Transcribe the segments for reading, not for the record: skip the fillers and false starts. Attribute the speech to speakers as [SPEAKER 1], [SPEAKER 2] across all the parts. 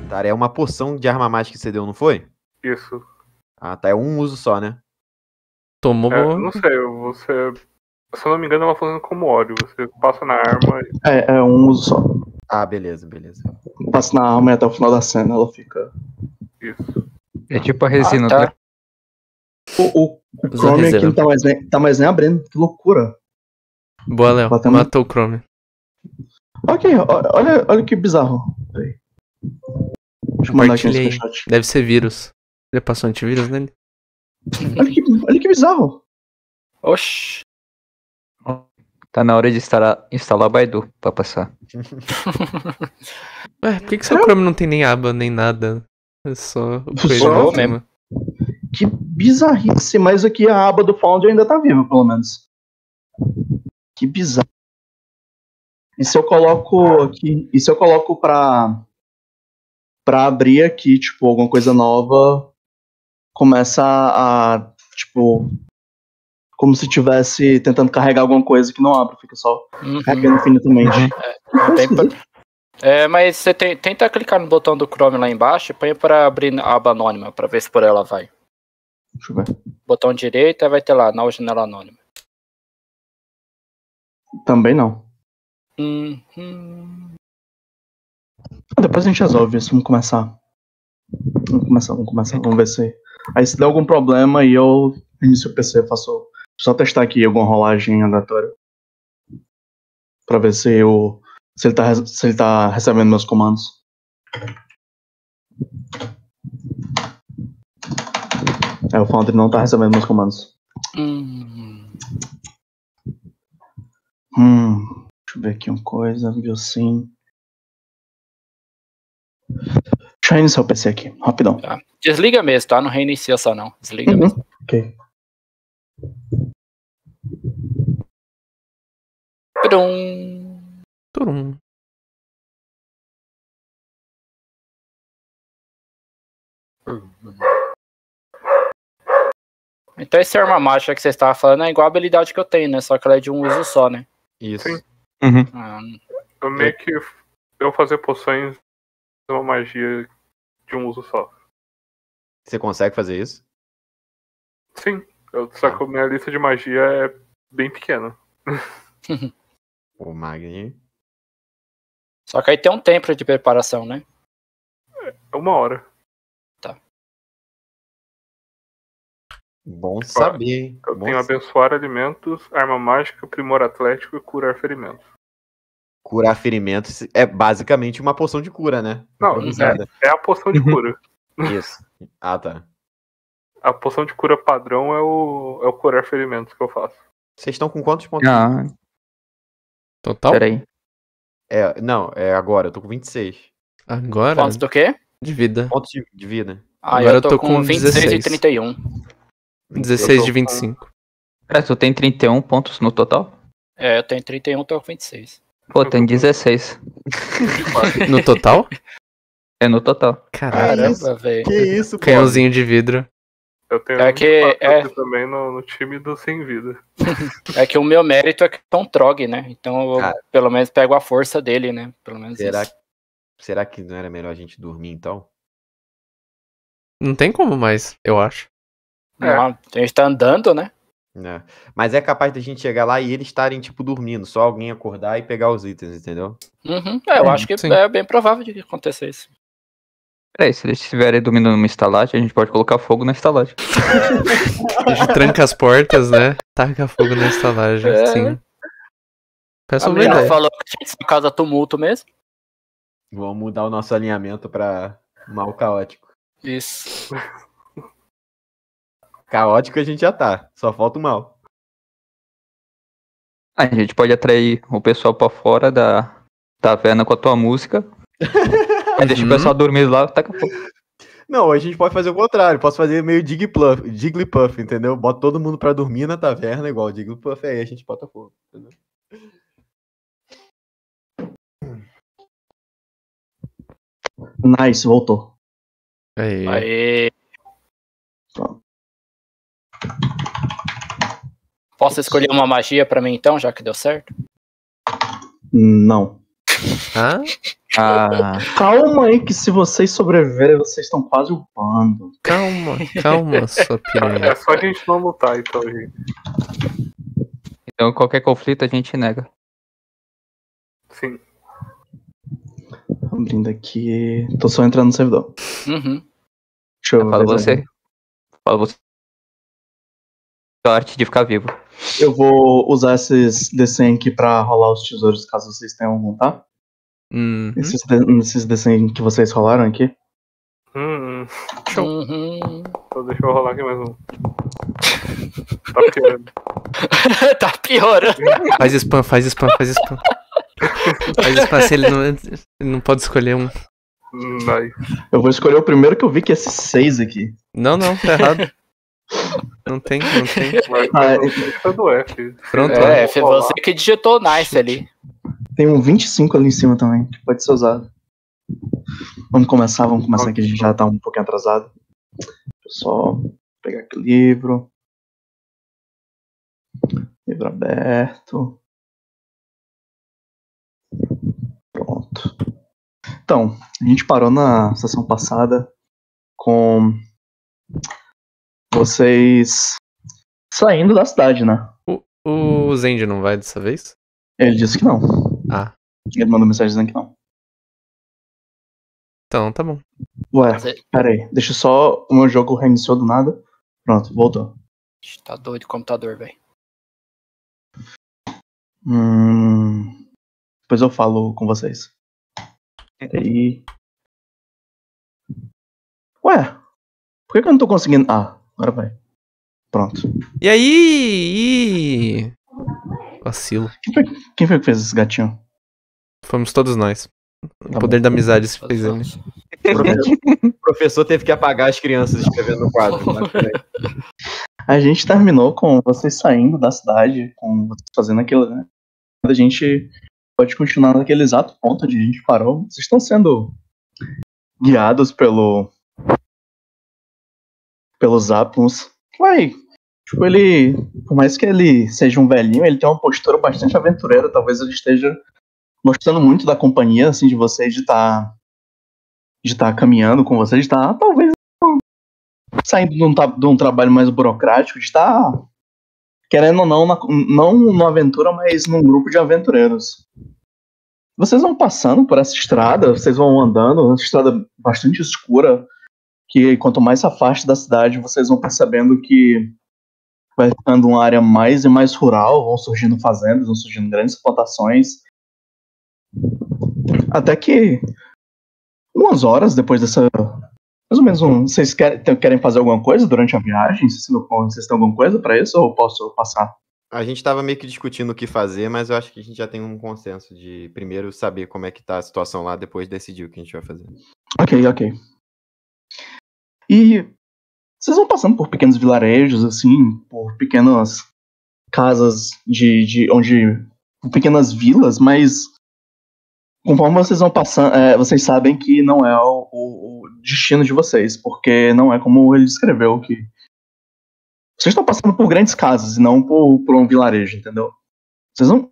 [SPEAKER 1] Tá, é uma poção de arma mágica que você deu, não foi?
[SPEAKER 2] Isso.
[SPEAKER 1] Ah, tá. É um uso só, né?
[SPEAKER 3] Tomou.
[SPEAKER 2] Não sei, você. Se eu não me engano, ela funciona como óleo. Você passa na arma e.
[SPEAKER 4] É um uso só.
[SPEAKER 1] Ah, beleza, beleza.
[SPEAKER 4] Passa na arma e até o final da cena ela fica.
[SPEAKER 2] Isso.
[SPEAKER 5] É tipo a resina,
[SPEAKER 6] tá.
[SPEAKER 5] tá?
[SPEAKER 4] O
[SPEAKER 3] Usa
[SPEAKER 4] Chrome aqui
[SPEAKER 3] resina.
[SPEAKER 4] não tá mais nem abrindo. Que loucura.
[SPEAKER 3] Boa, Léo.
[SPEAKER 4] Batemos.
[SPEAKER 3] Matou o Chrome.
[SPEAKER 4] Ok, olha que bizarro. Peraí. Deixa eu mandar aqui no
[SPEAKER 3] Compartilhei.
[SPEAKER 4] superchat.
[SPEAKER 3] Deve ser vírus. Ele passou antivírus nele?
[SPEAKER 4] Olha que bizarro.
[SPEAKER 6] Oxi.
[SPEAKER 5] Tá na hora de instalar Baidu pra passar.
[SPEAKER 3] Ué, por que seu Chrome não tem nem aba, nem nada? É só o coelho
[SPEAKER 4] Só
[SPEAKER 3] lá em cima.
[SPEAKER 4] Que bizarrice, mas aqui a aba do Foundry ainda tá viva, pelo menos. Que bizarro. E se eu coloco aqui. E se eu coloco pra abrir aqui, tipo, alguma coisa nova, começa a. Tipo. Como se estivesse tentando carregar alguma coisa que não abre, fica só carregando infinitamente.
[SPEAKER 6] Mas você tenta clicar no botão do Chrome lá embaixo e põe pra abrir a aba anônima, pra ver se por ela vai.
[SPEAKER 4] Deixa eu ver.
[SPEAKER 6] Botão direito, aí vai ter lá, na janela anônima.
[SPEAKER 4] Também não. Depois a gente resolve isso, vamos começar. Vamos ver se. Aí se der algum problema e eu inicio o PC, faço. Só testar aqui alguma rolagem aleatória. Pra ver se ele tá recebendo meus comandos. O Foundry não tá recebendo meus comandos. Deixa eu ver aqui uma coisa, viu sim. Deixa eu reiniciar o PC aqui, rapidão.
[SPEAKER 6] Tá. Desliga mesmo, tá? Não reinicia só não. Desliga mesmo.
[SPEAKER 4] Ok.
[SPEAKER 3] Turum.
[SPEAKER 6] Então esse arma mágica que você estava falando é igual a habilidade que eu tenho, né? Só que ela é de um uso só, né?
[SPEAKER 1] Isso.
[SPEAKER 2] Sim.
[SPEAKER 5] Uhum.
[SPEAKER 2] Eu meio que. Eu fazer poções é uma magia de um uso só.
[SPEAKER 1] Você consegue fazer isso?
[SPEAKER 2] Sim. Só que a minha lista de magia é bem pequena.
[SPEAKER 1] O Magni.
[SPEAKER 6] Só que aí tem um tempo de preparação, né?
[SPEAKER 2] É 1 hora.
[SPEAKER 6] Tá.
[SPEAKER 1] Bom saber, hein?
[SPEAKER 2] Eu
[SPEAKER 1] Bom
[SPEAKER 2] tenho
[SPEAKER 1] saber.
[SPEAKER 2] abençoar alimentos, arma mágica, primor atlético e curar ferimentos.
[SPEAKER 1] Curar ferimentos é basicamente uma poção de cura, né?
[SPEAKER 2] Não,
[SPEAKER 1] Improvisada.
[SPEAKER 2] é a poção de cura.
[SPEAKER 1] Isso. Ah, tá.
[SPEAKER 2] A poção de cura padrão é o curar ferimentos que eu faço.
[SPEAKER 1] Vocês estão com quantos pontos?
[SPEAKER 5] Ah,
[SPEAKER 3] Total?
[SPEAKER 5] peraí.
[SPEAKER 1] Não, é agora, eu tô com 26
[SPEAKER 3] Agora?
[SPEAKER 6] Pontos do quê?
[SPEAKER 3] De vida.
[SPEAKER 1] pontos de vida.
[SPEAKER 3] Agora
[SPEAKER 6] eu tô com 26
[SPEAKER 3] 16.
[SPEAKER 6] e 31.
[SPEAKER 3] 16 de 25.
[SPEAKER 5] Pera, tu tem 31 pontos no total?
[SPEAKER 6] Eu tenho 31, tô com 26.
[SPEAKER 5] Pô, tem 16.
[SPEAKER 3] No total?
[SPEAKER 5] É no total.
[SPEAKER 3] Caralho.
[SPEAKER 6] Caramba, velho.
[SPEAKER 1] Que isso, pô?
[SPEAKER 3] Canhãozinho de vidro.
[SPEAKER 2] Eu tenho
[SPEAKER 6] É que-
[SPEAKER 2] 24 aqui também no time do sem vida.
[SPEAKER 6] É que o meu mérito é que é um trog, né? Então eu
[SPEAKER 1] Cara.
[SPEAKER 6] pelo menos pego a força dele, né? Pelo menos
[SPEAKER 1] Será,
[SPEAKER 6] isso.
[SPEAKER 1] será que não era melhor a gente dormir, então?
[SPEAKER 3] Não tem como mais, eu acho.
[SPEAKER 6] Não, a gente tá andando, né?
[SPEAKER 1] Né? Mas é capaz da gente chegar lá e eles estarem, tipo, dormindo. Só alguém acordar e pegar os itens, entendeu?
[SPEAKER 6] Eu acho que
[SPEAKER 3] sim.
[SPEAKER 6] é bem provável de acontecer isso.
[SPEAKER 5] Peraí, se eles estiverem dormindo numa estalagem, a gente pode colocar fogo na estalagem.
[SPEAKER 3] A gente tranca as portas, né? Taca fogo na estalagem, sim. Peça
[SPEAKER 6] A
[SPEAKER 3] uma
[SPEAKER 6] menina
[SPEAKER 3] ideia.
[SPEAKER 6] falou que a gente só causa tumulto mesmo.
[SPEAKER 1] Vamos mudar o nosso alinhamento pra mal caótico.
[SPEAKER 6] Isso.
[SPEAKER 1] Caótico a gente já tá. Só falta o mal.
[SPEAKER 5] A gente pode atrair o pessoal pra fora da taverna com a tua música. Aí deixa o pessoal dormir lá, taca fogo.
[SPEAKER 1] Não, a gente pode fazer o contrário. Posso fazer meio Jigglypuff, entendeu? Bota todo mundo pra dormir na taverna, igual o Jigglypuff, aí a gente bota fogo. Entendeu?
[SPEAKER 4] Nice, voltou.
[SPEAKER 3] Aí.
[SPEAKER 6] Aí.
[SPEAKER 4] Pronto.
[SPEAKER 6] Posso escolher uma magia pra mim então, já que deu certo?
[SPEAKER 4] Não.
[SPEAKER 3] Ah?
[SPEAKER 5] Ah,
[SPEAKER 4] Calma aí, que se vocês sobreviverem, vocês estão quase upando.
[SPEAKER 3] Calma, sua piranha.
[SPEAKER 2] É só a gente não lutar, então, gente.
[SPEAKER 5] então qualquer conflito a gente nega.
[SPEAKER 2] Sim.
[SPEAKER 4] Abrindo aqui. Tô só entrando no servidor.
[SPEAKER 6] Uhum.
[SPEAKER 4] Deixa eu
[SPEAKER 5] Fala
[SPEAKER 4] ver.
[SPEAKER 5] você. Fala você. Sorte de ficar vivo.
[SPEAKER 4] Eu vou usar esses desenhos aqui pra rolar os tesouros, caso vocês tenham algum, tá?
[SPEAKER 3] Uhum.
[SPEAKER 4] Esses desenhos que vocês rolaram aqui.
[SPEAKER 3] Show.
[SPEAKER 6] Uhum.
[SPEAKER 2] Então deixa eu rolar aqui mais um. Tá piorando.
[SPEAKER 6] Tá piorando.
[SPEAKER 3] Faz spam. Faz spam, se ele não pode escolher um.
[SPEAKER 2] Nice.
[SPEAKER 4] Eu vou escolher o primeiro que eu vi, que é esse 6 aqui.
[SPEAKER 3] Não, tá errado. Não tem.
[SPEAKER 2] Mas foi do F.
[SPEAKER 3] Pronto,
[SPEAKER 6] Foi você que digitou nice ali.
[SPEAKER 4] Tem um 25 ali em cima também, que pode ser usado. Vamos começar que a gente já tá um pouquinho atrasado. Deixa eu só pegar aqui o livro. Livro aberto. Pronto. Então, a gente parou na sessão passada com vocês saindo da cidade, né?
[SPEAKER 3] O Zend não vai dessa vez?
[SPEAKER 4] Ele disse que não.
[SPEAKER 3] Ah.
[SPEAKER 4] Ele mandou mensagem dizendo que não.
[SPEAKER 3] Então, tá bom.
[SPEAKER 4] Ué, pera aí. Deixa só... O meu jogo reiniciou do nada. Pronto, voltou.
[SPEAKER 6] Tá doido o computador, velho.
[SPEAKER 4] Depois eu falo com vocês. Peraí. Ué, por que eu não tô conseguindo... Ah, agora vai. Pronto.
[SPEAKER 3] E aí? Vacilo.
[SPEAKER 4] Quem foi que fez esse gatinho?
[SPEAKER 3] Fomos todos nós. O
[SPEAKER 4] Tá
[SPEAKER 3] poder da amizade se fez ele.
[SPEAKER 1] O professor teve que apagar as crianças escrevendo no quadro. Mas peraí.
[SPEAKER 4] A gente terminou com vocês saindo da cidade, com vocês fazendo aquilo, né? A gente pode continuar naquele exato ponto onde a gente parou. Vocês estão sendo guiados pelos Apus. Vai. Tipo, ele, por mais que ele seja um velhinho, ele tem uma postura bastante aventureira. Talvez ele esteja gostando muito da companhia, assim, de vocês, de estar caminhando com vocês, de estar, talvez, saindo de um trabalho mais burocrático, de estar, querendo ou não, não numa aventura, mas num grupo de aventureiros. Vocês vão passando por essa estrada, vocês vão andando, uma estrada bastante escura, que quanto mais se afasta da cidade, vocês vão percebendo que vai ficando uma área mais e mais rural, vão surgindo fazendas, vão surgindo grandes plantações. Até que umas horas depois dessa... Mais ou menos vocês querem fazer alguma coisa durante a viagem? Vocês têm alguma coisa pra isso ou posso passar?
[SPEAKER 1] A gente tava meio que discutindo o que fazer, mas eu acho que a gente já tem um consenso de primeiro saber como é que tá a situação lá, depois decidir o que a gente vai fazer.
[SPEAKER 4] Ok. E vocês vão passando por pequenos vilarejos, assim, por pequenas casas por pequenas vilas, mas conforme vocês vão passando, vocês sabem que não é o destino de vocês, porque não é como ele descreveu, que vocês estão passando por grandes casas e não por um vilarejo, entendeu? Vocês vão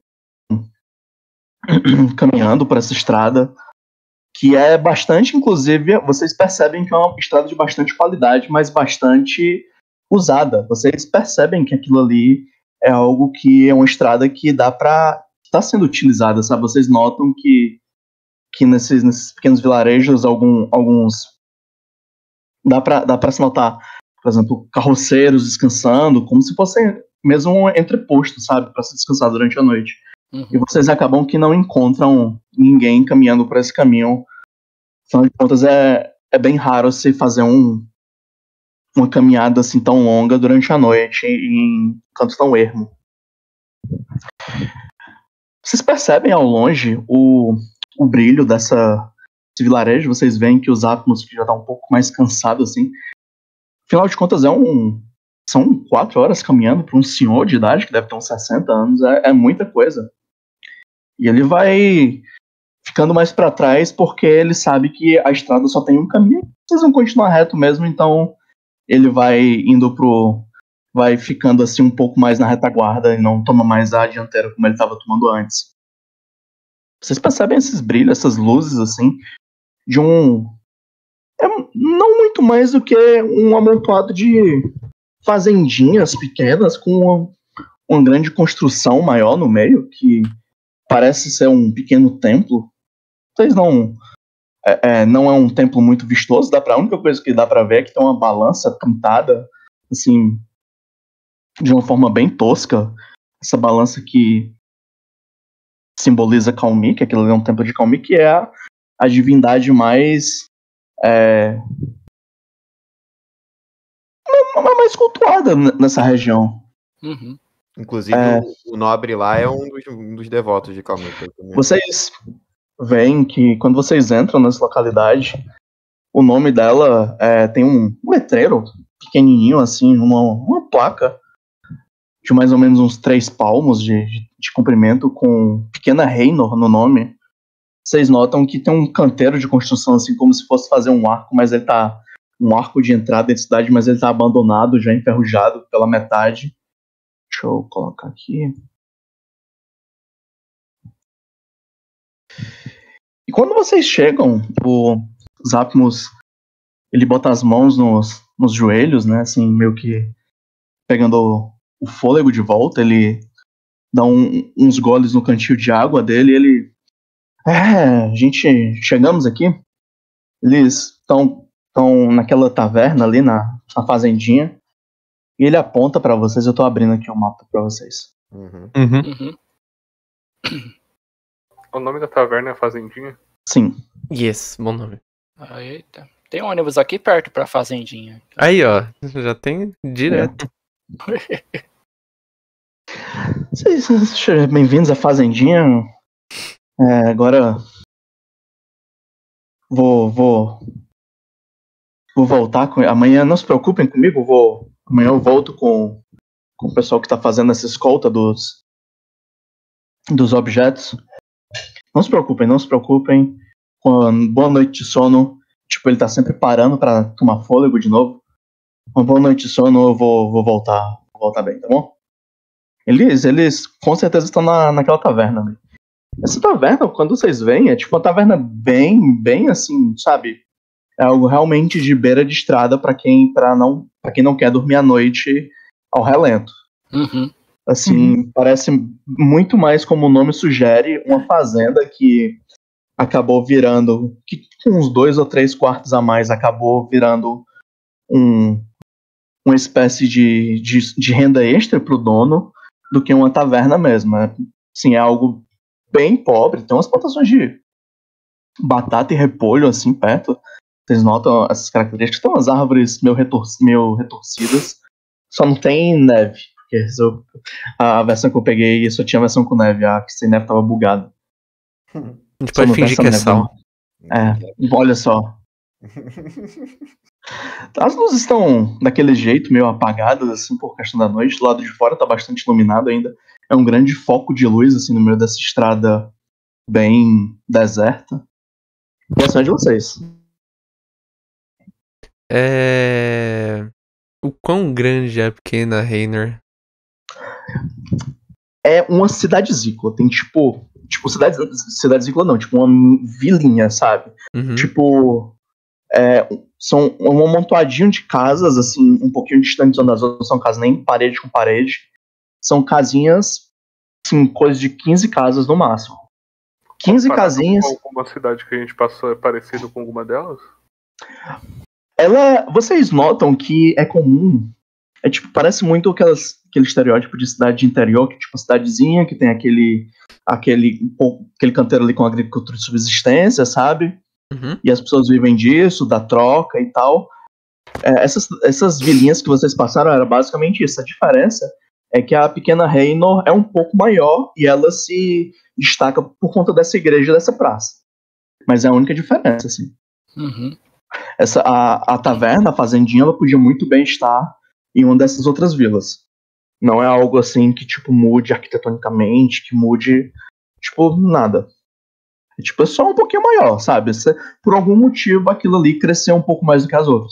[SPEAKER 4] caminhando por essa estrada, que é bastante, inclusive, vocês percebem que é uma estrada de bastante qualidade, mas bastante usada. Vocês percebem que aquilo ali é algo que é uma estrada que dá pra... Está sendo utilizada, sabe? Vocês notam que nesses pequenos vilarejos, alguns... Dá pra se notar, por exemplo, carroceiros descansando, como se fosse mesmo um entreposto, sabe? Pra se descansar durante a noite.
[SPEAKER 6] Uhum.
[SPEAKER 4] E vocês acabam que não encontram ninguém caminhando por esse caminho. Afinal de contas, é bem raro se fazer uma caminhada assim tão longa durante a noite em canto tão ermo. Vocês percebem ao longe o brilho desse vilarejo? Vocês veem que os átomos já estão um pouco mais cansados assim. Afinal de contas, são 4 horas caminhando para um senhor de idade que deve ter uns 60 anos. É muita coisa. E ele vai ficando mais para trás porque ele sabe que a estrada só tem um caminho. Vocês vão continuar reto mesmo, então ele vai vai ficando assim um pouco mais na retaguarda e não toma mais a dianteira como ele estava tomando antes. Vocês percebem esses brilhos, essas luzes, assim, de um... não muito mais do que um amontoado de fazendinhas pequenas com uma grande construção maior no meio, que parece ser um pequeno templo. Vocês não... não é um templo muito vistoso, a única coisa que dá pra ver é que tem uma balança pintada, assim, de uma forma bem tosca. Essa balança que simboliza Calmi, que aquilo ali é um templo de Calmi, que é a divindade mais mais cultuada nessa região.
[SPEAKER 6] Uhum.
[SPEAKER 1] Inclusive, o nobre lá é um dos devotos de Calmi.
[SPEAKER 4] Vocês veem que quando vocês entram nessa localidade, o nome dela tem um letreiro pequenininho, assim, uma placa de mais ou menos uns 3 palmos de comprimento, com Pequena Reynor no nome. Vocês notam que tem um canteiro de construção, assim, como se fosse fazer um arco, mas ele tá... um arco de entrada da cidade, mas ele tá abandonado, já enferrujado pela metade. Deixa eu colocar aqui. E quando vocês chegam, o Zapmus, ele bota as mãos nos joelhos, né, assim, meio que pegando o fôlego de volta, ele dá uns goles no cantil de água dele, e ele... a gente chegamos aqui, eles estão naquela taverna ali na fazendinha, e ele aponta pra vocês. Eu tô abrindo aqui o mapa pra vocês.
[SPEAKER 3] Uhum.
[SPEAKER 6] Uhum.
[SPEAKER 2] O nome da taverna é Fazendinha?
[SPEAKER 4] Sim.
[SPEAKER 3] Yes, bom nome.
[SPEAKER 6] Eita. Tem um ônibus aqui perto pra fazendinha.
[SPEAKER 3] Aí, ó, já tem direto.
[SPEAKER 4] Sejam bem-vindos à fazendinha. Agora vou voltar com... Amanhã, não se preocupem comigo, amanhã eu volto com o pessoal que tá fazendo essa escolta dos objetos. Não se preocupem. Com boa noite de sono. Tipo, ele tá sempre parando pra tomar fôlego de novo. Uma boa noite de sono, eu vou voltar bem, tá bom? Eles com certeza estão naquela taverna ali. Essa taverna, quando vocês veem, é tipo uma taverna bem assim, sabe? É algo realmente de beira de estrada pra quem não quer dormir à noite ao relento.
[SPEAKER 6] Uhum.
[SPEAKER 4] Assim, parece muito mais, como o nome sugere, uma fazenda que acabou virando, que com uns 2 ou 3 quartos a mais, acabou virando uma espécie de renda extra pro dono, do que uma taverna mesmo. Assim, é algo bem pobre, tem umas plantações de batata e repolho assim perto. Vocês notam essas características? Tem umas árvores meio retorcidas, só não tem neve, porque a versão que eu peguei só tinha a versão com neve, a que sem neve tava bugada.
[SPEAKER 3] A gente pode fingir que é sal.
[SPEAKER 4] Olha só. As luzes estão daquele jeito, meio apagadas, assim, por questão da noite. Do lado de fora tá bastante iluminado ainda. É um grande foco de luz, assim, no meio dessa estrada bem deserta. Boa de vocês.
[SPEAKER 3] O quão grande é a Pequena Reynor?
[SPEAKER 4] É uma cidadezícola. Tem cidadezícola não, tipo uma vilinha, sabe?
[SPEAKER 3] Uhum.
[SPEAKER 4] Tipo, são um amontoadinho de casas, assim, um pouquinho distantes umas das outras. São casas nem parede com parede. São casinhas, assim, coisa de 15 casas no máximo. 15 casinhas.
[SPEAKER 2] Com alguma cidade que a gente passou é parecido com alguma delas?
[SPEAKER 4] Vocês notam que é comum. Tipo, parece muito aquele estereótipo de cidade de interior, que tipo, cidadezinha, que tem aquele canteiro ali com agricultura de subsistência, sabe?
[SPEAKER 3] Uhum.
[SPEAKER 4] E as pessoas vivem disso, da troca e tal. Essas vilinhas que vocês passaram era basicamente isso. A diferença é que a Pequena Reynor é um pouco maior e ela se destaca por conta dessa igreja, dessa praça. Mas é a única diferença, assim.
[SPEAKER 6] Uhum.
[SPEAKER 4] A taverna, a fazendinha, ela podia muito bem estar em uma dessas outras vilas. Não é algo assim que, tipo, mude arquitetonicamente, que mude, tipo, nada. É só um pouquinho maior, sabe? Por algum motivo, aquilo ali cresceu um pouco mais do que as outras.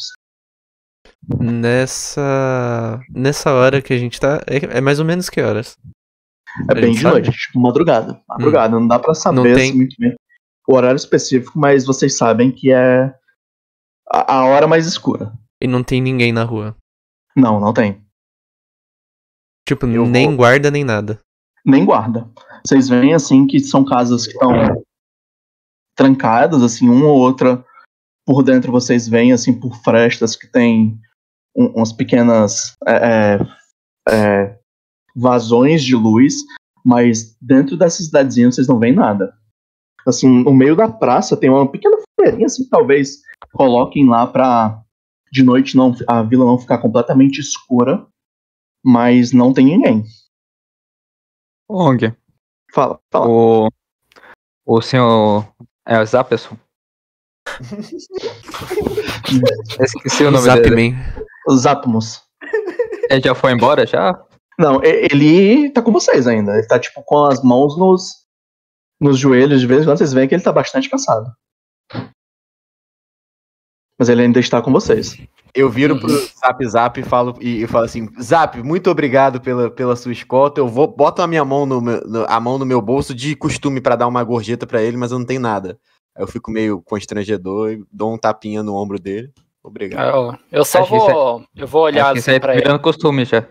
[SPEAKER 3] Nessa hora que a gente tá... É mais ou menos que horas?
[SPEAKER 4] É
[SPEAKER 3] A
[SPEAKER 4] bem
[SPEAKER 3] gente
[SPEAKER 4] de
[SPEAKER 3] sabe?
[SPEAKER 4] noite, tipo madrugada. Madrugada, não dá pra
[SPEAKER 3] Não
[SPEAKER 4] saber
[SPEAKER 3] tem-
[SPEAKER 4] assim, muito bem o horário específico, mas vocês sabem que é a hora mais escura.
[SPEAKER 3] E não tem ninguém na rua.
[SPEAKER 4] Não, não tem.
[SPEAKER 3] Tipo,
[SPEAKER 1] Eu
[SPEAKER 3] nem
[SPEAKER 1] vou-
[SPEAKER 3] guarda, nem nada.
[SPEAKER 4] Nem guarda. Vocês veem assim que são casas que estão trancadas, assim, uma ou outra por dentro vocês veem assim por frestas que tem umas pequenas vazões de luz, mas dentro dessa cidadezinha vocês não veem nada. Assim, no meio da praça tem uma pequena feirinha, assim, que talvez coloquem lá pra de noite não, a vila não ficar completamente escura, mas não tem ninguém.
[SPEAKER 5] ONG.
[SPEAKER 4] Fala.
[SPEAKER 5] O senhor é o Zapperson? Esqueci o nome dele.
[SPEAKER 3] Zapman.
[SPEAKER 4] Os Apmos.
[SPEAKER 5] Ele já foi embora, já?
[SPEAKER 4] Não, ele tá com vocês ainda. Ele tá, tipo, com as mãos nos joelhos, de vez em quando vocês veem que ele tá bastante cansado. Mas ele ainda está com vocês.
[SPEAKER 1] Eu viro pro Zap e falo assim, Zap, muito obrigado pela sua escolta. Eu boto a minha mão a mão no meu bolso de costume pra dar uma gorjeta pra ele, mas eu não tenho nada. Aí eu fico meio constrangedor e dou um tapinha no ombro dele. Obrigado.
[SPEAKER 6] Eu só
[SPEAKER 5] Acho que
[SPEAKER 6] eu vou olhar
[SPEAKER 5] Acho que isso aí
[SPEAKER 6] assim
[SPEAKER 5] tá
[SPEAKER 6] pra ele.
[SPEAKER 5] virando costume já.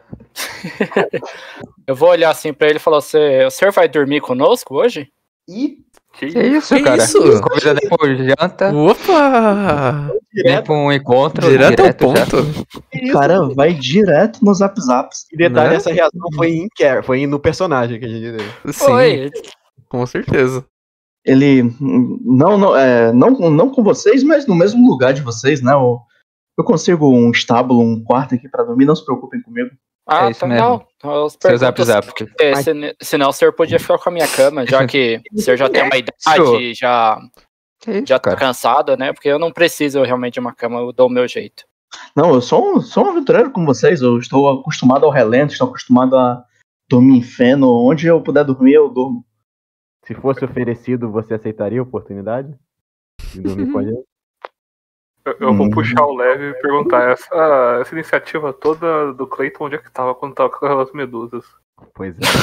[SPEAKER 6] Eu vou olhar assim pra ele e falar: o senhor vai dormir conosco hoje?
[SPEAKER 5] Que isso,
[SPEAKER 3] Que
[SPEAKER 5] cara?
[SPEAKER 3] isso?
[SPEAKER 5] Convida nem por janta,
[SPEAKER 3] Opa!
[SPEAKER 5] nem por um encontro.
[SPEAKER 3] Direto ao
[SPEAKER 5] já.
[SPEAKER 3] ponto.
[SPEAKER 4] O cara vai direto nos Zaps.
[SPEAKER 1] E detalhe,
[SPEAKER 3] Né?
[SPEAKER 1] essa reação foi no personagem que a gente deu.
[SPEAKER 3] Sim,
[SPEAKER 6] Oi.
[SPEAKER 3] com certeza.
[SPEAKER 4] Ele não com vocês, mas no mesmo lugar de vocês, né? Eu consigo um estábulo, um quarto aqui pra dormir, não se preocupem comigo.
[SPEAKER 6] Ah,
[SPEAKER 5] É isso
[SPEAKER 6] tá,
[SPEAKER 5] mesmo.
[SPEAKER 6] não. Eu
[SPEAKER 5] Seu
[SPEAKER 6] pergunto
[SPEAKER 5] Zap.
[SPEAKER 6] senão o senhor podia ficar com a minha cama, já que o senhor já tem uma idade e já
[SPEAKER 5] Já
[SPEAKER 6] tá cansado, né? Porque eu não preciso realmente de uma cama, eu dou o meu jeito.
[SPEAKER 4] Não, eu sou um aventureiro como vocês. Eu estou acostumado ao relento, estou acostumado a dormir em feno. Onde eu puder dormir, eu durmo.
[SPEAKER 1] Se fosse oferecido, você aceitaria a oportunidade de dormir com a gente?
[SPEAKER 2] Eu vou puxar o leve e perguntar, essa iniciativa toda do Clayton, onde é que tava quando tava com aquelas medusas?
[SPEAKER 1] Pois é.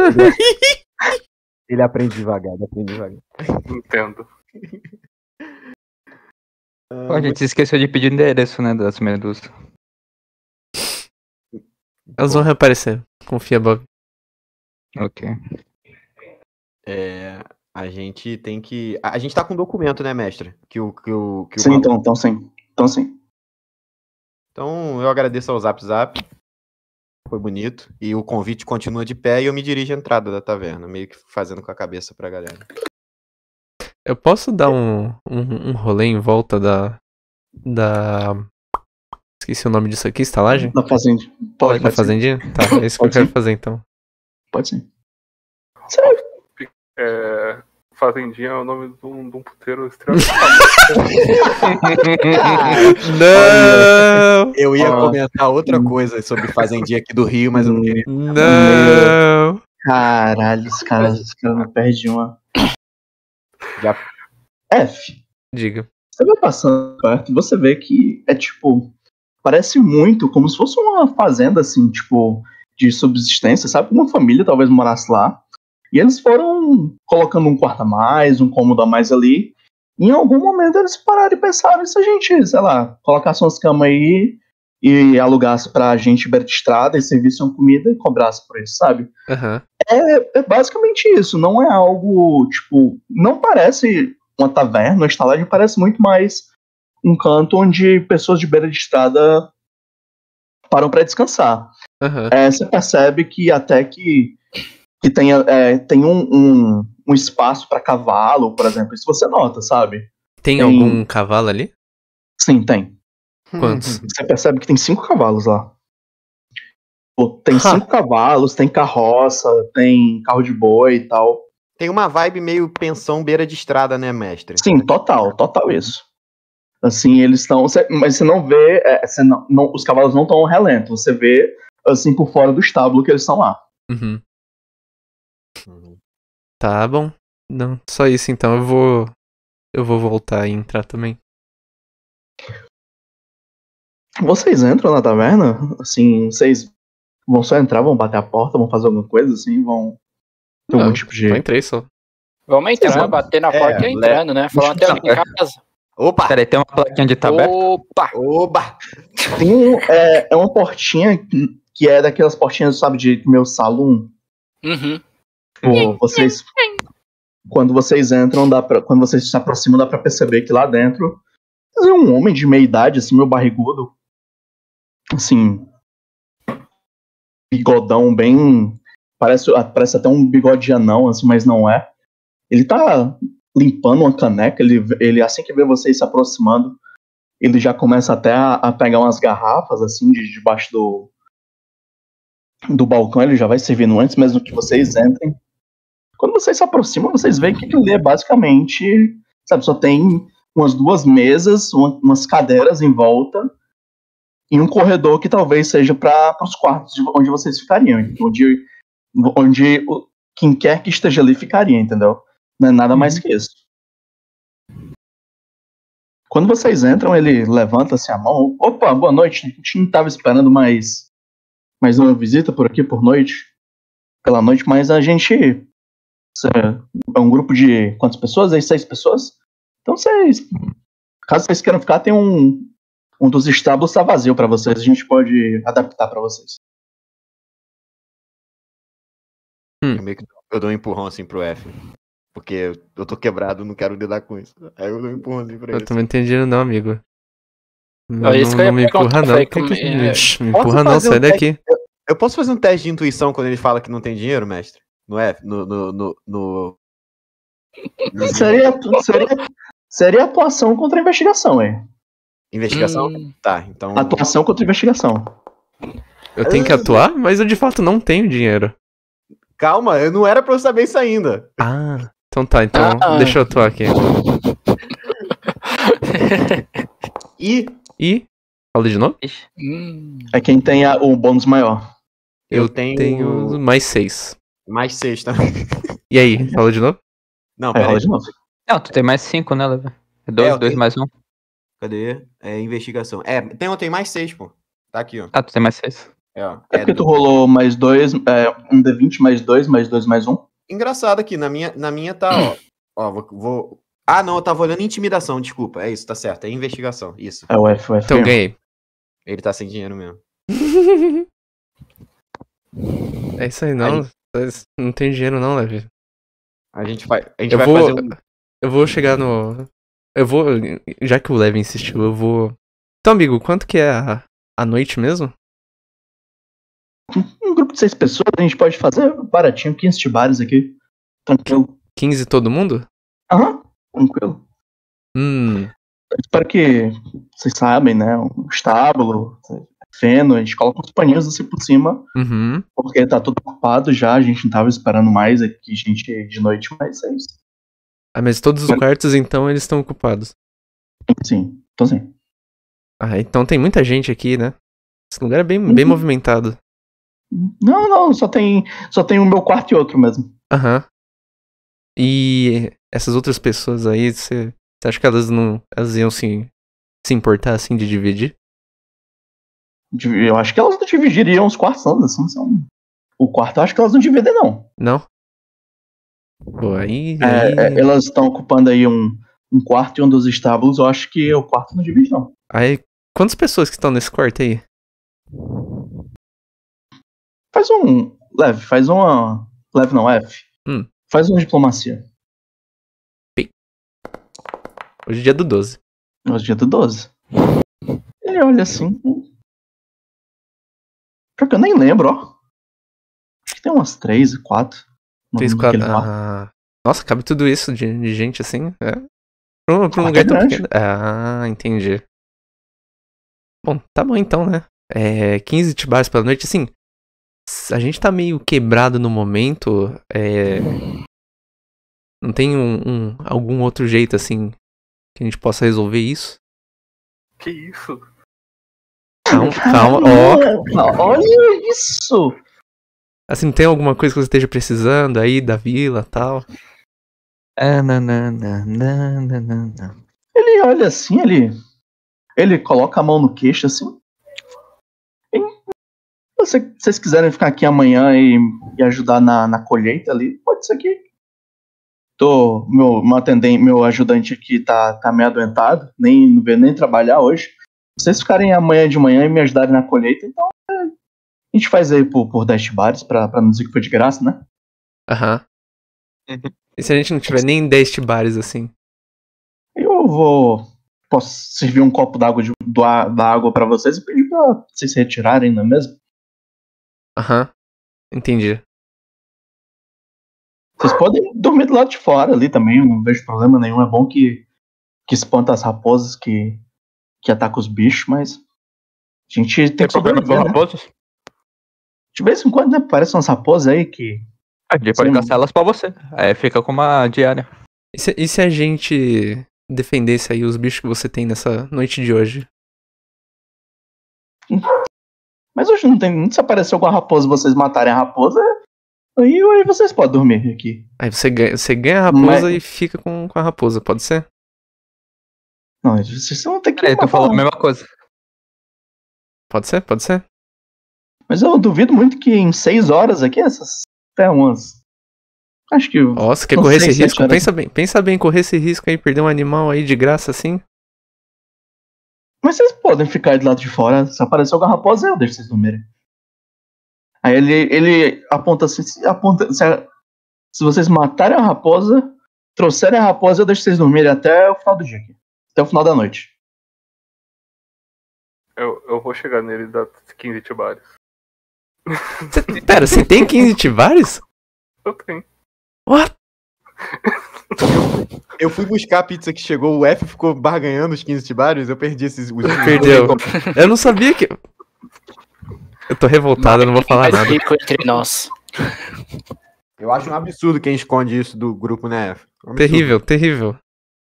[SPEAKER 1] Ele aprende devagar,
[SPEAKER 2] Entendo.
[SPEAKER 5] Pô, a gente esqueceu de pedir o endereço, né, das medusas.
[SPEAKER 3] Elas vão reaparecer. Confia, Bob.
[SPEAKER 5] Ok.
[SPEAKER 1] A gente tem que. A gente tá com documento, né, mestre? Que o
[SPEAKER 4] Sim, então sim. Então sim.
[SPEAKER 1] Então eu agradeço ao Zap. Foi bonito. E o convite continua de pé e eu me dirijo à entrada da taverna, meio que fazendo com a cabeça pra galera.
[SPEAKER 3] Eu posso dar um rolê em volta da. Esqueci o nome disso aqui, estalagem?
[SPEAKER 4] Na fazenda. Pode
[SPEAKER 3] Da
[SPEAKER 4] ser.
[SPEAKER 3] fazendinha? Tá, é isso que eu
[SPEAKER 4] Pode
[SPEAKER 3] quero
[SPEAKER 4] sim.
[SPEAKER 3] fazer então.
[SPEAKER 4] Pode sim.
[SPEAKER 2] Fazendinha é o nome de um puteiro extremamente
[SPEAKER 3] Não!
[SPEAKER 1] Eu ia
[SPEAKER 4] Ó.
[SPEAKER 1] comentar outra coisa sobre fazendinha aqui do Rio, mas eu não queria.
[SPEAKER 3] Não!
[SPEAKER 4] Caralho, os caras não perdem uma.
[SPEAKER 1] Já-
[SPEAKER 4] F.
[SPEAKER 3] Diga.
[SPEAKER 4] Você vai passando perto e você vê que é tipo. Parece muito como se fosse uma fazenda, assim, tipo, de subsistência, sabe? Uma família talvez morasse lá. E eles foram colocando um quarto a mais, um cômodo a mais ali. E em algum momento eles pararam e pensaram: e se a gente, sei lá, colocasse umas camas aí e alugasse pra gente beira de estrada e servisse uma comida e cobrasse por isso, sabe?
[SPEAKER 3] Aham.
[SPEAKER 4] É basicamente isso. Não é algo, tipo, não parece uma taverna, uma estalagem, parece muito mais um canto onde pessoas de beira de estrada param pra descansar.
[SPEAKER 3] Aham.
[SPEAKER 4] Você percebe que até que tem um espaço pra cavalo, por exemplo. Isso você nota, sabe?
[SPEAKER 3] Tem
[SPEAKER 4] Tem-
[SPEAKER 3] algum cavalo ali?
[SPEAKER 4] Sim, tem.
[SPEAKER 3] Quantos?
[SPEAKER 4] Você percebe que tem 5 cavalos lá. Pô, tem 5 cavalos, tem carroça, tem carro de boi e tal.
[SPEAKER 1] Tem uma vibe meio pensão beira de estrada, né, mestre?
[SPEAKER 4] Sim, total isso. Assim, eles estão. Mas você não vê. Os cavalos não estão ao relento. Você vê, assim, por fora do estábulo que eles estão lá.
[SPEAKER 3] Uhum. Tá bom. Não, só isso então. Eu vou voltar e entrar também.
[SPEAKER 4] Vocês entram na taverna? Assim, vocês vão só entrar, vão bater a porta, vão fazer alguma coisa, assim, vão Tem algum
[SPEAKER 3] Não,
[SPEAKER 4] tipo de...
[SPEAKER 3] só entrei só.
[SPEAKER 6] Vamos entrar,
[SPEAKER 4] Exato.
[SPEAKER 6] bater na porta e ir entrando, né? Falando até aqui em casa.
[SPEAKER 1] Opa!
[SPEAKER 5] Peraí, tem uma plaquinha de tá aberto?
[SPEAKER 6] Opa!
[SPEAKER 1] Oba!
[SPEAKER 4] Tem uma portinha que é daquelas portinhas, sabe, de meu salão.
[SPEAKER 6] Uhum.
[SPEAKER 4] Vocês... Quando vocês entram, quando vocês se aproximam, dá pra perceber que lá dentro é um homem de meia idade, assim, meio barrigudo. Assim, bigodão bem... Parece até um bigode anão, assim, mas não é. Ele tá limpando uma caneca, ele assim que vê vocês se aproximando, ele já começa até a pegar umas garrafas, assim, debaixo do balcão, ele já vai servindo antes mesmo que vocês entrem. Quando vocês se aproximam, vocês veem que aquilo é basicamente, sabe, só tem umas 2 mesas, umas cadeiras em volta, e um corredor que talvez seja para os quartos onde vocês ficariam, onde quem quer que esteja ali ficaria, entendeu? Não é nada mais que isso. Quando vocês entram, ele levanta-se a mão. Opa, boa noite. A gente não estava esperando mais uma visita por aqui pela noite, mas a gente é um grupo de quantas pessoas? 6 pessoas? Então caso vocês queiram ficar, tem um dos estábulos tá vazio para vocês. A gente pode adaptar para vocês.
[SPEAKER 1] Eu dou um empurrão assim pro F. Porque eu tô quebrado, não quero lidar com isso. Aí eu dou um empurrão assim pra ele.
[SPEAKER 3] Eu tô não entendendo não, amigo.
[SPEAKER 6] Isso que eu ia
[SPEAKER 3] Não me empurra
[SPEAKER 6] perguntar,
[SPEAKER 3] não.
[SPEAKER 6] foi
[SPEAKER 3] Que
[SPEAKER 6] como-
[SPEAKER 3] me empurra não, sai daqui.
[SPEAKER 1] Eu posso fazer um teste de intuição quando ele fala que não tem dinheiro, mestre? No F? No...
[SPEAKER 4] Seria atuação contra investigação, hein?
[SPEAKER 1] Investigação? Tá, então...
[SPEAKER 4] Atuação contra investigação.
[SPEAKER 3] Eu tenho que atuar, mas eu de fato não tenho dinheiro.
[SPEAKER 1] Calma, eu não era pra eu saber isso ainda.
[SPEAKER 3] Ah, então tá, então deixa eu atuar aqui.
[SPEAKER 1] E
[SPEAKER 3] Fala de novo?
[SPEAKER 4] É quem tem o bônus maior.
[SPEAKER 1] eu tenho
[SPEAKER 3] mais 6.
[SPEAKER 1] mais 6 também.
[SPEAKER 3] E aí, fala de novo?
[SPEAKER 1] Não,
[SPEAKER 4] Rola
[SPEAKER 1] peraí.
[SPEAKER 4] de novo.
[SPEAKER 5] Não, tu tem mais 5, né, Levi? 2,
[SPEAKER 1] eu
[SPEAKER 5] 2
[SPEAKER 1] tenho-
[SPEAKER 5] mais 1.
[SPEAKER 1] Cadê? É investigação. Tem mais 6, pô. Tá aqui, ó.
[SPEAKER 5] Ah, tu tem mais 6.
[SPEAKER 1] Ó.
[SPEAKER 4] É porque tu rolou mais 2, um D20 mais 2, mais 2 mais 1.
[SPEAKER 1] Engraçado aqui, na minha tá, ó. Ó, vou... Ah, não, eu tava olhando intimidação, desculpa. É isso, tá certo. É investigação, isso.
[SPEAKER 4] É o F.
[SPEAKER 3] Então ganhei.
[SPEAKER 1] Ele tá sem dinheiro mesmo.
[SPEAKER 3] É isso aí, não. Não tem dinheiro não, Levi.
[SPEAKER 1] A gente vai
[SPEAKER 3] Eu
[SPEAKER 1] fazer um...
[SPEAKER 3] Eu vou chegar no... Já que o Levi insistiu, eu vou... Então, amigo, quanto que é a noite mesmo?
[SPEAKER 4] Um grupo de 6 pessoas, a gente pode fazer baratinho, 15 tibares aqui. Tranquilo.
[SPEAKER 3] 15 todo mundo?
[SPEAKER 4] Aham, tranquilo. Eu espero que vocês sabem, né? Um estábulo, feno, a gente coloca uns paninhos assim por cima,
[SPEAKER 3] Uhum.
[SPEAKER 4] porque tá tudo ocupado já, a gente não tava esperando mais aqui, gente de noite, mas é isso.
[SPEAKER 3] Ah, mas todos os quartos, então, eles estão ocupados.
[SPEAKER 4] Sim, então sim.
[SPEAKER 3] Ah, então tem muita gente aqui, né? Esse lugar é bem movimentado.
[SPEAKER 4] Não, só tem o meu quarto e outro mesmo.
[SPEAKER 3] Aham. E essas outras pessoas aí, você acha que elas iam se importar, assim, de dividir?
[SPEAKER 4] Eu acho que elas não dividiriam os quartos, não, assim, o quarto eu acho que elas não dividem, não.
[SPEAKER 3] Não? Pô, aí...
[SPEAKER 4] Elas estão ocupando aí um quarto e um dos estábulos, eu acho que o quarto não divide, não.
[SPEAKER 3] Aí, quantas pessoas que estão nesse quarto aí?
[SPEAKER 4] Leve não, F. Faz uma diplomacia.
[SPEAKER 3] Hoje é dia do 12.
[SPEAKER 4] Hoje é dia do 12. Ele olha assim. Pior que eu nem lembro, ó. Acho que tem umas 3, 4.
[SPEAKER 3] 3, 4. Nossa, cabe tudo isso de gente assim? É. Pra um lugar tão pequeno. Ah, entendi. Bom, tá bom então, né? 15 tibares pela noite, assim. A gente tá meio quebrado no momento. Não tem algum outro jeito, assim, que a gente possa resolver isso?
[SPEAKER 2] Que isso?
[SPEAKER 3] Calma, ó.
[SPEAKER 4] Olha isso!
[SPEAKER 3] Assim, tem alguma coisa que você esteja precisando aí da vila e tal?
[SPEAKER 4] Ele olha assim, ele coloca a mão no queixo assim. Se vocês quiserem ficar aqui amanhã e ajudar na colheita ali, pode ser que meu ajudante aqui tá meio adoentado, não veio nem trabalhar hoje. Se vocês ficarem amanhã de manhã e me ajudarem na colheita, então a gente faz aí por 10 bares pra não dizer que foi de graça, né?
[SPEAKER 3] Aham. E se a gente não tiver nem 10 bares assim?
[SPEAKER 4] Posso servir um copo d'água da água pra vocês e pedir pra vocês se retirarem, não é mesmo?
[SPEAKER 3] Aham. Entendi.
[SPEAKER 4] Vocês podem dormir do lado de fora ali também, eu não vejo problema nenhum. É bom que espanta as raposas que atacam os bichos, mas a gente tem que
[SPEAKER 5] problema com
[SPEAKER 4] sobreviver, né?
[SPEAKER 5] raposas?
[SPEAKER 4] De vez em quando, né? Parecem umas raposas aí que...
[SPEAKER 5] A gente pode
[SPEAKER 4] Sim.
[SPEAKER 5] caçar elas pra você. Aí fica com uma diária.
[SPEAKER 3] E se a gente defendesse aí os bichos que você tem nessa noite de hoje?
[SPEAKER 4] Mas hoje não tem... Se aparecer alguma raposa e vocês matarem a raposa, aí vocês podem dormir aqui.
[SPEAKER 3] Aí você ganha a raposa e fica com a raposa, pode ser?
[SPEAKER 4] Não, vocês vão ter que...
[SPEAKER 5] Tu falou a mesma coisa.
[SPEAKER 3] Pode ser?
[SPEAKER 4] Mas eu duvido muito que em 6 horas aqui, até umas... Acho que...
[SPEAKER 3] Nossa, quer
[SPEAKER 4] não
[SPEAKER 3] correr
[SPEAKER 4] sei,
[SPEAKER 3] esse risco?
[SPEAKER 4] 7 horas.
[SPEAKER 3] Pensa bem, correr esse risco aí, perder um animal aí de graça assim?
[SPEAKER 4] Mas vocês podem ficar do lado de fora. Se aparecer alguma raposa, eu deixo vocês dormirem. Aí ele aponta assim... Se vocês matarem a raposa, trouxerem a raposa, eu deixo vocês dormirem até o final do dia aqui. Até o final da noite.
[SPEAKER 2] Eu vou chegar nele e dar 15 tibares.
[SPEAKER 3] Pera, você tem 15 tibares?
[SPEAKER 2] Eu tenho.
[SPEAKER 3] What?
[SPEAKER 1] Eu fui buscar a pizza que chegou, o F ficou barganhando os 15 tibares, eu perdi esses...
[SPEAKER 3] Perdeu. Eu não sabia que... Eu tô revoltado, eu não vou falar nada.
[SPEAKER 6] Entre nós.
[SPEAKER 1] Eu acho um absurdo quem esconde isso do grupo, né, F? Um absurdo.
[SPEAKER 3] Terrível.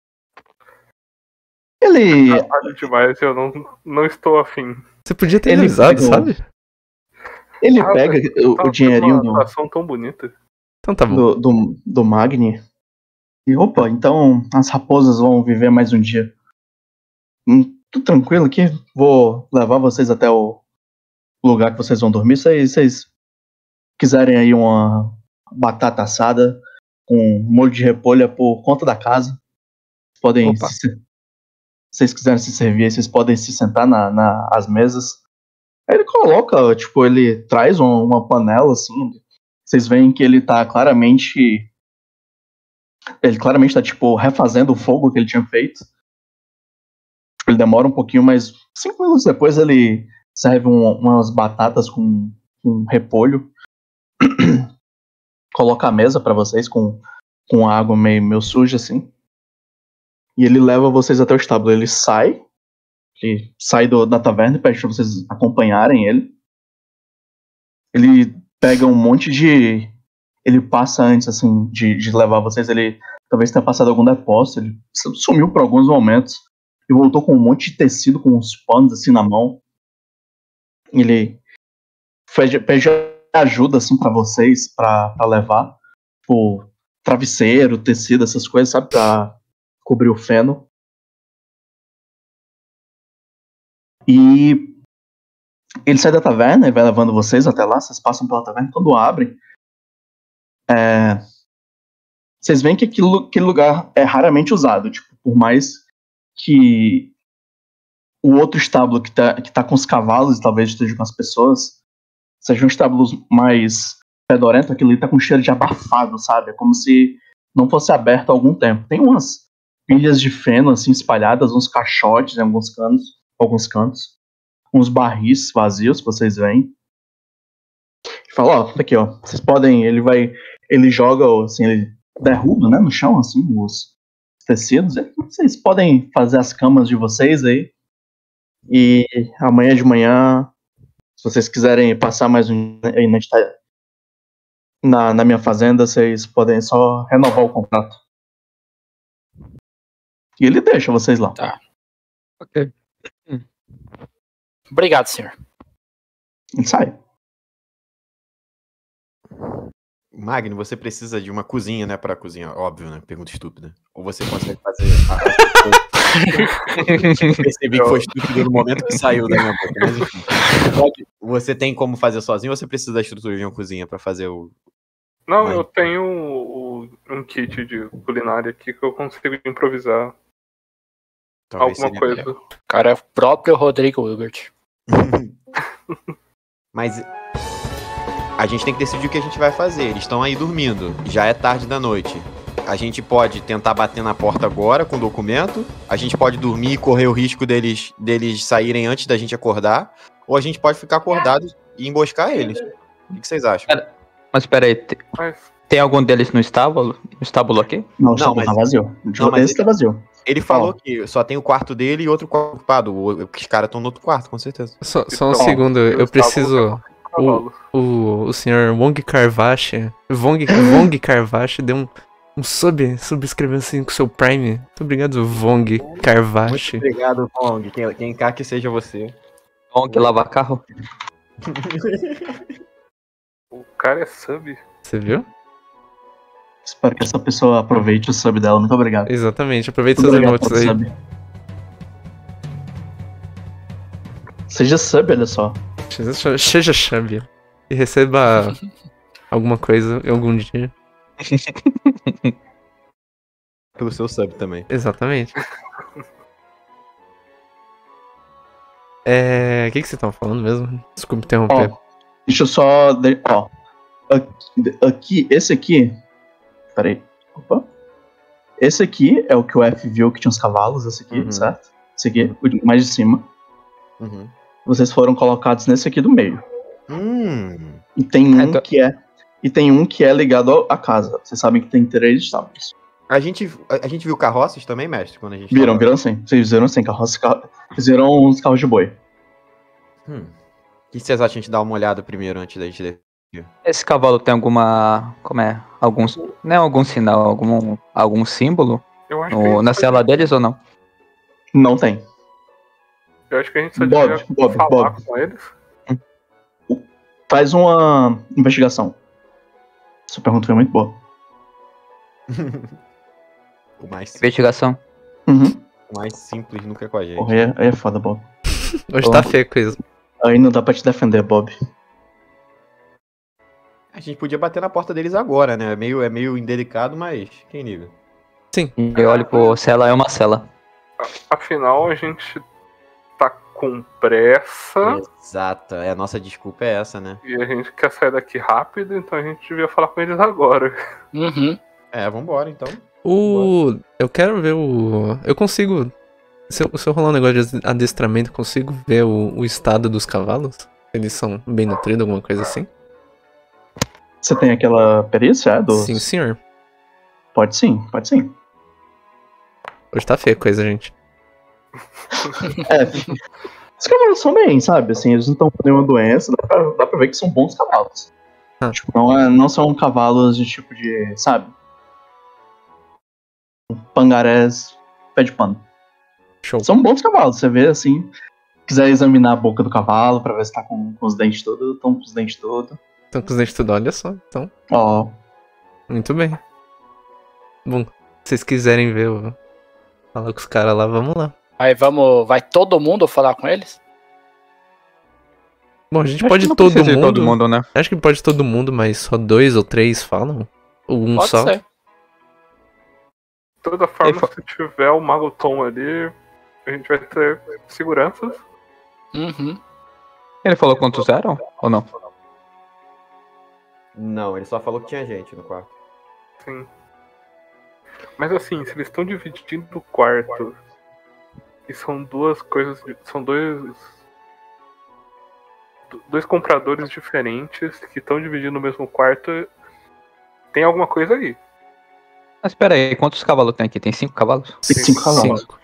[SPEAKER 4] Ele...
[SPEAKER 2] Acho demais, eu não estou afim.
[SPEAKER 3] Você podia ter
[SPEAKER 4] Ele
[SPEAKER 3] avisado,
[SPEAKER 4] pegou-
[SPEAKER 3] sabe?
[SPEAKER 4] Ele pega o dinheirinho
[SPEAKER 2] Uma ação tão bonita.
[SPEAKER 3] Então tá bom.
[SPEAKER 4] do Magni. E opa, então as raposas vão viver mais um dia. Tudo tranquilo aqui. Vou levar vocês até o lugar que vocês vão dormir. Se vocês quiserem aí uma batata assada com molho de repolho por conta da casa, podem...
[SPEAKER 5] Opa.
[SPEAKER 4] Se vocês quiserem se servir, vocês podem se sentar nas mesas. Aí ele coloca, tipo, ele traz uma panela, assim. Vocês veem que ele claramente tá, tipo, refazendo o fogo que ele tinha feito. Ele demora um pouquinho, mas 5 minutos depois ele serve umas batatas com repolho. Coloca a mesa pra vocês com água meio suja, assim. E ele leva vocês até o estábulo. Ele sai da taverna e pede pra vocês acompanharem ele. Ele pega um monte de... Ele passa antes, assim, de levar vocês. Ele talvez tenha passado algum depósito. Ele sumiu por alguns momentos. E voltou com um monte de tecido, com uns panos, assim, na mão. Ele pede ajuda, assim, pra vocês, pra levar. Tipo, travesseiro, tecido, essas coisas, sabe? Pra cobrir o feno. E ele sai da taverna e vai levando vocês até lá. Vocês passam pela taverna. Quando abrem, vocês veem que aquele lugar é raramente usado. Tipo, por mais que o outro estábulo que tá com os cavalos e talvez esteja com as pessoas seja um estábulo mais fedorento, aquilo ali tá com cheiro de abafado, sabe? É como se não fosse aberto há algum tempo. Tem umas pilhas de feno assim espalhadas, uns caixotes em alguns cantos, uns barris vazios que vocês veem. E fala, ó, aqui, ó, vocês podem, ele joga, assim, ele derruba, né, no chão, assim, os tecidos. Vocês podem fazer as camas de vocês aí. E amanhã de manhã, se vocês quiserem passar mais um aí na minha fazenda, vocês podem só renovar o contrato. E ele deixa vocês lá.
[SPEAKER 6] Tá.
[SPEAKER 5] Ok.
[SPEAKER 6] Obrigado, senhor.
[SPEAKER 4] Ele sai.
[SPEAKER 1] Magno, você precisa de uma cozinha, né, pra cozinhar, óbvio, né, pergunta estúpida. Ou você consegue fazer... Eu percebi que foi estúpido no momento que saiu da minha boca, mas enfim. Você tem como fazer sozinho ou você precisa da estrutura de uma cozinha pra fazer o...
[SPEAKER 2] Não,
[SPEAKER 1] Mas-
[SPEAKER 2] eu tenho um kit de culinária aqui que eu consigo improvisar
[SPEAKER 1] Talvez
[SPEAKER 2] alguma
[SPEAKER 1] seria
[SPEAKER 2] coisa.
[SPEAKER 6] O cara é o próprio Rodrigo Hilbert.
[SPEAKER 1] Mas a gente tem que decidir o que a gente vai fazer. Eles estão aí dormindo. Já é tarde da noite. A gente pode tentar bater na porta agora com o documento. A gente pode dormir e correr o risco deles saírem antes da gente acordar. Ou a gente pode ficar acordado e emboscar eles. O que vocês acham?
[SPEAKER 5] Mas pera aí,
[SPEAKER 2] Mas
[SPEAKER 5] tem algum deles no estábulo? No estábulo aqui?
[SPEAKER 4] Não, o estábulo
[SPEAKER 1] mas-
[SPEAKER 4] tá vazio. O
[SPEAKER 1] Não, mas
[SPEAKER 4] desse tá vazio.
[SPEAKER 1] Ele falou que só tem o quarto dele e outro quarto ocupado. Os caras estão no outro quarto, com certeza.
[SPEAKER 3] Só um
[SPEAKER 2] Então,
[SPEAKER 3] segundo, eu preciso.
[SPEAKER 2] cavalo.
[SPEAKER 3] O senhor Wong Carvache. Wong Carvache deu um subscreveu assim com o seu Prime. Muito obrigado, Wong Carvache.
[SPEAKER 1] Muito obrigado, Kong. Quem quer que seja você.
[SPEAKER 5] Bom, que lava carro.
[SPEAKER 2] O cara é sub.
[SPEAKER 3] Você viu?
[SPEAKER 4] Espero que essa pessoa aproveite o sub dela. Muito obrigado.
[SPEAKER 3] Exatamente, aproveita
[SPEAKER 4] Muito
[SPEAKER 3] seus
[SPEAKER 4] obrigado
[SPEAKER 3] emotes
[SPEAKER 4] pelo
[SPEAKER 3] aí.
[SPEAKER 4] sub. Seja sub, olha só.
[SPEAKER 3] Seja chave. E receba alguma coisa algum dia.
[SPEAKER 1] Pelo seu sub também.
[SPEAKER 3] Exatamente. O que vocês estavam falando mesmo? Desculpa interromper.
[SPEAKER 4] Ó, deixa eu só. Ó. Aqui, esse aqui. Peraí. Opa. Esse aqui é o que o F viu que tinha uns cavalos, esse aqui,
[SPEAKER 1] Uhum.
[SPEAKER 4] certo? Esse aqui, o mais de cima.
[SPEAKER 1] Uhum.
[SPEAKER 4] Vocês foram colocados nesse aqui do meio. E tem um
[SPEAKER 5] Então-
[SPEAKER 4] que é. E tem um que é ligado à casa. Vocês sabem que tem 3 estábulos.
[SPEAKER 1] A gente viu carroças também, mestre? Quando a gente
[SPEAKER 4] Viram,
[SPEAKER 1] tava-
[SPEAKER 4] viram sim. Vocês viram sim, Vocês viram uns carros de boi.
[SPEAKER 1] O que vocês acham de a gente dar uma olhada primeiro antes da gente...
[SPEAKER 5] Esse cavalo tem alguma. Como é? Alguns. Não é algum sinal, algum símbolo
[SPEAKER 2] Eu acho, que a gente
[SPEAKER 5] na
[SPEAKER 2] só
[SPEAKER 5] cela deles ou não?
[SPEAKER 4] Não tem.
[SPEAKER 2] eu acho que a gente só
[SPEAKER 4] Bob,
[SPEAKER 2] devia
[SPEAKER 4] Bob,
[SPEAKER 2] falar
[SPEAKER 4] Bob.
[SPEAKER 2] com eles.
[SPEAKER 4] Faz uma investigação. Essa pergunta foi muito boa.
[SPEAKER 1] O mais,
[SPEAKER 5] Investigação.
[SPEAKER 4] Uhum.
[SPEAKER 1] o mais simples nunca é com a gente.
[SPEAKER 4] Porra, aí é foda, Bob.
[SPEAKER 3] Hoje tá feio com isso.
[SPEAKER 4] Aí não dá pra te defender, Bob.
[SPEAKER 1] A gente podia bater na porta deles agora, né? É meio indelicado, mas quem liga?
[SPEAKER 5] E eu olho pro cela, é uma cela.
[SPEAKER 2] Afinal, a gente tá com pressa
[SPEAKER 1] Exato. A nossa desculpa é essa, né?
[SPEAKER 2] e a gente quer sair daqui rápido, então a gente devia falar com eles agora.
[SPEAKER 6] Uhum.
[SPEAKER 1] Vambora, então.
[SPEAKER 3] Eu quero ver o. Eu consigo. Se eu rolar um negócio de adestramento, eu consigo ver o estado dos cavalos? Eles são bem nutridos, alguma coisa assim?
[SPEAKER 4] Você tem aquela perícia?
[SPEAKER 3] Sim, senhor.
[SPEAKER 4] Pode sim, pode sim.
[SPEAKER 3] Hoje tá feia a coisa, gente.
[SPEAKER 4] Os cavalos são bem, sabe? Assim, eles não estão com nenhuma doença, dá pra ver que são bons cavalos. Tipo, não são cavalos de tipo de, sabe? Pangarés pé de pano.
[SPEAKER 3] Show.
[SPEAKER 4] São bons cavalos, você vê assim. Se quiser examinar a boca do cavalo pra ver se tá com os dentes todos, estão com os dentes todos.
[SPEAKER 3] Estão com os dentes tudo, olha só. Então,
[SPEAKER 4] Ó,
[SPEAKER 3] muito bem. Bom, se vocês quiserem ver falar com os caras lá, vamos lá.
[SPEAKER 6] Aí vai todo mundo falar com eles?
[SPEAKER 3] Bom, a gente
[SPEAKER 5] Acho
[SPEAKER 3] pode
[SPEAKER 5] que não
[SPEAKER 3] todo
[SPEAKER 5] precisa de
[SPEAKER 3] mundo.
[SPEAKER 5] todo mundo, né?
[SPEAKER 3] Acho que pode todo mundo, mas só 2 ou 3 falam? Ou um
[SPEAKER 6] Pode
[SPEAKER 3] só?
[SPEAKER 6] ser.
[SPEAKER 2] De toda forma, se tiver o Mago Tom ali, a gente vai ter seguranças.
[SPEAKER 6] Uhum.
[SPEAKER 5] Ele falou quantos eram? Ou não?
[SPEAKER 1] Não, ele só falou que tinha gente no quarto.
[SPEAKER 2] Sim. Mas assim, se eles estão dividindo o quarto e são duas coisas. São dois compradores diferentes que estão dividindo o mesmo quarto, tem alguma coisa aí.
[SPEAKER 5] Mas pera aí, quantos cavalos tem aqui? Tem 5 cavalos?
[SPEAKER 4] tem 5 cavalos.
[SPEAKER 3] 5.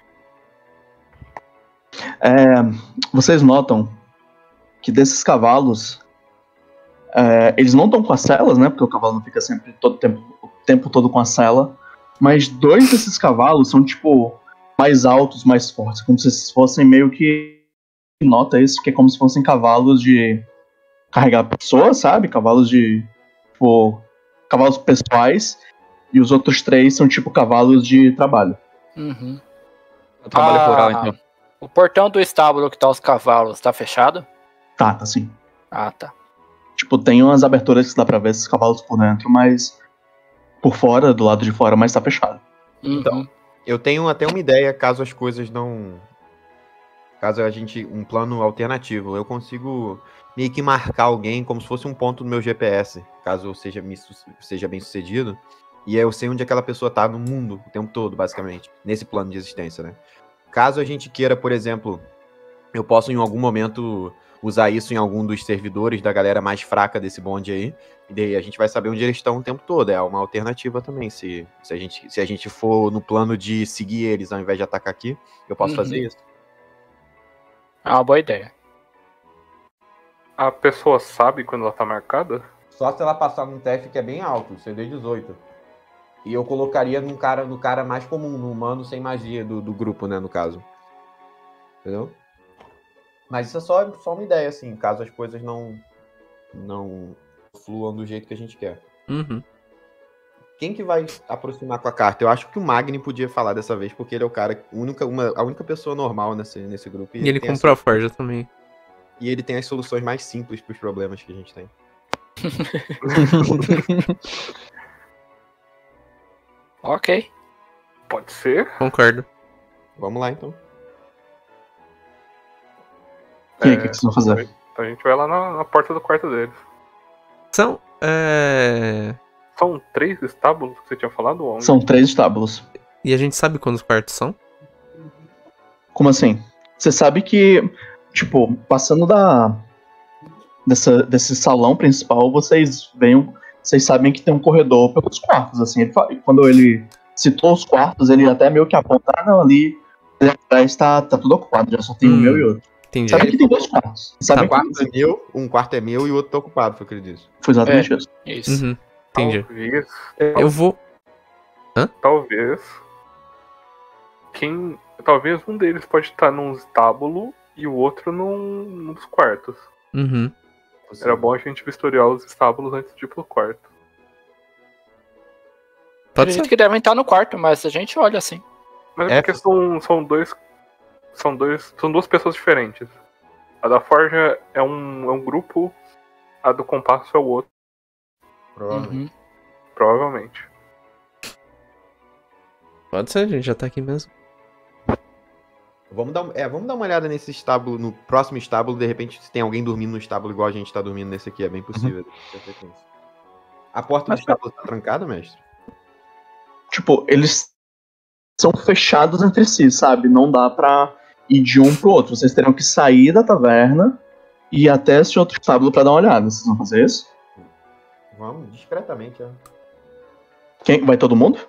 [SPEAKER 4] Vocês notam que desses cavalos, eles não estão com as celas, né? Porque o cavalo não fica sempre o tempo todo com a cela. Mas 2 desses cavalos são, tipo, mais altos, mais fortes. Como se fossem meio que... Nota isso, que é como se fossem cavalos de carregar pessoas, sabe? Cavalos de... Tipo, cavalos pessoais. E os outros 3 são, tipo, cavalos de trabalho.
[SPEAKER 6] Uhum.
[SPEAKER 5] Eu trabalho rural, então.
[SPEAKER 6] O portão do estábulo que tá os cavalos tá fechado?
[SPEAKER 4] Tá assim.
[SPEAKER 6] Ah, tá.
[SPEAKER 4] Tipo, tem umas aberturas que dá pra ver esses cavalos por dentro, mas por fora, do lado de fora, mas tá fechado.
[SPEAKER 1] Então.
[SPEAKER 6] Uhum.
[SPEAKER 1] Eu tenho até uma ideia, caso as coisas não... Caso a gente... Um plano alternativo. Eu consigo meio que marcar alguém como se fosse um ponto no meu GPS, caso eu seja bem sucedido. E aí eu sei onde aquela pessoa tá no mundo o tempo todo, basicamente. Nesse plano de existência, né? Caso a gente queira, por exemplo... Eu posso em algum momento usar isso em algum dos servidores da galera mais fraca desse bonde aí. E daí a gente vai saber onde eles estão o tempo todo. É uma alternativa também. Se a gente for no plano de seguir eles ao invés de atacar aqui, eu posso fazer isso.
[SPEAKER 6] É uma boa ideia.
[SPEAKER 2] A pessoa sabe quando ela tá marcada?
[SPEAKER 1] Só se ela passar num teste que é bem alto, CD 18. E eu colocaria no cara mais comum, no humano sem magia do grupo, né, no caso. Entendeu? Mas isso é só uma ideia, assim, caso as coisas não fluam do jeito que a gente quer.
[SPEAKER 3] Uhum.
[SPEAKER 1] Quem que vai aproximar com a carta? Eu acho que o Magni podia falar dessa vez, porque ele é o cara, a única pessoa normal nesse grupo.
[SPEAKER 3] E ele comprou a forja também.
[SPEAKER 1] E ele tem as soluções mais simples pros problemas que a gente tem.
[SPEAKER 6] Ok.
[SPEAKER 2] Pode ser.
[SPEAKER 3] Concordo.
[SPEAKER 1] Vamos lá, então.
[SPEAKER 4] E aí, o que vocês vão fazer?
[SPEAKER 2] Então a gente vai lá na porta do quarto deles.
[SPEAKER 3] São,
[SPEAKER 2] São 3 estábulos que você tinha falado? Onde?
[SPEAKER 4] São 3 estábulos.
[SPEAKER 3] E a gente sabe quantos quartos são?
[SPEAKER 4] Como assim? Você sabe que, tipo, passando desse salão principal, vocês sabem que tem um corredor pelos quartos, assim. Quando ele citou os quartos, ele até meio que aponta, não, ali atrás tá tudo ocupado, já só tem um meu e outro.
[SPEAKER 3] Entendi.
[SPEAKER 4] Sabe que tem 2 quartos. Sabe
[SPEAKER 1] Um quarto é meu, um quarto é meu e o outro tá ocupado, foi o que ele disse.
[SPEAKER 4] Foi exatamente isso.
[SPEAKER 6] Isso.
[SPEAKER 3] Uhum. Entendi.
[SPEAKER 2] Talvez.
[SPEAKER 3] Eu vou...
[SPEAKER 2] Talvez um deles pode estar num estábulo e o outro num dos quartos.
[SPEAKER 3] Uhum.
[SPEAKER 2] Era bom a gente vistoriar os estábulos antes de ir pro quarto.
[SPEAKER 3] Pode
[SPEAKER 6] Acredito
[SPEAKER 3] ser.
[SPEAKER 6] que devem estar no quarto, mas a gente olha assim.
[SPEAKER 2] Mas é porque são duas pessoas diferentes. A da Forja é um grupo, a do Compasso é o outro,
[SPEAKER 1] Provavelmente.
[SPEAKER 6] Uhum.
[SPEAKER 2] provavelmente.
[SPEAKER 3] Pode ser, a gente já tá aqui mesmo.
[SPEAKER 1] Vamos dar uma olhada nesse estábulo, no próximo estábulo, de repente, se tem alguém dormindo no estábulo igual a gente tá dormindo nesse aqui, é bem possível. A porta do estábulo tá trancada, mestre?
[SPEAKER 4] Tipo, eles são fechados entre si, sabe? Não dá pra ir de um pro outro. Vocês terão que sair da taverna e ir até esse outro estábulo pra dar uma olhada. Vocês vão fazer isso?
[SPEAKER 1] Vamos, discretamente, ó.
[SPEAKER 4] Vai todo mundo?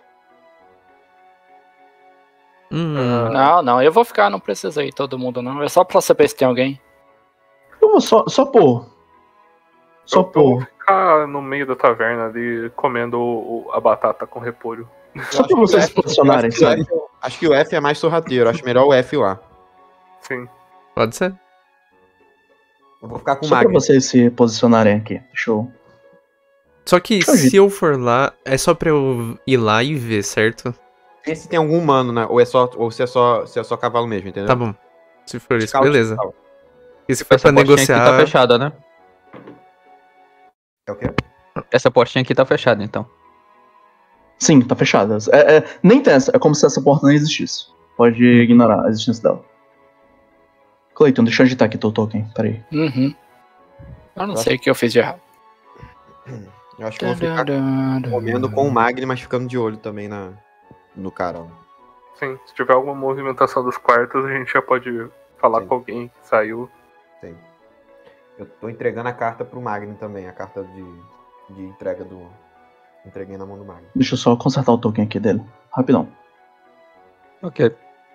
[SPEAKER 6] Não, eu vou ficar, não precisa ir todo mundo, não. É só pra saber se tem alguém.
[SPEAKER 4] Eu vou só pôr. Só
[SPEAKER 2] Eu vou
[SPEAKER 4] pôr.
[SPEAKER 2] ficar no meio da taverna ali comendo a batata com repolho.
[SPEAKER 4] Só pra vocês se posicionarem, sabe?
[SPEAKER 1] Acho que o F é mais sorrateiro, acho melhor o F lá.
[SPEAKER 2] Sim.
[SPEAKER 3] Pode ser.
[SPEAKER 1] Eu vou ficar com o
[SPEAKER 4] Só pra
[SPEAKER 1] Magni.
[SPEAKER 4] vocês se posicionarem aqui. Deixa eu...
[SPEAKER 3] Só que se eu for lá, é só pra eu ir lá e ver, certo?
[SPEAKER 1] Vê se tem algum humano, né? Ou se é só cavalo mesmo, entendeu?
[SPEAKER 3] Tá bom. Se for isso,
[SPEAKER 1] Scout,
[SPEAKER 3] beleza.
[SPEAKER 1] scout.
[SPEAKER 3] E se for
[SPEAKER 5] Essa
[SPEAKER 3] pra
[SPEAKER 5] portinha aqui
[SPEAKER 3] negociar...
[SPEAKER 5] tá fechada, né?
[SPEAKER 1] É o quê?
[SPEAKER 5] Essa portinha aqui tá fechada, então.
[SPEAKER 4] Sim, tá fechada. Nem tem essa. É como se essa porta não existisse. Pode ignorar a existência dela. Clayton, deixa eu agitar aqui teu token. Peraí.
[SPEAKER 6] Uhum. Eu não sei o que eu fiz de errado.
[SPEAKER 1] Eu acho que eu vou ficar comendo com o Magni, mas ficando de olho também no cara. Ó.
[SPEAKER 2] Sim, se tiver alguma movimentação dos quartos, a gente já pode falar
[SPEAKER 1] Sim.
[SPEAKER 2] com alguém que saiu.
[SPEAKER 1] Sim. Eu tô entregando a carta pro Magni também, a carta de entrega do... Entreguei na mão do Magni.
[SPEAKER 4] Deixa eu só consertar o token aqui dele. Rapidão.
[SPEAKER 5] Ok.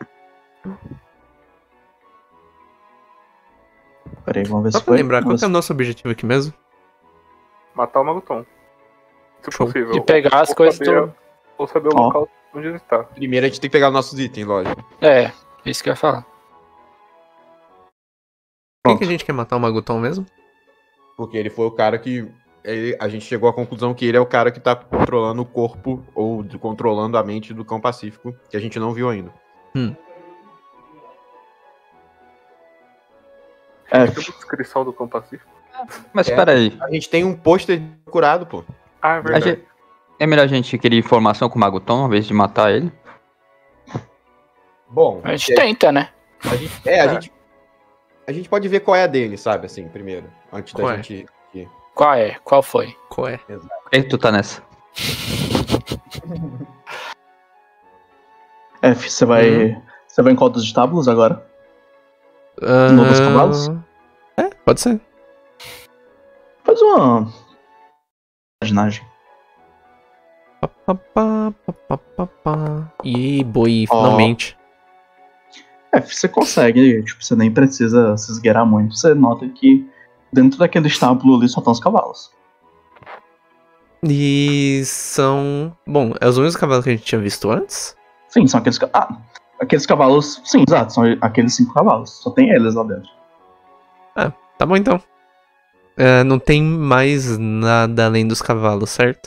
[SPEAKER 4] Peraí, vamos ver
[SPEAKER 3] Só
[SPEAKER 4] se
[SPEAKER 3] pra
[SPEAKER 4] foi.
[SPEAKER 3] lembrar, qual
[SPEAKER 4] Vamos
[SPEAKER 3] que é o
[SPEAKER 4] ver
[SPEAKER 3] nosso objetivo aqui mesmo?
[SPEAKER 2] Matar o Maguton. Se
[SPEAKER 3] Show.
[SPEAKER 2] possível.
[SPEAKER 6] E pegar as
[SPEAKER 2] Ou
[SPEAKER 6] coisas
[SPEAKER 2] saber-
[SPEAKER 6] do...
[SPEAKER 2] Ou saber o
[SPEAKER 4] Ó.
[SPEAKER 2] local onde ele está.
[SPEAKER 1] Primeiro a gente tem que pegar os nossos itens, lógico.
[SPEAKER 6] É, isso que eu ia falar.
[SPEAKER 3] Quem que a gente quer matar o Maguton mesmo?
[SPEAKER 1] Porque ele foi o cara que... a gente chegou à conclusão que ele é o cara que tá controlando o corpo ou controlando a mente do Cão Pacífico, que a gente não viu ainda.
[SPEAKER 4] É,
[SPEAKER 2] Tem uma descrição do Cão Pacífico.
[SPEAKER 5] Mas peraí.
[SPEAKER 1] A gente tem um pôster curado, pô.
[SPEAKER 2] Ah, é verdade.
[SPEAKER 5] É melhor a gente querer informação com o Mago Tom, ao invés de matar ele?
[SPEAKER 1] Bom,
[SPEAKER 6] A gente tenta, né?
[SPEAKER 1] a gente pode ver qual é a dele, sabe, assim, primeiro. Antes
[SPEAKER 3] Qual
[SPEAKER 1] da
[SPEAKER 3] é?
[SPEAKER 1] gente...
[SPEAKER 6] Qual é? Qual foi?
[SPEAKER 3] Qual é?
[SPEAKER 5] Por que tu tá nessa?
[SPEAKER 4] F, você vai em qual dos estábulos agora?
[SPEAKER 3] Uh...
[SPEAKER 4] No dos cavalos?
[SPEAKER 3] É, pode ser.
[SPEAKER 4] Faz uma imaginagem.
[SPEAKER 3] E boi, finalmente.
[SPEAKER 4] F, você consegue, tipo, você nem precisa se esgueirar muito. Você nota que dentro daquele estábulo ali só estão os cavalos.
[SPEAKER 3] E são... Bom, é os mesmos cavalos que a gente tinha visto antes?
[SPEAKER 4] Sim, são aqueles... aqueles cavalos... Sim, exato, são aqueles 5 cavalos. Só tem eles lá dentro.
[SPEAKER 3] Tá bom então. Não tem mais nada além dos cavalos, certo?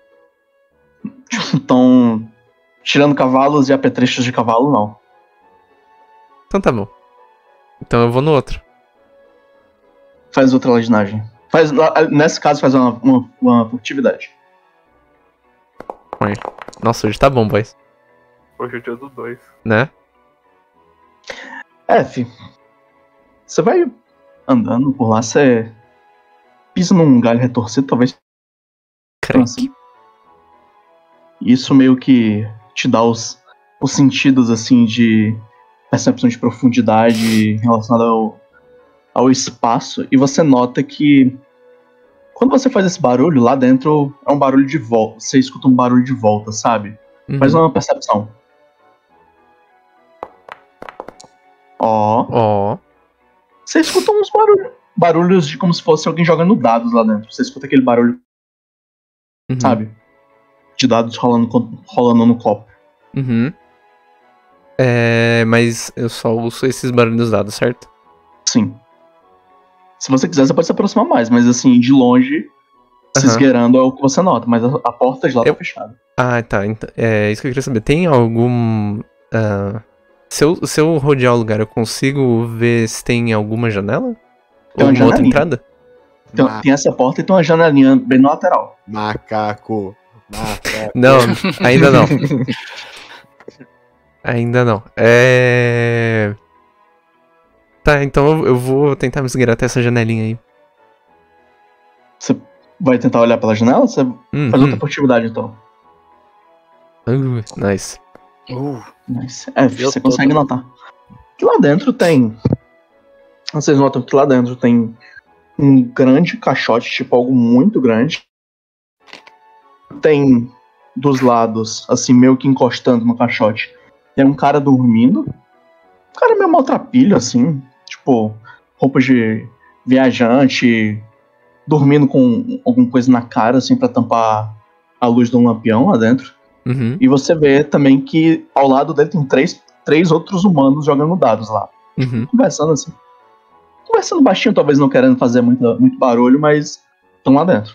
[SPEAKER 4] Então, tirando cavalos e apetrechos de cavalo, não.
[SPEAKER 3] Então tá bom. Então eu vou no outro.
[SPEAKER 4] Faz outra ladinagem. Nesse caso, faz uma furtividade.
[SPEAKER 3] Nossa, hoje tá bom, boys.
[SPEAKER 2] Hoje é o dia do 2.
[SPEAKER 3] Né?
[SPEAKER 4] F, você vai andando por lá, você pisa num galho retorcido, talvez.
[SPEAKER 3] Crank.
[SPEAKER 4] Isso meio que te dá os sentidos, assim, de percepção de profundidade relacionada ao espaço. E você nota que quando você faz esse barulho, lá dentro é um barulho de volta. Você escuta um barulho de volta, sabe? Faz uma percepção.
[SPEAKER 3] Ó.
[SPEAKER 4] Você escuta uns barulhos de como se fosse alguém jogando dados lá dentro. Você escuta aquele barulho, sabe? De dados rolando no copo.
[SPEAKER 3] Mas eu só ouço esses barulhos dados, certo?
[SPEAKER 4] Sim. Se você quiser, você pode se aproximar mais, mas assim, de longe, se esgueirando é o que você nota, mas a porta de lá tá fechada.
[SPEAKER 3] Ah, tá. Então, é isso que eu queria saber. Tem algum... Se eu rodear o lugar, eu consigo ver se tem alguma janela?
[SPEAKER 4] Tem
[SPEAKER 3] ou
[SPEAKER 4] uma
[SPEAKER 3] outra entrada?
[SPEAKER 4] Tem essa porta e tem uma janelinha bem na lateral.
[SPEAKER 1] Macaco.
[SPEAKER 3] Não, ainda não. Ainda não. Tá, então eu vou tentar me esgueirar até essa janelinha aí.
[SPEAKER 4] Você vai tentar olhar pela janela? Você faz outra furtividade, então.
[SPEAKER 3] Nice.
[SPEAKER 4] Nice. Você consegue notar. Que lá dentro tem... Vocês notam que lá dentro tem um grande caixote, tipo algo muito grande. Tem dos lados, assim, meio que encostando no caixote, tem um cara dormindo. Um cara meio maltrapilho, assim. Tipo, roupa de viajante, dormindo com alguma coisa na cara, assim, pra tampar a luz de um lampião lá dentro. E você vê também que ao lado dele tem três outros humanos jogando dados lá. Conversando assim. Conversando baixinho, talvez não querendo fazer muito barulho, mas estão lá dentro.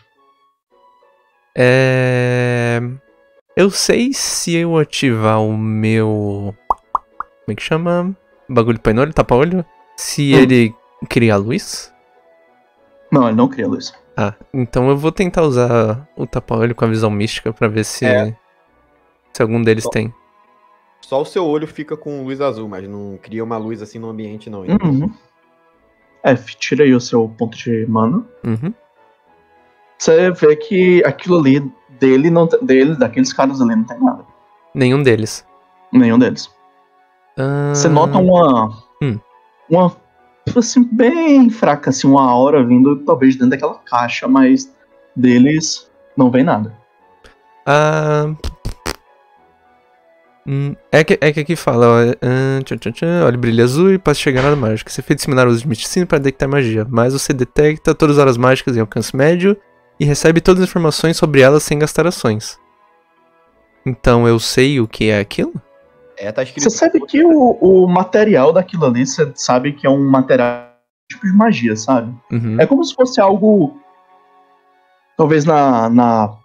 [SPEAKER 3] Eu sei se eu ativar o meu... Como é que chama? Bagulho painolho, tapa-olho? Se ele cria luz?
[SPEAKER 4] Não, ele não cria luz.
[SPEAKER 3] Então eu vou tentar usar o tapa-olho com a visão mística pra ver se algum deles tem.
[SPEAKER 1] Só o seu olho fica com luz azul, mas não cria uma luz assim no ambiente, não.
[SPEAKER 4] Tira aí o seu ponto de mana. Você vê que aquilo ali daqueles caras ali não tem nada.
[SPEAKER 3] Nenhum deles.
[SPEAKER 4] Nenhum deles. Você nota uma assim, bem fraca, assim, uma aura vindo talvez dentro daquela caixa, mas deles não vem nada.
[SPEAKER 3] É que aqui fala, olha, brilho azul e passa chegar na área mágica. Esse efeito similar ao uso de misticismo para detectar magia, mas você detecta todas as áreas mágicas em alcance médio e recebe todas as informações sobre elas sem gastar ações. Então eu sei o que é aquilo?
[SPEAKER 1] Tá escrito.
[SPEAKER 4] Você sabe que o material daquilo ali, você sabe que é um material tipo de magia, sabe? É como se fosse algo, talvez na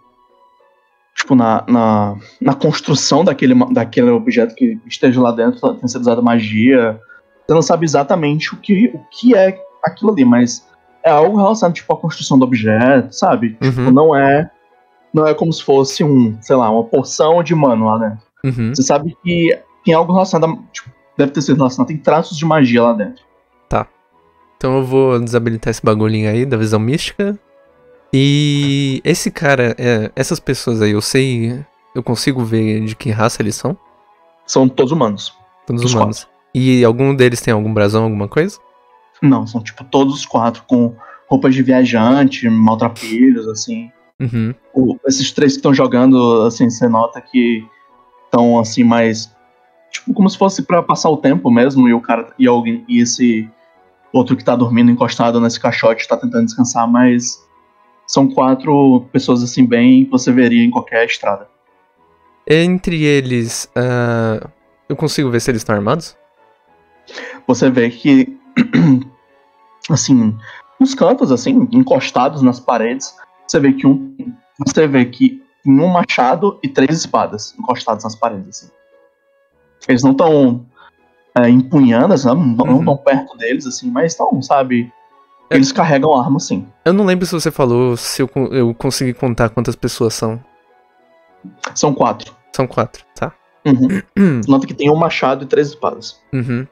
[SPEAKER 4] construção daquele objeto que esteja lá dentro, tenha sido usada magia. Você não sabe exatamente o que é aquilo ali, mas É algo relacionado, tipo, à construção do objeto, sabe? Tipo,
[SPEAKER 3] Uhum.
[SPEAKER 4] não é como se fosse sei lá, uma porção de mana lá dentro.
[SPEAKER 3] Uhum.
[SPEAKER 4] Você sabe que tem algo relacionado a, tipo, deve ter sido relacionado, tem traços de magia lá dentro.
[SPEAKER 3] Então eu vou desabilitar esse bagulhinho aí da visão mística. E esse cara, essas pessoas aí, eu consigo ver de que raça eles são?
[SPEAKER 4] São todos humanos.
[SPEAKER 3] Todos
[SPEAKER 4] Os
[SPEAKER 3] humanos. E algum deles tem algum brasão, alguma coisa?
[SPEAKER 4] Não, são tipo todos os 4 com roupas de viajante, maltrapilhos, assim.
[SPEAKER 3] Uhum.
[SPEAKER 4] Esses 3 que estão jogando, assim, você nota que estão assim mais tipo como se fosse pra passar o tempo mesmo e esse outro que tá dormindo encostado nesse caixote tá tentando descansar, mas são 4 pessoas assim bem que você veria em qualquer estrada.
[SPEAKER 3] Entre eles, eu consigo ver se eles estão armados?
[SPEAKER 4] Você vê que assim, nos cantos assim, encostados nas paredes, você vê que tem um machado e 3 espadas encostadas nas paredes assim. Eles não estão empunhando, assim, não estão perto deles assim, mas estão, sabe? Eles carregam arma sim.
[SPEAKER 3] Eu não lembro se você falou se eu consegui contar quantas pessoas são.
[SPEAKER 4] São 4.
[SPEAKER 3] São 4, tá?
[SPEAKER 4] Uhum. Nota que tem um machado e 3 espadas.
[SPEAKER 3] Uhum.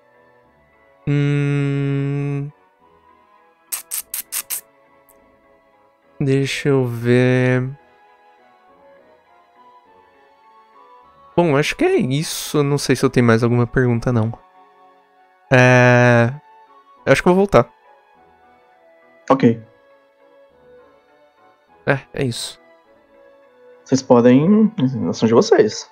[SPEAKER 3] Deixa eu ver. Bom, acho que é isso. Não sei se eu tenho mais alguma pergunta, não. Eu acho que eu vou voltar.
[SPEAKER 4] Ok.
[SPEAKER 3] É isso.
[SPEAKER 4] Vocês podem. São de vocês.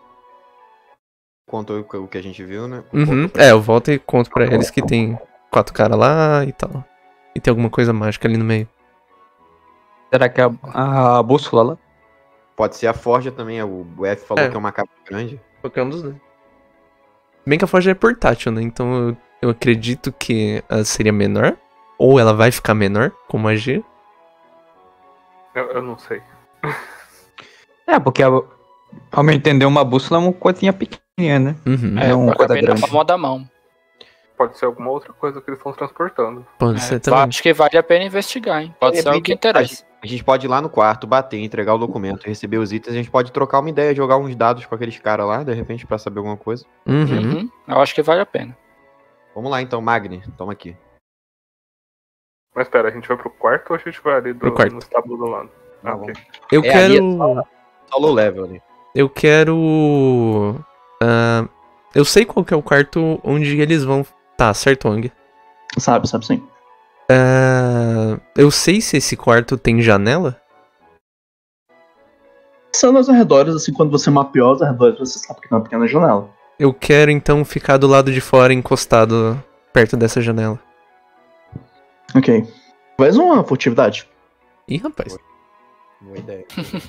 [SPEAKER 1] Contou o que a gente viu, né?
[SPEAKER 3] Uhum. Eu volto e conto pra eles que tem 4 caras lá e tal. E tem alguma coisa mágica ali no meio.
[SPEAKER 5] Será que é a bússola lá?
[SPEAKER 1] Pode ser a Forja também. O F falou que é uma capa grande.
[SPEAKER 3] Qualquer um dos dois. Bem que a Forja é portátil, né? Então eu acredito que ela seria menor. Ou ela vai ficar menor com magia.
[SPEAKER 2] Eu não sei.
[SPEAKER 5] Porque ao meu entender, uma bússola é uma coisinha pequena, né?
[SPEAKER 3] Uhum.
[SPEAKER 5] É uma coisa
[SPEAKER 6] caber na
[SPEAKER 5] grande.
[SPEAKER 6] palma da mão.
[SPEAKER 2] Pode ser alguma outra coisa que eles estão transportando.
[SPEAKER 3] Pode ser também.
[SPEAKER 6] Acho que vale a pena investigar, hein? Pode ser o que interessa.
[SPEAKER 1] A gente pode ir lá no quarto, bater, entregar o documento, receber os itens. A gente pode trocar uma ideia, jogar uns dados com aqueles caras lá, de repente, pra saber alguma coisa.
[SPEAKER 3] Uhum.
[SPEAKER 6] Eu acho que vale a pena.
[SPEAKER 1] Vamos lá então, Magni. Toma aqui.
[SPEAKER 2] Mas espera, a gente vai pro quarto ou a gente vai ali
[SPEAKER 3] Pro quarto.
[SPEAKER 2] no estábulo do lado?
[SPEAKER 1] Tá
[SPEAKER 2] Ok.
[SPEAKER 3] Eu
[SPEAKER 1] É,
[SPEAKER 3] quero.
[SPEAKER 1] ali Só low level ali.
[SPEAKER 3] Eu quero. Eu sei qual que é o quarto onde eles vão. Tá, certo, Ong?
[SPEAKER 4] Sabe sim.
[SPEAKER 3] Eu sei se esse quarto tem janela.
[SPEAKER 4] São aos arredores, assim, quando você mapeou os arredores, você sabe que tem uma pequena janela.
[SPEAKER 3] Eu quero então ficar do lado de fora, encostado perto dessa janela.
[SPEAKER 4] Ok. Faz uma furtividade.
[SPEAKER 3] Ih, rapaz.
[SPEAKER 1] Boa ideia.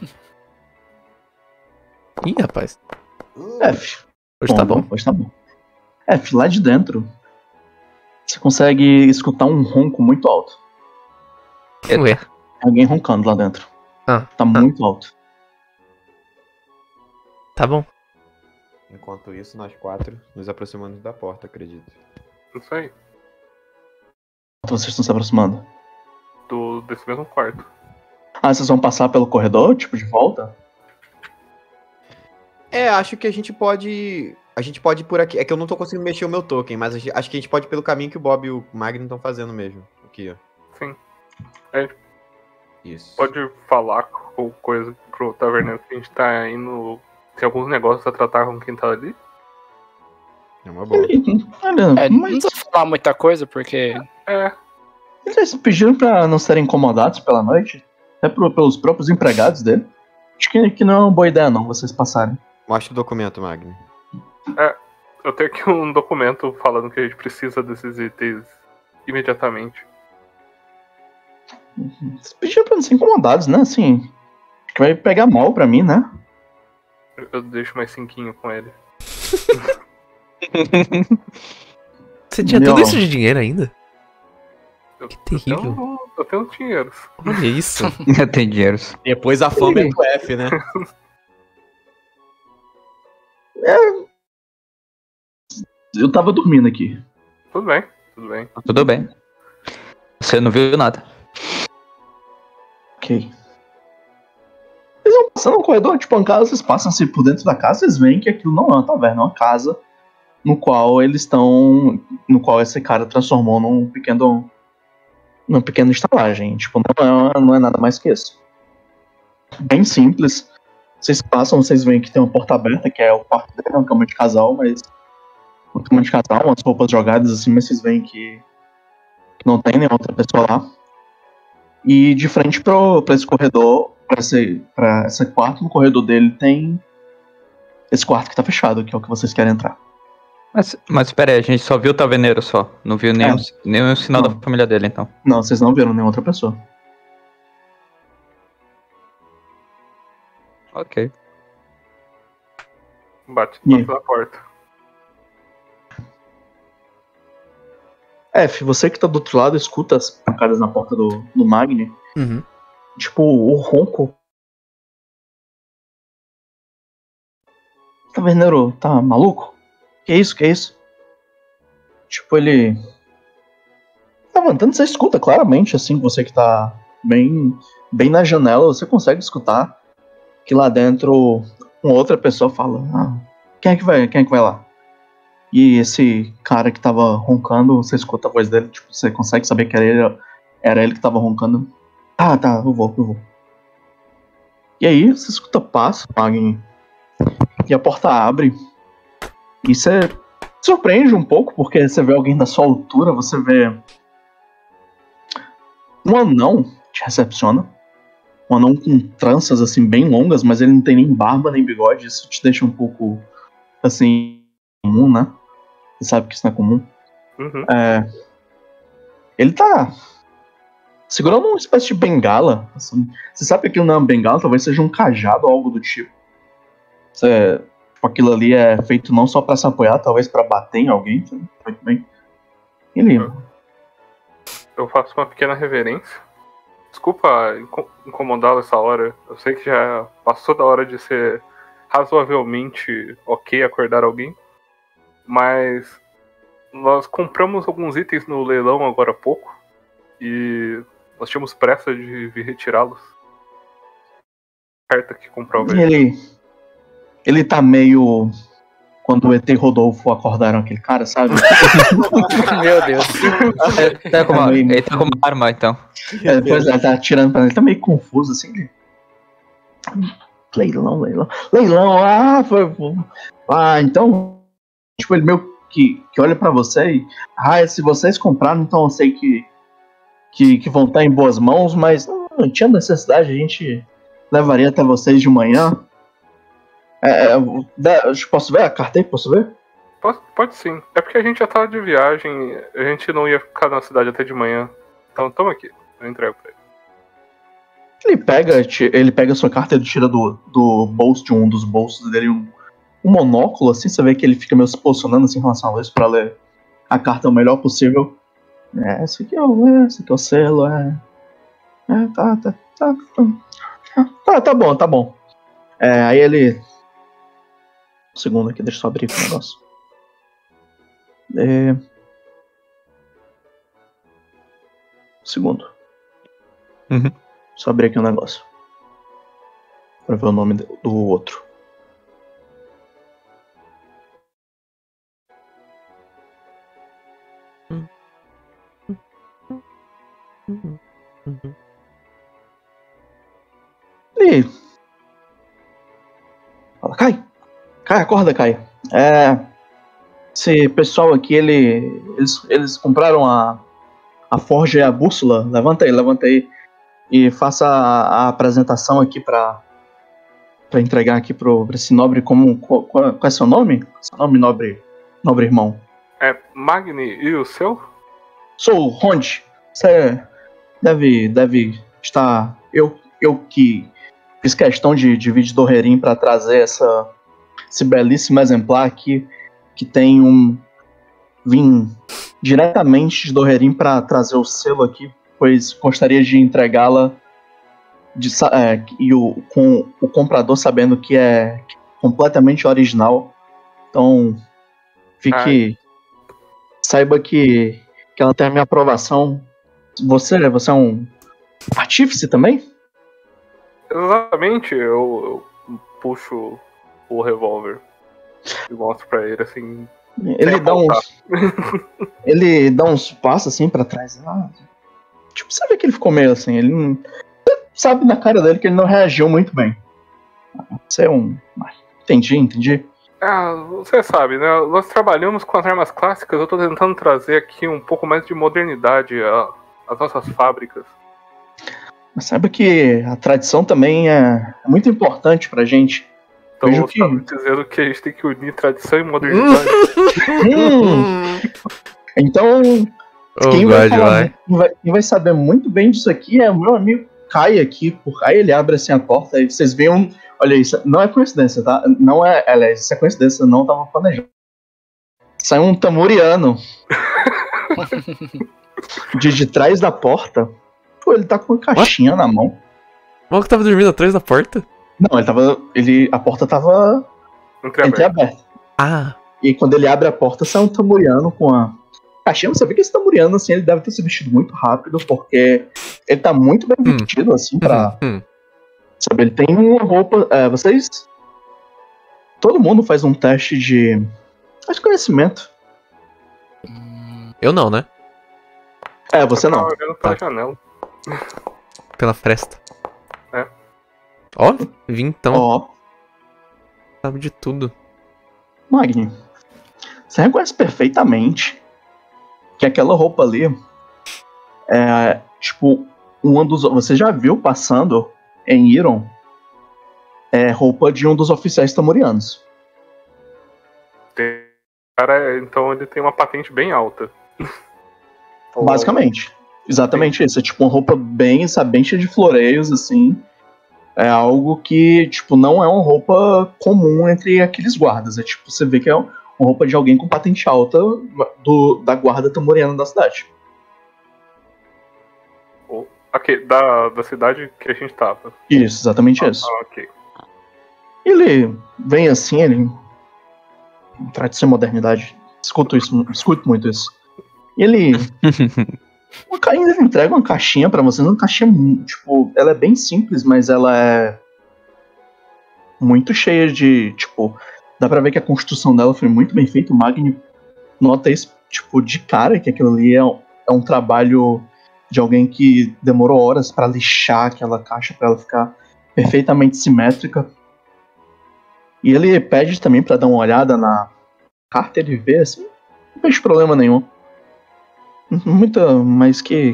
[SPEAKER 3] Ih, rapaz.
[SPEAKER 4] F.
[SPEAKER 3] Hoje tá bom.
[SPEAKER 4] Hoje tá bom. F, lá de dentro, você consegue escutar um ronco muito alto.
[SPEAKER 3] Ué.
[SPEAKER 4] Alguém roncando lá dentro. Tá muito alto.
[SPEAKER 3] Tá bom.
[SPEAKER 1] Enquanto isso, nós 4 nos aproximamos da porta, acredito.
[SPEAKER 2] Isso aí.
[SPEAKER 4] Vocês estão se aproximando.
[SPEAKER 2] Desse mesmo quarto.
[SPEAKER 4] Vocês vão passar pelo corredor, tipo, de volta?
[SPEAKER 1] Acho que a gente pode. A gente pode ir por aqui. É que eu não tô conseguindo mexer o meu token, mas acho que a gente pode ir pelo caminho que o Bob e o Magni estão fazendo mesmo. Aqui, ó.
[SPEAKER 2] Sim.
[SPEAKER 1] Isso.
[SPEAKER 2] Pode falar com coisa pro taverneiro que a gente tá indo. Tem alguns negócios a tratar com quem tá ali?
[SPEAKER 1] É uma boa.
[SPEAKER 6] Não precisa falar muita coisa, porque.
[SPEAKER 4] Eles pediram pra não serem incomodados pela noite? Até pelos próprios empregados dele? Acho que não é uma boa ideia, não, vocês passarem.
[SPEAKER 1] Mostra o documento, Magni.
[SPEAKER 2] Eu tenho aqui um documento falando que a gente precisa desses itens imediatamente.
[SPEAKER 4] Vocês pediram pra não ser incomodados, né? Assim, acho que vai pegar mal pra mim, né?
[SPEAKER 2] Eu deixo mais 5 com ele.
[SPEAKER 3] Você tinha tudo isso de dinheiro ainda? Que terrível.
[SPEAKER 2] Eu tenho dinheiro.
[SPEAKER 3] Olha isso.
[SPEAKER 5] Tem dinheiro.
[SPEAKER 1] Depois a fama é do F, né?
[SPEAKER 4] Eu tava dormindo aqui.
[SPEAKER 2] Tudo bem.
[SPEAKER 5] Tudo bem. Você não viu nada.
[SPEAKER 4] Ok. Eles vão passando no corredor de pancada, vocês passam assim por dentro da casa, vocês veem que aquilo não é uma taverna, é uma casa no qual eles estão. No qual esse cara transformou numa pequena estalagem. Tipo, não é nada mais que isso. Bem simples. Vocês passam, vocês veem que tem uma porta aberta, que é o quarto dele, uma cama de casal, mas. Uma cama de casal, umas roupas jogadas assim, mas vocês veem que não tem nenhuma outra pessoa lá. E de frente pra esse corredor, pra esse quarto, no corredor dele tem esse quarto que tá fechado, que é o que vocês querem entrar.
[SPEAKER 5] Mas pera aí, a gente só viu o taverneiro só. Não viu nenhum sinal
[SPEAKER 4] Não.
[SPEAKER 5] da família dele, então.
[SPEAKER 4] Não, vocês não viram nenhuma outra pessoa.
[SPEAKER 5] Ok.
[SPEAKER 2] Bate
[SPEAKER 4] E aí?
[SPEAKER 2] na porta.
[SPEAKER 4] F, você que tá do outro lado escuta as pancadas na porta do Magni.
[SPEAKER 3] Uhum.
[SPEAKER 4] Tipo, o ronco. Taverneiro, tá maluco? Que isso? Tipo, ele tá levantando, você escuta claramente, assim, você que tá bem na janela, você consegue escutar que lá dentro uma outra pessoa fala, quem é que vai lá? E esse cara que tava roncando, você escuta a voz dele, tipo, você consegue saber que era ele que tava roncando. Tá, eu vou. E aí, você escuta passo, Magni, e a porta abre, e você surpreende um pouco, porque você vê alguém da sua altura, você vê um anão te recepciona. Um anão com tranças, assim, bem longas, mas ele não tem nem barba, nem bigode, isso te deixa um pouco, assim, comum, né? Você sabe que isso não é comum.
[SPEAKER 2] Uhum.
[SPEAKER 4] Ele tá segurando uma espécie de bengala, assim. Você sabe que aquilo não é uma bengala, talvez seja um cajado ou algo do tipo. Aquilo ali é feito não só pra se apoiar, talvez pra bater em alguém. Muito bem.
[SPEAKER 2] Eu faço uma pequena reverência. Desculpa incomodá-lo essa hora. Eu sei que já passou da hora de ser razoavelmente ok acordar alguém. Mas nós compramos alguns itens no leilão agora há pouco. E nós tínhamos pressa de vir retirá-los. Carta que comprova isso.
[SPEAKER 4] Ele tá meio... Quando o ET e Rodolfo acordaram aquele cara, sabe?
[SPEAKER 6] Meu Deus.
[SPEAKER 5] Ele tá com uma arma, então.
[SPEAKER 4] Depois ele tá atirando pra ele. Ele tá meio confuso, assim. Leilão. Então... Tipo, ele meio que olha pra você e... se vocês compraram, então eu sei que vão estar em boas mãos, mas não tinha necessidade, a gente levaria até vocês de manhã. Posso ver a carta aí? Posso ver?
[SPEAKER 2] Pode sim. É porque a gente já tava de viagem, a gente não ia ficar na cidade até de manhã. Então toma aqui, eu entrego pra ele.
[SPEAKER 4] Ele pega a sua carta e ele tira do bolso, de um dos bolsos dele, um monóculo, assim, você vê que ele fica meio se posicionando assim, em relação a luz pra ler a carta o melhor possível. Esse aqui é o selo, tá bom. Aí ele... Um segundo aqui, deixa eu só abrir o negócio. Um segundo.
[SPEAKER 5] Uhum.
[SPEAKER 4] Só abrir aqui um negócio. Pra ver o nome do outro. E... Fala, Kai, acorda, Kai. Esse pessoal aqui, eles compraram a forja e a bússola. Levanta aí. E faça a apresentação aqui pra entregar aqui pra esse nobre. Qual é seu nome? Seu nome, nobre irmão?
[SPEAKER 2] Magni, e o seu?
[SPEAKER 4] Sou o Rond. Você deve estar... Eu que fiz questão de vir de Dorrerim pra trazer esse belíssimo exemplar aqui, que tem vim diretamente de Dorrerim pra trazer o selo aqui, pois gostaria de entregá-la com o comprador sabendo que é completamente original. Então, saiba que ela tem a minha aprovação Você é um artífice também?
[SPEAKER 2] Exatamente, eu puxo o revólver e mostro pra ele assim.
[SPEAKER 4] Ele dá uns. Ele dá uns passos assim pra trás. Tipo, você vê que ele ficou meio assim. Ele não. Você sabe na cara dele que ele não reagiu muito bem. Você é um. Entendi.
[SPEAKER 2] Você sabe, né? Nós trabalhamos com as armas clássicas, eu tô tentando trazer aqui um pouco mais de modernidade às nossas fábricas.
[SPEAKER 4] Mas saiba que a tradição também é muito importante pra gente.
[SPEAKER 2] Então
[SPEAKER 4] Vejo
[SPEAKER 2] você tá me
[SPEAKER 4] que.
[SPEAKER 2] dizendo que a gente tem que unir tradição e modernidade.
[SPEAKER 4] Então,
[SPEAKER 3] Oh,
[SPEAKER 4] quem
[SPEAKER 3] God,
[SPEAKER 4] vai saber muito bem disso aqui é o meu amigo Kai aqui. Aí ele abre assim a porta e vocês veem Olha, isso não é coincidência, tá? Não é. Aliás, isso é coincidência, eu não tava planejando. Sai um tamuriano de trás da porta. Pô, ele tá com uma caixinha na mão.
[SPEAKER 3] O maluco tava dormindo atrás da porta?
[SPEAKER 4] Não, a porta tava entreaberta.
[SPEAKER 3] Ah.
[SPEAKER 4] E quando ele abre a porta, sai um tamuriano com a caixinha. Você vê que esse tamuriano, assim, ele deve ter se vestido muito rápido, porque ele tá muito bem vestido, assim, pra... Sabe, ele tem uma roupa... vocês... Todo mundo faz um teste de... Acho que conhecimento.
[SPEAKER 3] Eu não, né?
[SPEAKER 4] Você não.
[SPEAKER 2] Eu olhando pela janela.
[SPEAKER 3] Pela fresta.
[SPEAKER 2] É.
[SPEAKER 3] Ó, vintão.
[SPEAKER 4] Ó,
[SPEAKER 3] Sabe de tudo.
[SPEAKER 4] Magni, você reconhece perfeitamente que aquela roupa ali é, tipo, você já viu passando em Iron roupa de um dos oficiais tamurianos.
[SPEAKER 2] Cara, então ele tem uma patente bem alta.
[SPEAKER 4] Basicamente. Exatamente isso. É tipo uma roupa bem, sabe, bem cheia de floreios, assim. É algo que, tipo, não é uma roupa comum entre aqueles guardas. É tipo, você vê que é uma roupa de alguém com patente alta da guarda tamuriana da cidade.
[SPEAKER 2] Ok, da cidade que a gente tava.
[SPEAKER 4] Isso, exatamente isso.
[SPEAKER 2] Ok.
[SPEAKER 4] Ele vem assim, ele... Tradição e modernidade. Escuto muito isso. E ele... Ele entrega uma caixinha pra vocês. Uma caixinha, tipo... Ela é bem simples, mas ela é... muito cheia de... Tipo... Dá pra ver que a construção dela foi muito bem feita. O Magni nota isso, tipo, de cara, que aquilo ali é um trabalho de alguém que demorou horas pra lixar aquela caixa pra ela ficar perfeitamente simétrica. E ele pede também pra dar uma olhada na carta, ele vê assim, não vejo problema nenhum. Mas que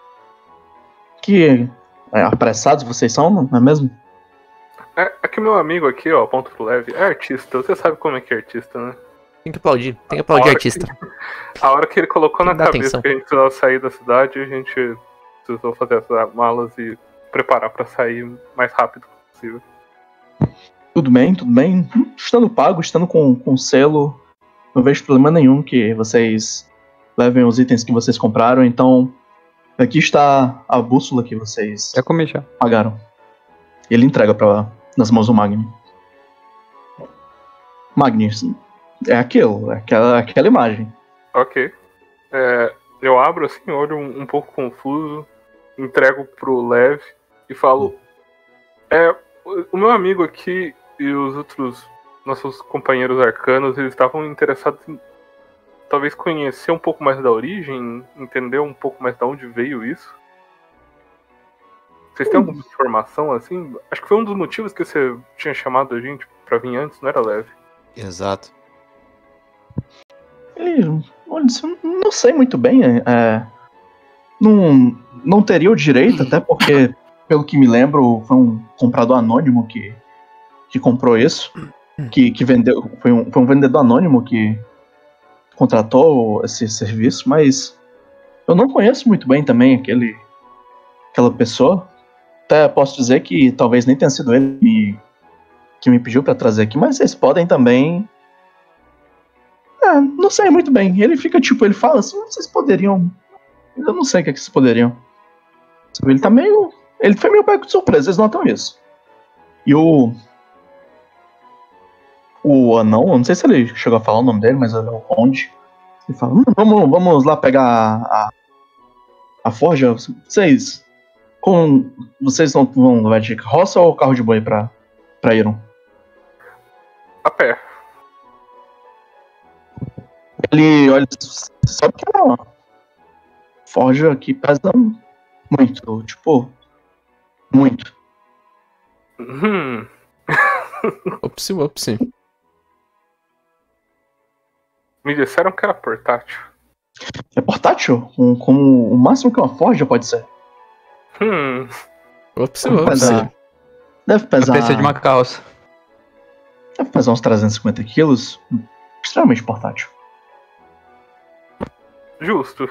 [SPEAKER 4] apressados vocês são, não é mesmo?
[SPEAKER 2] É que meu amigo aqui, ó, ponto pro leve, é artista. Você sabe como é que é artista, né?
[SPEAKER 3] Tem que aplaudir artista.
[SPEAKER 2] A hora que ele colocou na cabeça
[SPEAKER 3] atenção.
[SPEAKER 2] que a gente precisava sair da cidade, a gente precisou fazer essas malas e preparar pra sair o mais rápido possível.
[SPEAKER 4] Tudo bem. Estando pago, estando com selo, não vejo problema nenhum que vocês levem os itens que vocês compraram. Então, aqui está a bússola que vocês
[SPEAKER 5] Já comi já.
[SPEAKER 4] pagaram. E ele entrega nas mãos do Magni. Magni, é aquela imagem.
[SPEAKER 2] Ok. Eu abro assim, olho um pouco confuso, entrego pro Lev e falo: o meu amigo aqui e os outros nossos companheiros arcanos, eles estavam interessados em talvez conhecer um pouco mais da origem, entender um pouco mais de onde veio isso. Vocês têm alguma informação assim? Acho que foi um dos motivos que você tinha chamado a gente pra vir antes, não era, Lev?
[SPEAKER 1] Exato.
[SPEAKER 4] Olha, eu não sei muito bem. Não teria o direito, até porque, pelo que me lembro, foi um comprador anônimo que comprou isso. Que vendeu. Foi um vendedor anônimo que contratou esse serviço, mas eu não conheço muito bem também aquela pessoa. Até posso dizer que talvez nem tenha sido ele que me pediu pra trazer aqui, mas vocês podem também. Não sei muito bem. Ele fica tipo, ele fala assim, vocês poderiam. Eu não sei o que vocês poderiam. Ele tá meio. Ele foi meio pego de surpresa, eles notam isso. E o anão, eu não sei se ele chegou a falar o nome dele, mas ele é o Conde. Ele fala, vamos lá pegar a forja, vocês vai de carroça ou carro de boi pra Iron?
[SPEAKER 2] A pé.
[SPEAKER 4] Ele olha, sabe que é uma forja que pesa muito, tipo, muito.
[SPEAKER 3] Opsi.
[SPEAKER 2] Me disseram que era portátil.
[SPEAKER 4] É portátil? Como o máximo que uma forja pode ser.
[SPEAKER 3] Opsi.
[SPEAKER 4] Deve pesar.
[SPEAKER 5] Precisa de uma calça.
[SPEAKER 4] Deve pesar uns 350 quilos. Extremamente portátil.
[SPEAKER 2] Justo.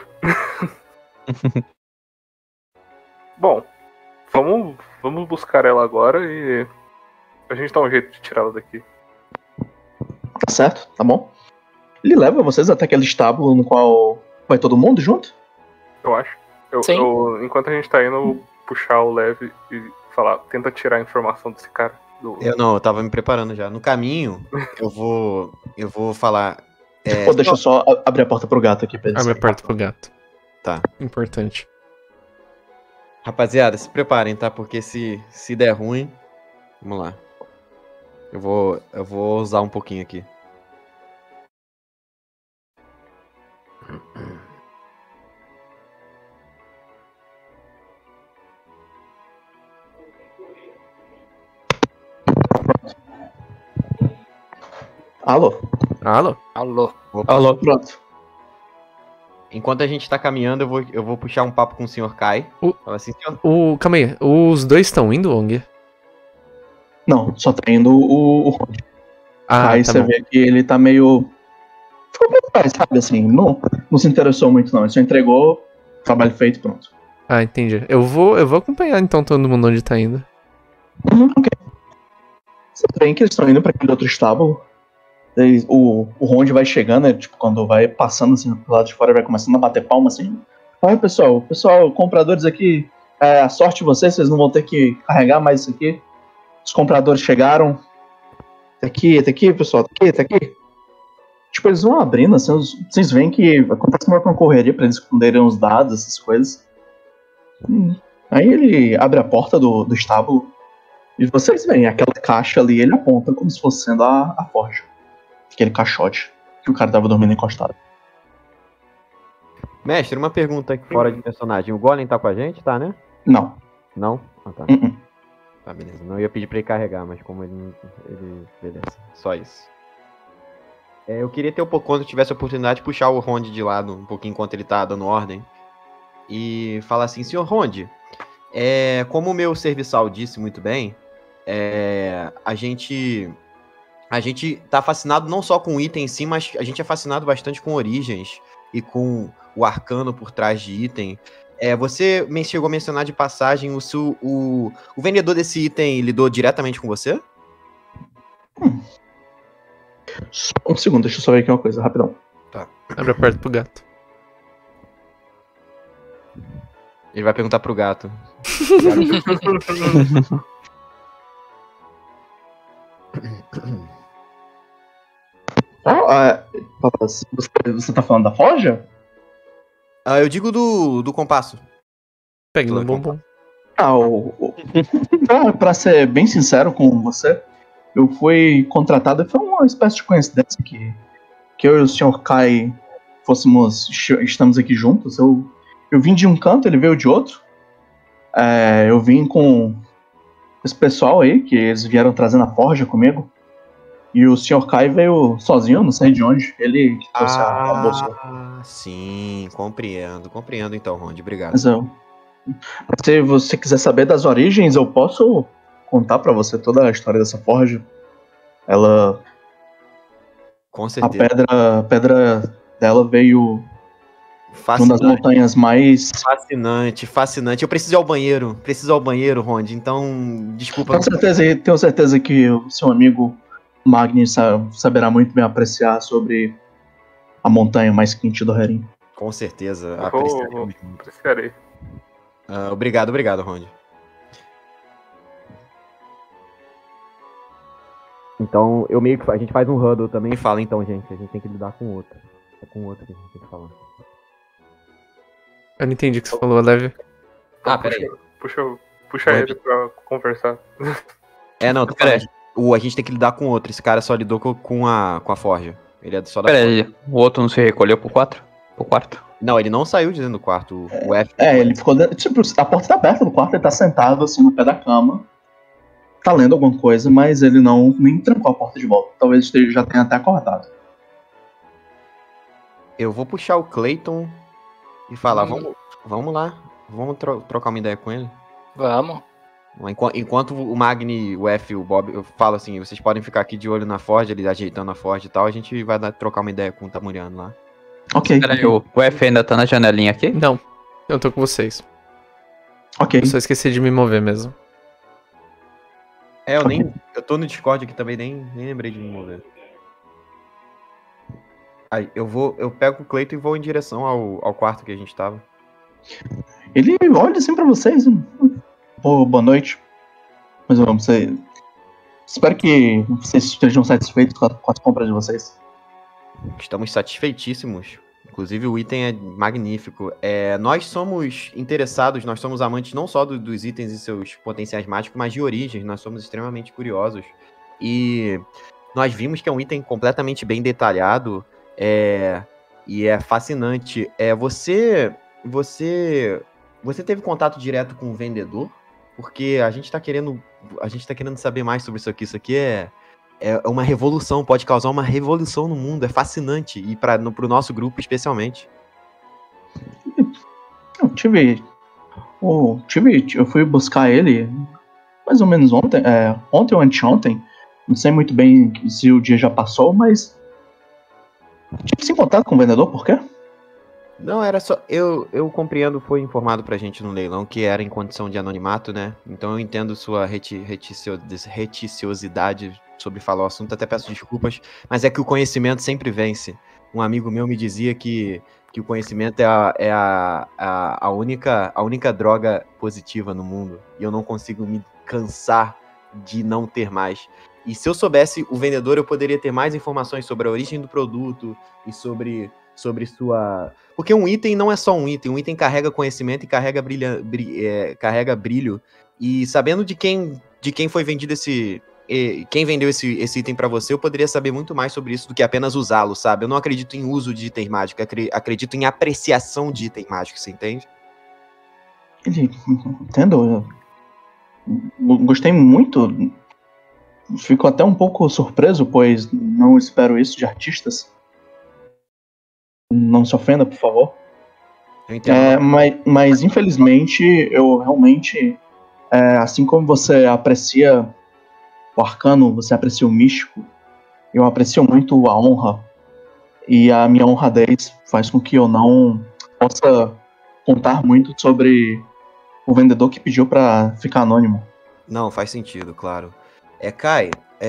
[SPEAKER 2] Bom, vamos buscar ela agora e a gente dá um jeito de tirá-la daqui.
[SPEAKER 4] Tá certo, tá bom. Ele leva vocês até aquele estábulo no qual vai todo mundo junto?
[SPEAKER 2] Eu acho.
[SPEAKER 6] Sim.
[SPEAKER 2] Enquanto a gente tá indo, eu vou puxar o leve e falar, tenta tirar a informação desse cara.
[SPEAKER 1] Eu tava me preparando já. No caminho, eu vou falar.
[SPEAKER 4] Deixa eu só abrir a porta pro gato aqui pra ele
[SPEAKER 3] Abre a
[SPEAKER 4] sair.
[SPEAKER 3] porta pro gato.
[SPEAKER 1] Tá.
[SPEAKER 3] Importante.
[SPEAKER 1] Rapaziada, se preparem, tá? Porque se der ruim. Vamos lá. Eu vou usar um pouquinho aqui.
[SPEAKER 4] Alô?
[SPEAKER 6] Alô.
[SPEAKER 4] Pronto.
[SPEAKER 1] Enquanto a gente tá caminhando, eu vou puxar um papo com o Sr. Kai. Fala assim, senhor.
[SPEAKER 3] Calma aí, os dois estão indo, Ong?
[SPEAKER 4] Não, só tá indo o Rod. Aí
[SPEAKER 3] tá
[SPEAKER 4] você
[SPEAKER 3] bom.
[SPEAKER 4] vê que ele tá meio... Ficou pra trás, sabe, assim, não se interessou muito não, ele só entregou, trabalho feito, pronto.
[SPEAKER 3] Entendi. Eu vou acompanhar então todo mundo onde tá indo.
[SPEAKER 4] Ok. Você vê que eles estão indo pra aquele outro estábulo. O Rond vai chegando, tipo, quando vai passando assim pro lado de fora, vai começando a bater palma assim. Olha, pessoal, compradores aqui, a sorte de vocês não vão ter que carregar mais isso aqui. Os compradores chegaram. Tá aqui, pessoal, tá aqui. Tipo, eles vão abrindo, assim, vocês veem que acontece uma correria pra eles esconderem os dados, essas coisas. Aí ele abre a porta do estábulo e vocês veem aquela caixa ali, ele aponta como se fosse sendo a forja. Aquele caixote que o cara tava dormindo encostado.
[SPEAKER 1] Mestre, uma pergunta aqui fora de personagem. O Golem tá com a gente, tá, né?
[SPEAKER 4] Não.
[SPEAKER 1] Não? Ah, tá.
[SPEAKER 4] Uh-uh.
[SPEAKER 1] Tá, beleza. Não ia pedir pra ele carregar, mas como ele beleza. Só isso. Eu queria ter quando eu tivesse a oportunidade, de puxar o Ronde de lado um pouquinho enquanto ele tá dando ordem. E falar assim, senhor Ronde, como o meu serviçal disse muito bem, a gente tá fascinado não só com o item em si, mas a gente é fascinado bastante com origens e com o arcano por trás de item. Você chegou a mencionar de passagem o vendedor desse item lidou diretamente com você?
[SPEAKER 4] Só um segundo, deixa eu só ver aqui uma coisa, rapidão.
[SPEAKER 1] Tá.
[SPEAKER 3] Abre a porta pro gato.
[SPEAKER 1] Ele vai perguntar pro gato.
[SPEAKER 4] Você tá falando da forja?
[SPEAKER 1] Eu digo do compasso.
[SPEAKER 3] Pegue no bumbum.
[SPEAKER 4] Pra ser bem sincero com você, eu fui contratado, foi uma espécie de coincidência que eu e o Sr. Kai estamos aqui juntos. Eu vim de um canto, ele veio de outro. Eu vim com esse pessoal aí, que eles vieram trazendo a forja comigo. E o Sr. Kai veio sozinho, não sei de onde. Ele que trouxe a bolsa.
[SPEAKER 1] Sim, compreendo então, Ronde, obrigado.
[SPEAKER 4] Mas se você quiser saber das origens, eu posso contar pra você toda a história dessa forja. Ela...
[SPEAKER 1] Com certeza.
[SPEAKER 4] A pedra dela veio de uma das montanhas mais...
[SPEAKER 1] Fascinante. Eu preciso ir ao banheiro, Ronde, então, desculpa.
[SPEAKER 4] Tenho certeza que o seu amigo Magni saberá muito bem apreciar sobre a montanha mais quente do Herim.
[SPEAKER 1] Com certeza,
[SPEAKER 2] apreciarei.
[SPEAKER 1] Obrigado, Ronde. Então, a gente faz um huddle também e fala, então, gente, a gente tem que lidar com outro. É com outro que a gente tem que falar.
[SPEAKER 3] Eu não entendi o que você falou, Leve.
[SPEAKER 1] Ah, peraí.
[SPEAKER 2] Puxa ele pra conversar.
[SPEAKER 1] Não, tô falando. A gente tem que lidar com outro. Esse cara só lidou com a Forja. Ele é só da
[SPEAKER 5] Pera
[SPEAKER 1] Forja.
[SPEAKER 5] aí, o outro não se recolheu pro quarto?
[SPEAKER 1] Não, ele não saiu de dentro do quarto. O F.
[SPEAKER 4] Ele ficou dentro. Tipo, a porta tá aberta do quarto, ele tá sentado assim no pé da cama. Tá lendo alguma coisa, mas ele não nem trancou a porta de volta. Talvez ele já tenha até acordado.
[SPEAKER 1] Eu vou puxar o Clayton e falar, vamos lá. Vamos trocar uma ideia com ele.
[SPEAKER 6] Vamos.
[SPEAKER 1] Enquanto o Magni, o F e o Bob, eu falo assim, vocês podem ficar aqui de olho na Ford, ele ajeitando a Ford e tal, a gente vai trocar uma ideia com o Tamuriano lá.
[SPEAKER 4] Ok.
[SPEAKER 5] Pera aí, o F ainda tá na janelinha aqui?
[SPEAKER 3] Não, eu tô com vocês.
[SPEAKER 4] Ok.
[SPEAKER 3] Eu só esqueci de me mover mesmo.
[SPEAKER 1] Eu tô no Discord aqui também, nem lembrei de me mover. Aí, eu pego o Clayton e vou em direção ao quarto que a gente tava.
[SPEAKER 4] Ele olha assim pra vocês. Boa noite. Mas vamos ser. Espero que vocês estejam satisfeitos com as compras de vocês.
[SPEAKER 1] Estamos satisfeitíssimos. Inclusive o item é magnífico. Nós somos interessados, nós somos amantes não só dos itens e seus potenciais mágicos, mas de origens. Nós somos extremamente curiosos. E nós vimos que é um item completamente bem detalhado. E é fascinante. Você teve contato direto com o vendedor? Porque a gente tá querendo saber mais sobre isso aqui. Isso aqui é uma revolução, pode causar uma revolução no mundo. É fascinante. E pro nosso grupo, especialmente.
[SPEAKER 4] Eu fui buscar ele mais ou menos ontem. Ontem ou anteontem. Não sei muito bem se o dia já passou, mas. Tive sem contato com o vendedor, por quê?
[SPEAKER 1] Não, era só. Eu compreendo, foi informado pra gente no leilão que era em condição de anonimato, né? Então eu entendo sua reticiosidade sobre falar o assunto, até peço desculpas, mas é que o conhecimento sempre vence. Um amigo meu me dizia que o conhecimento é a única droga positiva no mundo. E eu não consigo me cansar de não ter mais. E se eu soubesse o vendedor, eu poderia ter mais informações sobre a origem do produto e sobre sua... Porque um item não é só um item carrega conhecimento e carrega brilho. E sabendo de quem foi vendido quem vendeu esse item pra você, eu poderia saber muito mais sobre isso do que apenas usá-lo, sabe? Eu não acredito em uso de item mágico, acredito em apreciação de item mágico, você entende?
[SPEAKER 4] Entendo. Eu gostei muito. Fico até um pouco surpreso, pois não espero isso de artistas. Não se ofenda, por favor.
[SPEAKER 1] Eu entendo.
[SPEAKER 4] Mas infelizmente, eu realmente, assim como você aprecia o arcano, você aprecia o místico, eu aprecio muito a honra. E a minha honradez faz com que eu não possa contar muito sobre o vendedor que pediu pra ficar anônimo.
[SPEAKER 1] Não, faz sentido, claro. Kai,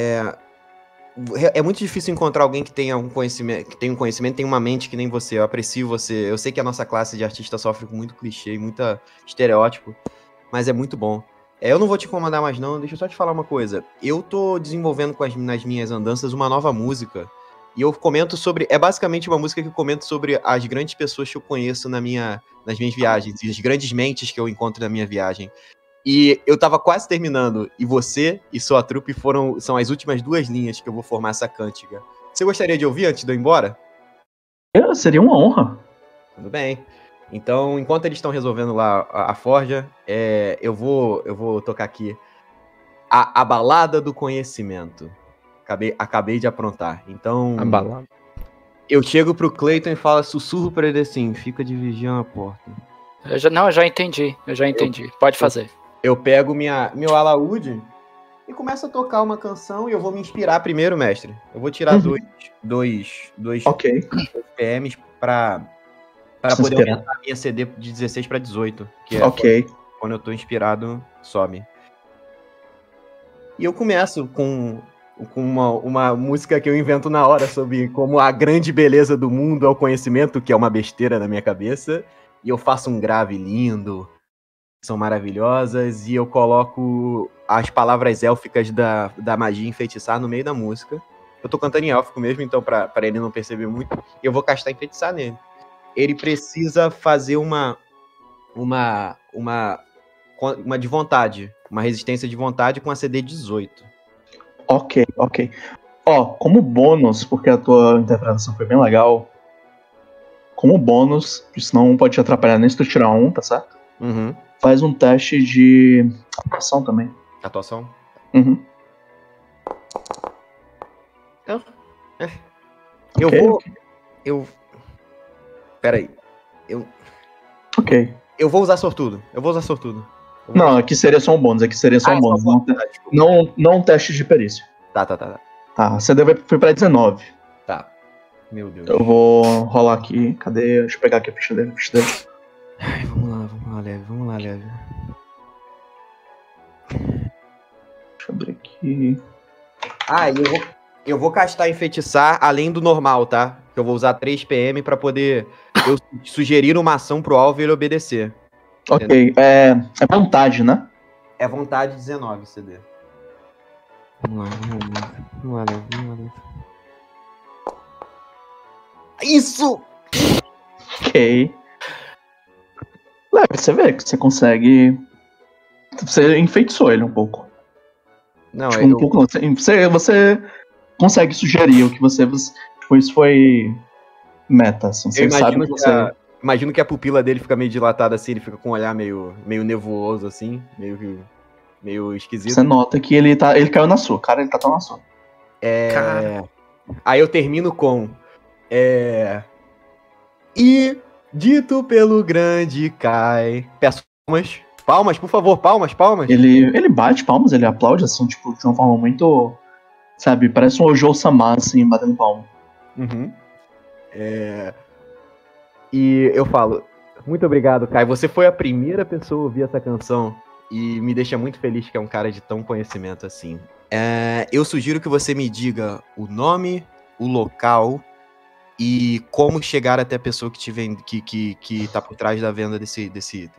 [SPEAKER 1] é muito difícil encontrar alguém que tenha um conhecimento, tem uma mente que nem você. Eu aprecio você. Eu sei que a nossa classe de artista sofre com muito clichê, muita estereótipo, mas é muito bom. Eu não vou te incomodar mais não, deixa eu só te falar uma coisa. Eu tô desenvolvendo nas minhas andanças uma nova música, e eu comento sobre... É basicamente uma música que eu comento sobre as grandes pessoas que eu conheço nas minhas viagens, e as grandes mentes que eu encontro na minha viagem. E eu tava quase terminando, e você e sua trupe são as últimas 2 linhas que eu vou formar essa cântiga. Você gostaria de ouvir antes de eu ir embora?
[SPEAKER 4] Seria uma honra.
[SPEAKER 1] Tudo bem. Então, enquanto eles estão resolvendo lá a forja, eu vou tocar aqui a balada do conhecimento. Acabei de aprontar. Então,
[SPEAKER 3] A balada.
[SPEAKER 1] eu chego pro Clayton e falo, sussurro pra ele assim, fica de vigiando a porta.
[SPEAKER 6] Eu já entendi. Pode fazer.
[SPEAKER 1] Eu pego meu alaúde e começo a tocar uma canção e eu vou me inspirar primeiro, mestre. Eu vou tirar dois
[SPEAKER 4] Ok.
[SPEAKER 1] PMs pra poder aumentar a minha CD de 16 pra 18. Que é
[SPEAKER 4] Ok.
[SPEAKER 1] quando eu tô inspirado, sobe. E eu começo com uma música que eu invento na hora sobre como a grande beleza do mundo é o conhecimento, que é uma besteira na minha cabeça. E eu faço um grave lindo, são maravilhosas, e eu coloco as palavras élficas da magia enfeitiçar no meio da música. Eu tô cantando em élfico mesmo, então pra ele não perceber muito, eu vou castar enfeitiçar nele. Ele precisa fazer uma uma de vontade. Uma resistência de vontade com a CD 18.
[SPEAKER 4] Ok. Ó, como bônus, porque a tua interpretação foi bem legal, como bônus, isso não pode te atrapalhar nem se tu tirar um, tá certo?
[SPEAKER 1] Uhum.
[SPEAKER 4] Faz um teste de atuação também.
[SPEAKER 1] Atuação?
[SPEAKER 4] Uhum.
[SPEAKER 1] Eu
[SPEAKER 4] Ok,
[SPEAKER 1] vou.
[SPEAKER 4] ok.
[SPEAKER 1] Peraí.
[SPEAKER 4] Ok.
[SPEAKER 1] Eu vou usar sortudo.
[SPEAKER 4] Não, aqui seria só um bônus,
[SPEAKER 1] bônus.
[SPEAKER 4] Não um teste de perícia.
[SPEAKER 1] Tá.
[SPEAKER 4] Tá, a CD foi pra 19.
[SPEAKER 1] Tá. Meu Deus.
[SPEAKER 4] Eu vou rolar aqui. Cadê? Deixa eu pegar aqui a ficha dele.
[SPEAKER 1] Ai, vamos lá, leve.
[SPEAKER 4] Deixa eu abrir aqui.
[SPEAKER 1] Ah, e eu vou castar enfeitiçar além do normal, tá? Eu vou usar 3 PM pra poder eu sugerir uma ação pro alvo e ele obedecer.
[SPEAKER 4] Ok, é vontade, né?
[SPEAKER 1] É vontade 19, CD. Vamos lá, leve. Isso!
[SPEAKER 4] Ok. Leve, você vê que você consegue. Você enfeitiçou ele um pouco.
[SPEAKER 1] Não,
[SPEAKER 4] Tipo, um pouco não. Você consegue sugerir o que você. Tipo, isso foi meta, assim. Você sabe que você.
[SPEAKER 1] Imagino que a pupila dele fica meio dilatada assim, ele fica com um olhar meio nevoso assim, meio esquisito.
[SPEAKER 4] Você nota que ele caiu na sua, cara, ele tá tão na sua.
[SPEAKER 1] Aí eu termino com e dito pelo grande Kai. Peço palmas, por favor, palmas.
[SPEAKER 4] Ele bate palmas, ele aplaude assim, tipo, de uma forma muito, sabe, parece um Ojo-sama, assim, batendo palma.
[SPEAKER 1] Uhum. E eu falo, muito obrigado, Kai. Você foi a primeira pessoa a ouvir essa canção e me deixa muito feliz que é um cara de tão conhecimento assim. Eu sugiro que você me diga o nome, o local e como chegar até a pessoa que te vende, que tá por trás da venda desse item.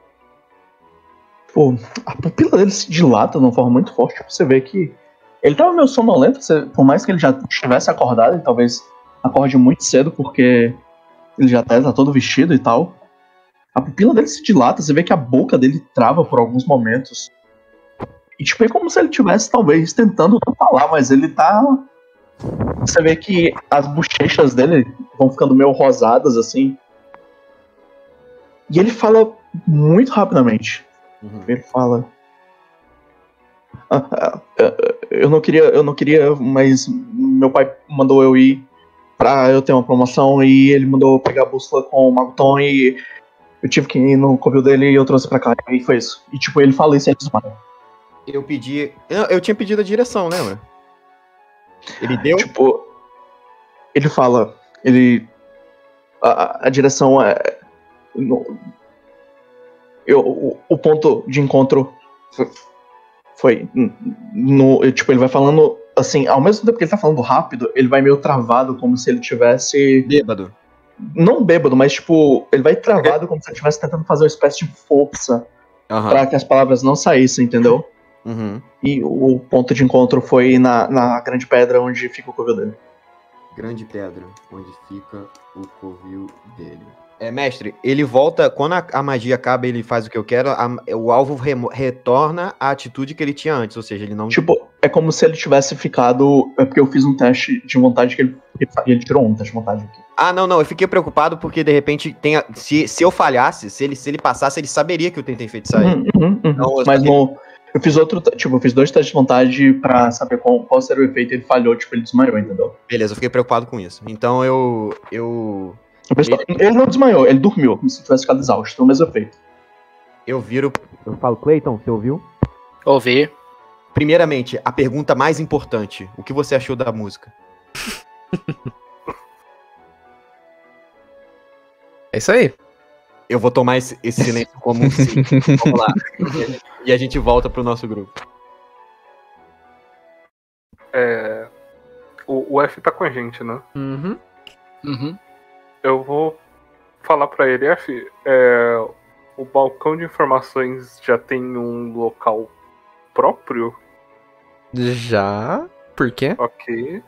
[SPEAKER 4] Pô, a pupila dele se dilata de uma forma muito forte. Você vê que ele tava meio sonolento, por mais que ele já estivesse acordado, ele talvez acorde muito cedo, porque ele já tá todo vestido e tal. A pupila dele se dilata, você vê que a boca dele trava por alguns momentos. E tipo, é como se ele estivesse talvez tentando não falar, mas ele tá... Você vê que as bochechas dele vão ficando meio rosadas, assim. E ele fala muito rapidamente.
[SPEAKER 1] Uhum.
[SPEAKER 4] Ele fala... eu não queria, mas meu pai mandou eu ir pra eu ter uma promoção e ele mandou eu pegar a bússola com o Maguton e eu tive que ir no covil dele e eu trouxe pra cá. E foi isso. E tipo, ele fala isso e ele desmaia.
[SPEAKER 1] Eu tinha pedido a direção, lembra? Ele deu?
[SPEAKER 4] Tipo, ele fala, a direção é... o ponto de encontro foi tipo, ele vai falando assim, ao mesmo tempo que ele tá falando rápido, ele vai meio travado, como se ele tivesse...
[SPEAKER 1] Bêbado.
[SPEAKER 4] Não bêbado, mas tipo, ele vai travado como se ele estivesse tentando fazer uma espécie de força pra que as palavras não saíssem, entendeu?
[SPEAKER 1] Uhum.
[SPEAKER 4] E o ponto de encontro foi na grande pedra onde fica o covil dele.
[SPEAKER 1] Grande pedra, onde fica o covil dele. Mestre, ele volta, quando a magia acaba ele faz o que eu quero, o alvo retorna à atitude que ele tinha antes, ou seja, ele não...
[SPEAKER 4] Tipo, é como se ele tivesse ficado... É porque eu fiz um teste de vontade que ele tirou um teste de vontade aqui.
[SPEAKER 1] Ah, não, eu fiquei preocupado porque de repente, se eu falhasse, se ele passasse, ele saberia que eu tentei enfeitiçar ele.
[SPEAKER 4] Então, mas eu fiz eu fiz 2 testes de vontade pra saber qual seria o efeito, ele falhou, tipo, ele desmaiou, entendeu?
[SPEAKER 1] Beleza, eu fiquei preocupado com isso. Então
[SPEAKER 4] Ele não desmaiou, ele dormiu, como se tivesse ficado exausto, o mesmo efeito.
[SPEAKER 1] eu falo, Clayton, você ouviu?
[SPEAKER 6] Ouvi.
[SPEAKER 1] Primeiramente, a pergunta mais importante, o que você achou da música?
[SPEAKER 3] É isso aí.
[SPEAKER 1] Eu vou tomar esse silêncio como um sim. Vamos lá. E a gente volta pro nosso grupo.
[SPEAKER 2] O F tá com a gente, né?
[SPEAKER 3] Uhum.
[SPEAKER 2] Eu vou falar pra ele, F, o balcão de informações já tem um local próprio?
[SPEAKER 3] Já? Por quê?
[SPEAKER 2] Ok.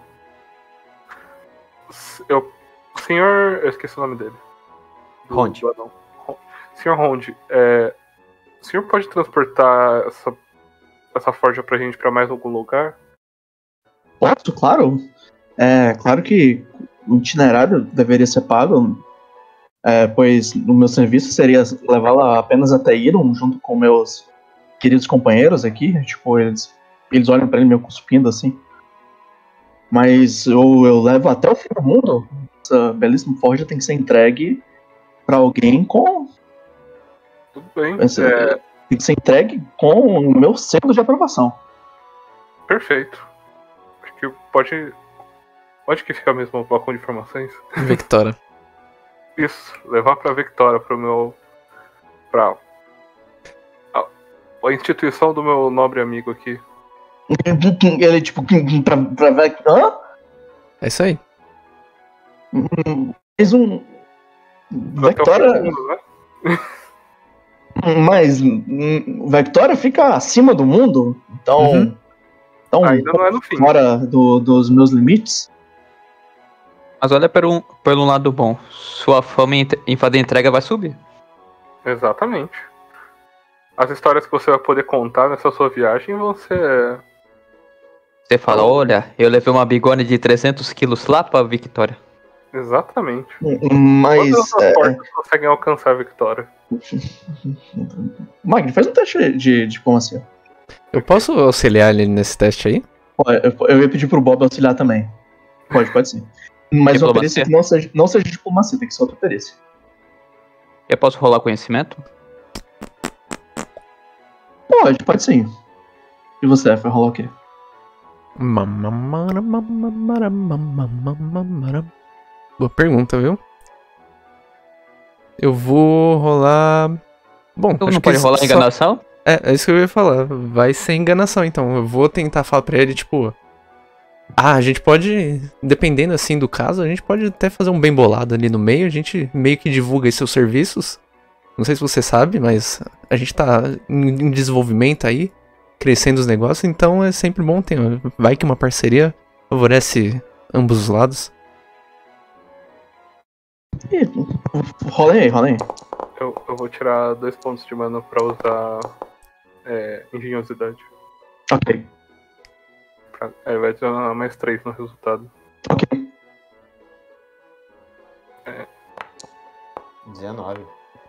[SPEAKER 2] Senhor... Eu esqueci o nome dele.
[SPEAKER 1] Ronde.
[SPEAKER 2] Sr. Ronde, o senhor pode transportar essa forja pra gente pra mais algum lugar?
[SPEAKER 4] Posso, claro. Claro que o itinerário deveria ser pago, pois o meu serviço seria levá-la apenas até Iron, junto com meus queridos companheiros aqui. Tipo, eles olham pra ele meio cuspindo assim. Mas eu levo até o fim do mundo. Essa belíssima forja tem que ser entregue pra alguém com...
[SPEAKER 2] Tudo bem.
[SPEAKER 4] Tem que ser entregue com o meu selo de aprovação.
[SPEAKER 2] Perfeito. Acho que pode... Onde que fica mesmo o balcão de informações?
[SPEAKER 3] Victoria.
[SPEAKER 2] Isso, levar pra Victoria, pra a instituição do meu nobre amigo aqui.
[SPEAKER 4] Ele, tipo, pra Hã?
[SPEAKER 3] É isso aí.
[SPEAKER 4] Mais um... Victoria...
[SPEAKER 2] Né?
[SPEAKER 4] Mas Victoria fica acima do mundo, então... Então,
[SPEAKER 2] ainda não é no fim.
[SPEAKER 4] Fora dos meus limites.
[SPEAKER 5] Mas olha pelo lado bom. Sua fama em fazer entrega vai subir.
[SPEAKER 2] Exatamente. As histórias que você vai poder contar nessa sua viagem vão ser...
[SPEAKER 5] Você fala, olha, eu levei uma bigorna de 300 quilos lá pra Victoria.
[SPEAKER 2] Exatamente.
[SPEAKER 4] Mas...
[SPEAKER 2] Quantas portas conseguem alcançar a Victoria?
[SPEAKER 4] Magni, faz um teste de diplomacia.
[SPEAKER 3] Eu posso auxiliar ele nesse teste aí?
[SPEAKER 4] Eu ia pedir pro Bob auxiliar também. Pode sim. Mas uma perícia que não seja diplomacia, tem que ser outra perícia.
[SPEAKER 5] Eu posso rolar conhecimento?
[SPEAKER 4] Pode sim. E você, vai rolar o quê?
[SPEAKER 3] Boa pergunta, viu? Eu vou rolar... Bom,
[SPEAKER 5] Tu não pode rolar enganação?
[SPEAKER 3] É isso que eu ia falar. Vai ser enganação, então. Eu vou tentar falar pra ele, tipo... a gente pode, dependendo assim do caso, a gente pode até fazer um bem bolado ali no meio. A gente meio que divulga aí seus serviços. Não sei se você sabe, mas a gente tá em desenvolvimento aí, crescendo os negócios. Então é sempre bom ter... Vai que uma parceria favorece ambos os lados.
[SPEAKER 4] Rola aí.
[SPEAKER 2] Eu vou tirar 2 pontos de mana pra usar engenhosidade.
[SPEAKER 4] Ok.
[SPEAKER 2] Vai adicionar mais 3 no resultado.
[SPEAKER 4] Ok.
[SPEAKER 1] 19.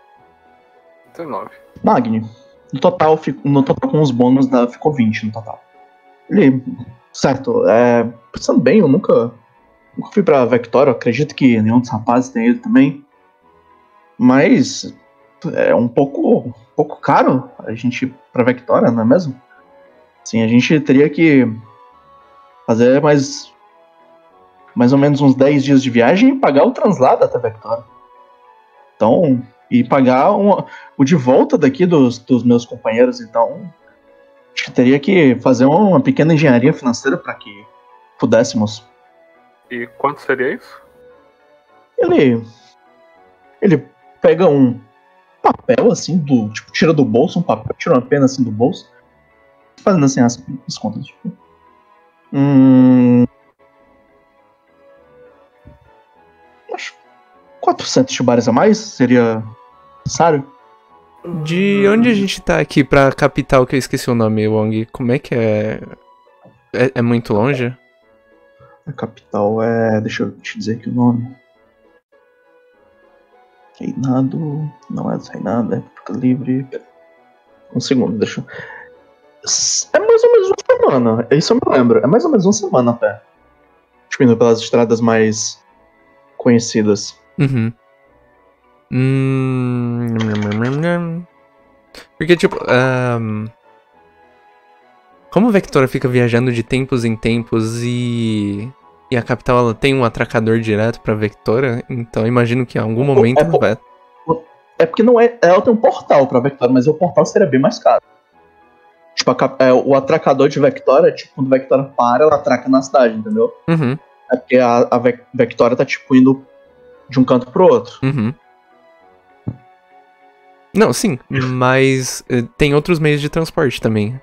[SPEAKER 4] Magni. No total com os bônus ficou 20 no total. Ele... Certo. Pensando bem, eu nunca fui pra Victoria. Acredito que nenhum dos rapazes tem ido também. Mas... é um pouco caro a gente ir pra Victoria, não é mesmo? Sim, a gente teria que fazer mais ou menos uns 10 dias de viagem e pagar o translado até Victoria. Então, e pagar o de volta daqui dos meus companheiros. Então, a gente teria que fazer uma pequena engenharia financeira para que pudéssemos.
[SPEAKER 2] E quanto seria isso?
[SPEAKER 4] Ele pega um papel assim, tipo, tira do bolso um papel, tira uma pena assim do bolso, fazendo assim as contas, tipo. Acho 400 chubares a mais seria necessário.
[SPEAKER 3] De onde a gente tá aqui pra capital, que eu esqueci o nome, Wong? Como é que é? É muito longe?
[SPEAKER 4] A capital deixa eu te dizer aqui o nome. Reinado. Não é do Reinado, é República Livre. Um segundo, deixa eu... É mais ou menos uma semana. Isso eu me lembro. É mais ou menos uma semana até. Tipo, indo pelas estradas mais conhecidas.
[SPEAKER 3] Uhum. Porque, tipo, como a Victoria fica viajando de tempos em tempos e a capital ela tem um atracador direto pra Victoria, então eu imagino que em algum momento vai...
[SPEAKER 4] É porque não é... Ela tem um portal pra Victoria, mas o portal seria bem mais caro. Tipo, o atracador de Victoria, tipo, quando a Victoria para, ela atraca na cidade, entendeu?
[SPEAKER 3] Uhum.
[SPEAKER 4] É porque a Victoria tá, tipo, indo de um canto pro outro.
[SPEAKER 3] Uhum. Não, sim, mas tem outros meios de transporte também.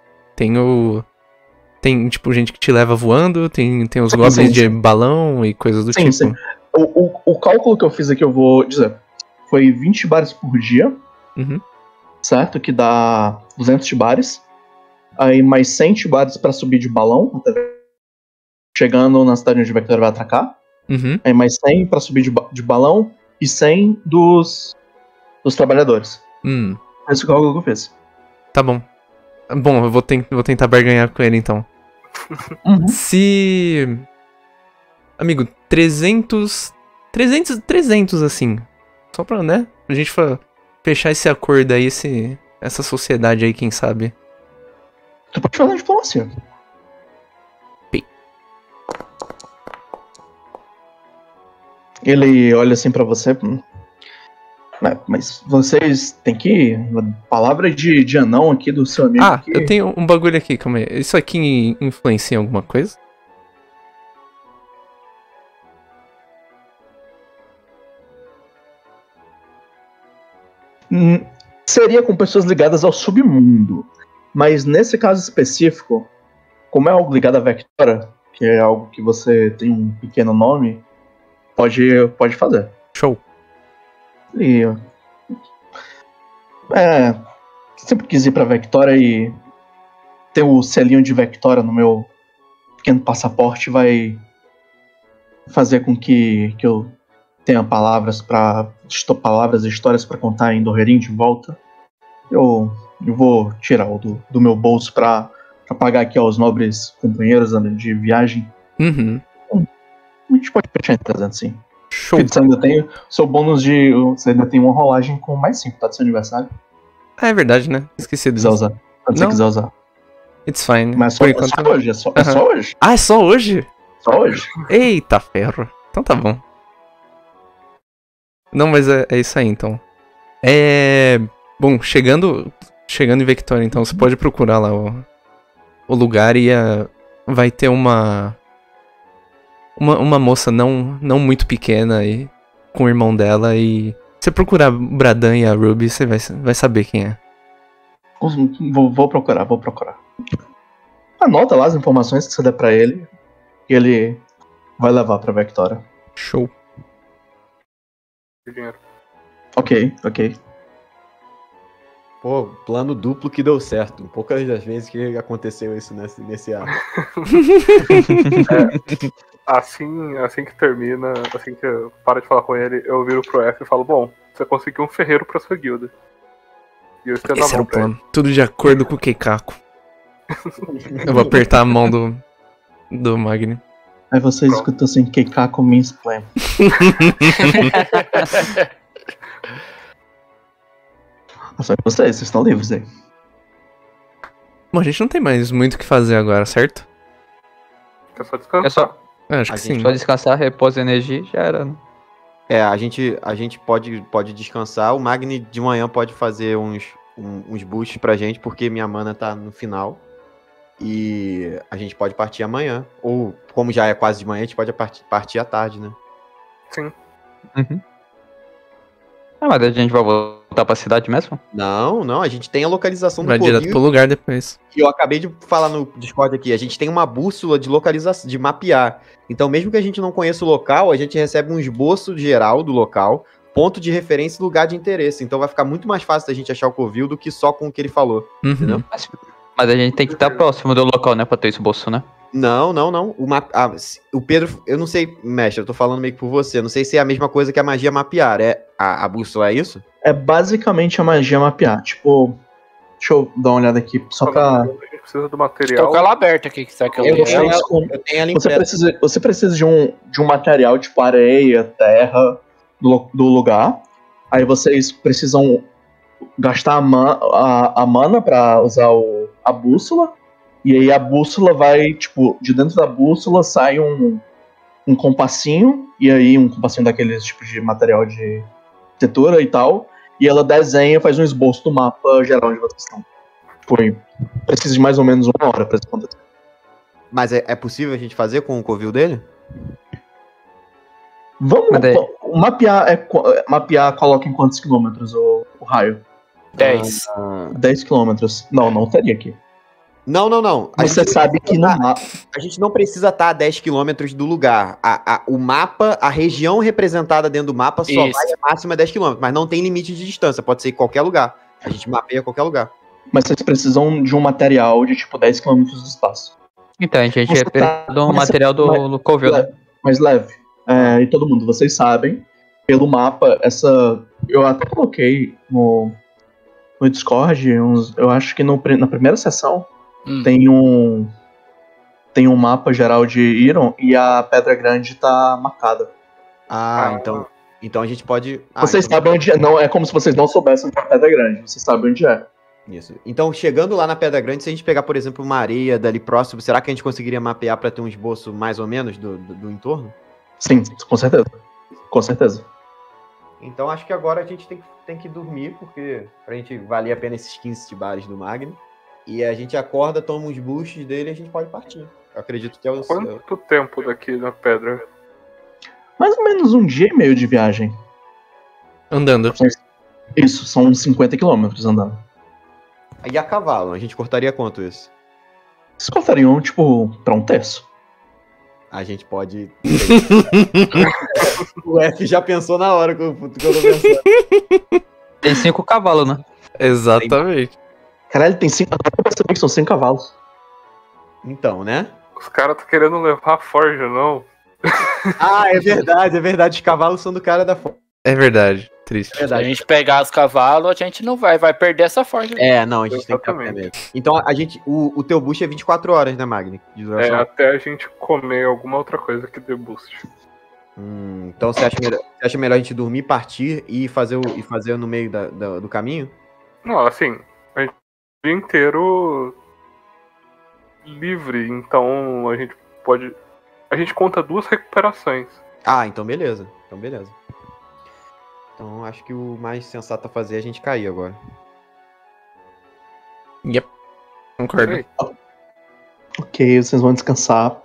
[SPEAKER 3] Tem, tipo, gente que te leva voando, tem os goblins de balão e coisas do tipo.
[SPEAKER 4] Sim. O cálculo que eu fiz aqui, eu vou dizer. foi 20 bares por dia,
[SPEAKER 3] Uhum.
[SPEAKER 4] certo? Que dá 200 bares. Aí mais 100 bares pra subir de balão, chegando na cidade onde o Vector vai atracar.
[SPEAKER 3] Uhum.
[SPEAKER 4] Aí mais 100 pra subir de balão e 100 dos trabalhadores. Esse cálculo que eu fiz.
[SPEAKER 3] Tá bom. Bom, eu vou tentar barganhar com ele então.
[SPEAKER 4] Uhum.
[SPEAKER 3] Se... Amigo, 300 assim. Só pra, né? A gente fechar esse acordo aí, essa sociedade aí, quem sabe.
[SPEAKER 4] Tu pode fazer diplomacia. Ele olha assim pra você. Mas vocês têm que... Palavra de anão aqui do seu amigo.
[SPEAKER 3] Ah,
[SPEAKER 4] aqui.
[SPEAKER 3] eu tenho um bagulho aqui, calma aí. Isso aqui influencia em alguma coisa?
[SPEAKER 4] Seria com pessoas ligadas ao submundo. Mas nesse caso específico, como é algo ligado à Vectora, que é algo que você tem um pequeno nome, pode fazer.
[SPEAKER 3] Show.
[SPEAKER 4] E, sempre quis ir pra Vectora e ter o selinho de Vectora no meu pequeno passaporte vai fazer com que eu tenha palavras e histórias pra contar em Dorrerim de volta. Eu vou tirar o do meu bolso pra pagar aqui aos nobres companheiros de viagem.
[SPEAKER 3] Uhum.
[SPEAKER 4] A gente pode fechar em 300, sim.
[SPEAKER 3] Show.
[SPEAKER 4] Você ainda tem seu bônus você ainda tem uma rolagem com mais 5, tá? Do seu aniversário.
[SPEAKER 3] Ah, é verdade, né? Esqueci
[SPEAKER 4] Se quiser
[SPEAKER 3] disso.
[SPEAKER 4] usar. Quando você
[SPEAKER 3] Não.
[SPEAKER 4] quiser usar.
[SPEAKER 3] It's fine.
[SPEAKER 4] Mas
[SPEAKER 3] Por
[SPEAKER 4] é
[SPEAKER 3] enquanto...
[SPEAKER 4] só hoje, é só hoje.
[SPEAKER 3] Ah, é só hoje?
[SPEAKER 4] Só hoje.
[SPEAKER 3] Eita ferro. Então tá bom. Não, mas é isso aí, então. Bom, chegando em Vectora, então, você pode procurar lá o lugar e vai ter uma moça não muito pequena aí, com o irmão dela, e você procurar o Bradan e a Ruby, você vai saber quem é.
[SPEAKER 4] Vou procurar. Anota lá as informações que você der pra ele, e ele vai levar pra Vectora.
[SPEAKER 3] Show.
[SPEAKER 2] Dinheiro.
[SPEAKER 4] Ok.
[SPEAKER 1] Pô, plano duplo que deu certo. Poucas das vezes que aconteceu isso nesse arco.
[SPEAKER 2] Assim que termina, assim que eu paro de falar com ele, eu viro pro F e falo, bom, você conseguiu um ferreiro pra sua guilda. E eu estendo a
[SPEAKER 3] Esse era
[SPEAKER 2] mão
[SPEAKER 3] o
[SPEAKER 2] pra ele.
[SPEAKER 3] plano. Tudo de acordo com o Keikaku. Eu vou apertar a mão do Magni.
[SPEAKER 4] Aí você escuta assim, Keikaku means plan. Só que vocês estão livres aí.
[SPEAKER 3] Bom, a gente não tem mais muito o que fazer agora, certo?
[SPEAKER 2] É só descansar.
[SPEAKER 5] É só,
[SPEAKER 3] Acho que sim.
[SPEAKER 5] só descansar, repouso e energia já era, né?
[SPEAKER 1] A gente pode descansar. O Magni de manhã pode fazer uns boosts pra gente, porque minha mana tá no final. E a gente pode partir amanhã. Ou, como já é quase de manhã, a gente pode partir à tarde, né?
[SPEAKER 2] Sim.
[SPEAKER 5] Uhum. Mas a gente vai voltar pra cidade mesmo?
[SPEAKER 1] Não, a gente tem a localização do
[SPEAKER 3] Vai direto pro
[SPEAKER 1] covil.
[SPEAKER 3] lugar depois.
[SPEAKER 1] E eu acabei de falar no Discord aqui, a gente tem uma bússola de localização, de mapear. Então, mesmo que a gente não conheça o local, a gente recebe um esboço geral do local, ponto de referência e lugar de interesse. Então vai ficar muito mais fácil da gente achar o covil do que só com o que ele falou,
[SPEAKER 3] Uhum.
[SPEAKER 1] entendeu?
[SPEAKER 5] Mas a gente tem que estar próximo do local, né? Pra ter esse bolso, né?
[SPEAKER 1] Não. O Pedro, eu não sei, mestre, eu tô falando meio que por você, não sei se é a mesma coisa que a magia mapear. A bússola é isso?
[SPEAKER 4] É basicamente a magia mapear. Tipo, deixa eu dar uma olhada aqui, só pra...
[SPEAKER 2] A gente precisa do
[SPEAKER 6] Tô
[SPEAKER 2] material.
[SPEAKER 6] com ela aberta aqui, que será que eu
[SPEAKER 1] Eu
[SPEAKER 6] leio
[SPEAKER 1] tenho
[SPEAKER 6] ela?
[SPEAKER 1] ela- Eu tenho ela impressa.
[SPEAKER 4] Você precisa de um material tipo areia, terra do lugar. Aí vocês precisam gastar a mana pra usar a bússola. E aí a bússola vai, tipo, de dentro da bússola sai um compassinho. E aí um compassinho daqueles tipos de material de arquitetura e tal. E ela desenha, faz um esboço do mapa geral onde vocês estão. Precisa de mais ou menos 1 hora pra isso acontecer.
[SPEAKER 1] Mas é possível a gente fazer com o covil dele?
[SPEAKER 4] Vamos
[SPEAKER 5] Mas daí-
[SPEAKER 4] mapear coloca em quantos quilômetros o raio?
[SPEAKER 6] 10.
[SPEAKER 4] 10 quilômetros. Não teria aqui.
[SPEAKER 1] Não.
[SPEAKER 4] Você sabe que no mapa.
[SPEAKER 1] A gente não precisa estar a 10 km do lugar. O mapa, a região representada dentro do mapa só
[SPEAKER 6] Isso.
[SPEAKER 1] vai a máxima 10 km, mas não tem limite de distância, pode ser em qualquer lugar. A gente mapeia qualquer lugar.
[SPEAKER 4] Mas vocês precisam de um material de tipo 10 km do espaço.
[SPEAKER 5] Então, a gente
[SPEAKER 4] Você
[SPEAKER 5] precisa do
[SPEAKER 4] mas-
[SPEAKER 5] material do Covil, né?
[SPEAKER 4] Mas leve. E todo mundo, vocês sabem, pelo mapa, eu até coloquei no Discord, eu acho que na primeira sessão tem um mapa geral de Iron e a Pedra Grande tá marcada.
[SPEAKER 1] Então a gente pode.
[SPEAKER 4] Vocês
[SPEAKER 1] então...
[SPEAKER 4] sabem onde é. Não, é como se vocês não soubessem onde é a Pedra Grande. Vocês sabem onde é.
[SPEAKER 1] Isso. Então, chegando lá na Pedra Grande, se a gente pegar, por exemplo, uma areia dali próximo, será que a gente conseguiria mapear para ter um esboço mais ou menos do entorno?
[SPEAKER 4] Sim, com certeza. Com certeza.
[SPEAKER 1] Então, acho que agora a gente tem que dormir, porque pra gente valer a pena esses 15 tibares do Magni. E a gente acorda, toma uns boosts dele e a gente pode partir. Eu acredito que é o...
[SPEAKER 2] Quanto tempo daqui na pedra?
[SPEAKER 4] Mais ou menos um dia e meio de viagem.
[SPEAKER 3] Andando.
[SPEAKER 4] Isso, são 50 quilômetros andando.
[SPEAKER 1] E a cavalo? A gente cortaria quanto isso?
[SPEAKER 4] Vocês cortariam, tipo, pra um terço.
[SPEAKER 1] A gente pode... O F já pensou na hora que eu tô pensando.
[SPEAKER 5] Tem 5 cavalos, né?
[SPEAKER 3] Exatamente.
[SPEAKER 4] Caralho, tem 5... Eu percebi que são 5 cavalos.
[SPEAKER 1] Então, né?
[SPEAKER 2] Os caras estão querendo levar a forja, não?
[SPEAKER 1] É verdade. Os cavalos são do cara da forja.
[SPEAKER 3] É verdade. Triste.
[SPEAKER 6] Se a gente pegar os cavalos, a gente não vai perder essa forja.
[SPEAKER 1] Não, a gente tem que
[SPEAKER 2] Exatamente.
[SPEAKER 1] ter mesmo. Então, o teu boost é 24 horas, né, Magni? De duração.
[SPEAKER 2] Até a gente comer alguma outra coisa que dê boost.
[SPEAKER 1] Então você acha melhor a gente dormir, partir e fazer no meio do caminho?
[SPEAKER 2] Não, assim, a gente o dia inteiro livre, então a gente pode... A gente conta 2 recuperações.
[SPEAKER 1] Então beleza. Então acho que o mais sensato a fazer é a gente cair agora.
[SPEAKER 3] Yep. Concordo.
[SPEAKER 2] Ei,
[SPEAKER 4] Ok, vocês vão descansar.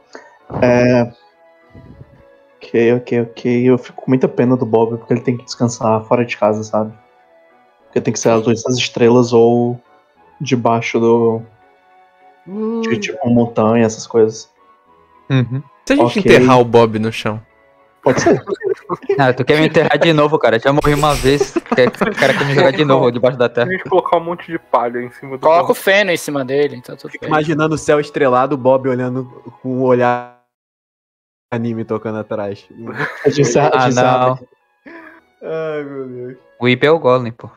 [SPEAKER 4] Ok. Eu fico com muita pena do Bob, porque ele tem que descansar fora de casa, sabe? Porque tem que ser as 2 estrelas ou debaixo de tipo montanha, essas coisas.
[SPEAKER 5] Uhum.
[SPEAKER 3] Se a gente
[SPEAKER 4] Ok.
[SPEAKER 3] enterrar o Bob no chão.
[SPEAKER 4] Pode ser.
[SPEAKER 5] Tu quer me enterrar de novo, cara? Já morri uma vez. O cara quer me jogar de novo debaixo da
[SPEAKER 2] a
[SPEAKER 5] terra.
[SPEAKER 2] gente colocar um monte de palha em cima do
[SPEAKER 6] Coloca o
[SPEAKER 2] corpo.
[SPEAKER 6] feno em cima dele, então tudo
[SPEAKER 1] Fico
[SPEAKER 6] bem.
[SPEAKER 1] imaginando o céu estrelado, o Bob olhando com um olhar anime tocando atrás.
[SPEAKER 5] Não.
[SPEAKER 1] Ai, meu Deus.
[SPEAKER 5] O IP é o Golem, pô.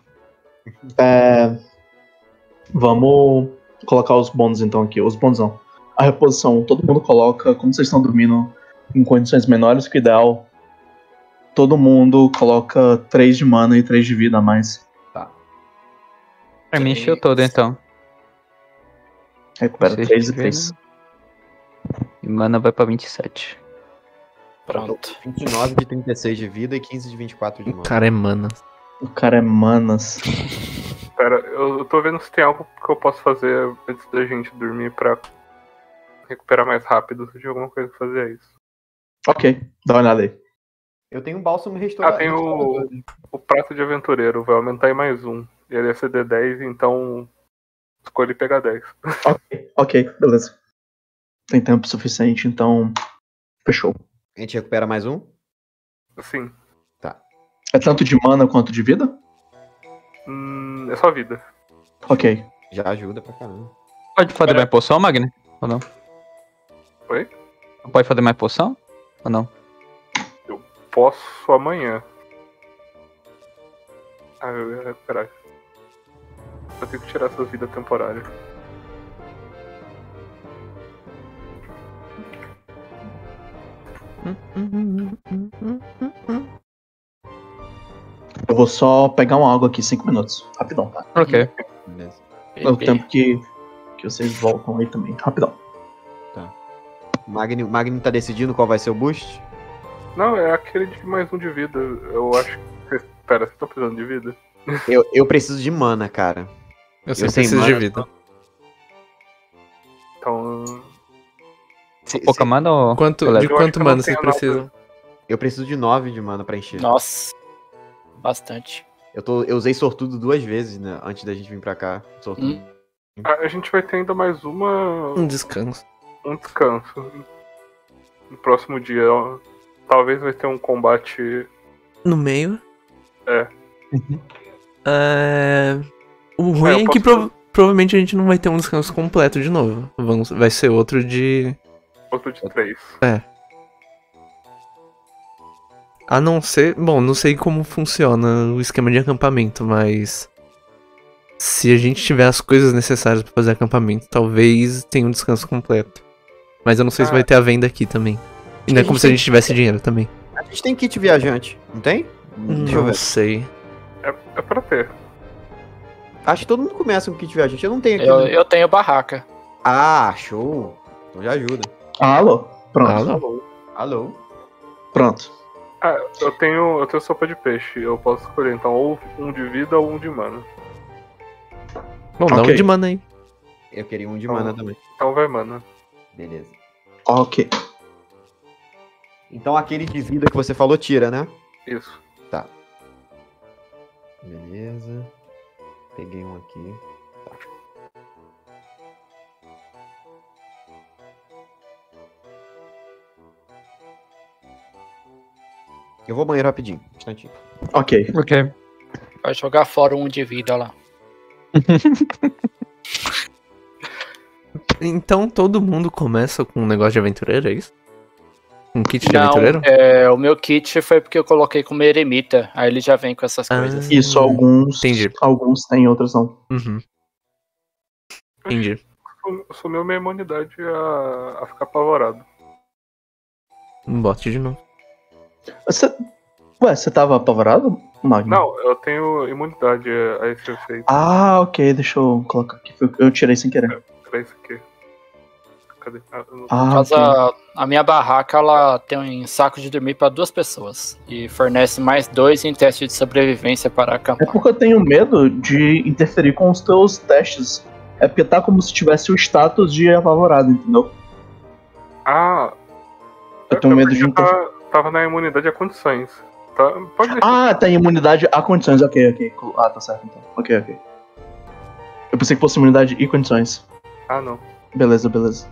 [SPEAKER 4] Vamos colocar os bônus então aqui. Os bônus não. A reposição, todo mundo coloca, como vocês estão dormindo em condições menores que o ideal, todo mundo coloca 3 de mana e 3 de vida a mais.
[SPEAKER 5] Pra mim encheu todo, então.
[SPEAKER 4] Recupera
[SPEAKER 5] Seis
[SPEAKER 4] 3
[SPEAKER 5] de
[SPEAKER 4] e 3.
[SPEAKER 5] vida. E mana vai pra 27.
[SPEAKER 6] Pronto.
[SPEAKER 1] 29 de 36 de vida e 15 de 24 de
[SPEAKER 3] O
[SPEAKER 1] mana.
[SPEAKER 3] cara é mana.
[SPEAKER 4] O cara é manas.
[SPEAKER 2] Pera, eu tô vendo se tem algo que eu posso fazer antes da gente dormir pra recuperar mais rápido. Se tiver alguma coisa que fazer isso.
[SPEAKER 4] Ok, dá uma olhada aí.
[SPEAKER 1] Eu tenho um bálsamo restaurador.
[SPEAKER 2] Tem o prato de aventureiro, vai aumentar em mais 1. Ele é CD10, então escolhi pegar 10.
[SPEAKER 4] Ok, beleza. Tem tempo suficiente, então. Fechou.
[SPEAKER 1] A gente recupera mais um?
[SPEAKER 2] Assim,
[SPEAKER 4] É tanto de mana quanto de vida?
[SPEAKER 2] é só vida.
[SPEAKER 4] Ok.
[SPEAKER 1] Já ajuda pra caramba.
[SPEAKER 5] Pode fazer mais poção, Magni? Ou não?
[SPEAKER 2] Oi?
[SPEAKER 5] Pode fazer mais poção? Ou não?
[SPEAKER 2] Posso amanhã. Eu ia recuperar. Eu tenho que tirar essa vida temporária.
[SPEAKER 4] Eu vou só pegar uma água aqui, 5 minutos. Rapidão, tá?
[SPEAKER 5] Ok.
[SPEAKER 1] Beleza.
[SPEAKER 4] É o tempo que vocês voltam aí também. Rapidão.
[SPEAKER 1] O Magni tá decidindo qual vai ser o boost?
[SPEAKER 2] Não, é aquele de mais 1 de vida. Eu acho que. Pera, vocês estão precisando de vida?
[SPEAKER 1] Eu preciso de mana, cara.
[SPEAKER 3] Eu sempre
[SPEAKER 1] sem
[SPEAKER 3] preciso de
[SPEAKER 1] mana,
[SPEAKER 3] vida.
[SPEAKER 2] Então.
[SPEAKER 5] Pouca mana ou...
[SPEAKER 3] Quanto,
[SPEAKER 5] Beleza.
[SPEAKER 3] de
[SPEAKER 2] Eu acho
[SPEAKER 3] quanto
[SPEAKER 2] que eu
[SPEAKER 3] mana
[SPEAKER 2] não
[SPEAKER 3] vocês
[SPEAKER 2] tenho nada.
[SPEAKER 3] precisam?
[SPEAKER 1] Eu preciso de 9 de mana pra encher.
[SPEAKER 6] Nossa. Bastante.
[SPEAKER 1] Eu usei sortudo 2 vezes, né? Antes da gente vir pra cá. Sortudo
[SPEAKER 2] A gente vai ter ainda mais
[SPEAKER 3] Um descanso.
[SPEAKER 2] um descanso. No próximo dia, ó, talvez vai ter um combate.
[SPEAKER 3] No meio.
[SPEAKER 2] É.
[SPEAKER 3] O ruim
[SPEAKER 2] eu
[SPEAKER 3] é que
[SPEAKER 2] posso-
[SPEAKER 3] provavelmente a gente não vai ter um descanso completo de novo. Vai ser outro de.
[SPEAKER 2] Outro de 3.
[SPEAKER 3] A não ser. Bom, não sei como funciona o esquema de acampamento, mas. Se a gente tiver as coisas necessárias pra fazer acampamento, talvez tenha um descanso completo. Mas eu não sei se vai ter a venda aqui também. E não é como se a gente tivesse dinheiro também.
[SPEAKER 1] A gente tem kit viajante, não tem? Deixa eu
[SPEAKER 3] Não
[SPEAKER 1] ver.
[SPEAKER 3] sei.
[SPEAKER 2] É pra ter.
[SPEAKER 1] Acho que todo mundo começa com kit viajante. Eu não tenho aqui.
[SPEAKER 6] Eu tenho barraca.
[SPEAKER 1] Ah, show. Então já ajuda.
[SPEAKER 4] Alô? Pronto.
[SPEAKER 3] Alô?
[SPEAKER 1] Alô?
[SPEAKER 4] Pronto.
[SPEAKER 2] Eu tenho sopa de peixe. Eu posso escolher então ou um de vida ou um de mana.
[SPEAKER 3] Bom, dá um
[SPEAKER 4] Ok.
[SPEAKER 3] de mana aí.
[SPEAKER 1] Eu queria um de mana também.
[SPEAKER 2] Então vai mana.
[SPEAKER 1] Beleza.
[SPEAKER 4] Ok.
[SPEAKER 1] Então aquele de vida que você falou tira, né?
[SPEAKER 2] Isso.
[SPEAKER 1] Beleza. Peguei um aqui. Eu vou ao banheiro rapidinho, um instantinho.
[SPEAKER 4] Ok.
[SPEAKER 5] Ok.
[SPEAKER 6] Vai jogar fora um de vida lá.
[SPEAKER 3] Então todo mundo começa com um negócio de aventureiro, é isso? Um kit de
[SPEAKER 6] Não,
[SPEAKER 3] aventureiro?
[SPEAKER 6] o meu kit foi porque eu coloquei como eremita. Aí ele já vem com essas coisas.
[SPEAKER 4] Isso, alguns.
[SPEAKER 3] Entendi.
[SPEAKER 4] Alguns têm, outros não.
[SPEAKER 3] Uhum. Entendi.
[SPEAKER 2] Sumiu minha imunidade a ficar apavorado.
[SPEAKER 3] Bote de novo.
[SPEAKER 4] Você tava apavorado, Magno?
[SPEAKER 2] Não, eu tenho imunidade a esse efeito.
[SPEAKER 4] Ah, ok, deixa eu colocar aqui. Eu tirei sem querer.
[SPEAKER 2] Era isso aqui. Cadê? Eu não-
[SPEAKER 4] Ah,
[SPEAKER 6] Mas
[SPEAKER 4] ok.
[SPEAKER 6] a minha barraca ela tem um saco de dormir para 2 pessoas. E fornece mais 2 em teste de sobrevivência para
[SPEAKER 4] É
[SPEAKER 6] acampar.
[SPEAKER 4] porque eu tenho medo de interferir com os teus testes. É porque tá como se tivesse o status de apavorado, entendeu?
[SPEAKER 2] Ah,
[SPEAKER 4] Eu tenho medo de
[SPEAKER 2] porque
[SPEAKER 4] interferir.
[SPEAKER 2] tava na imunidade a condições. Tá? Pode deixar.
[SPEAKER 4] Ah, tem imunidade a condições, ok. Ah, tá certo então. Ok. Eu pensei que fosse imunidade e condições.
[SPEAKER 2] Ah, não.
[SPEAKER 4] Beleza.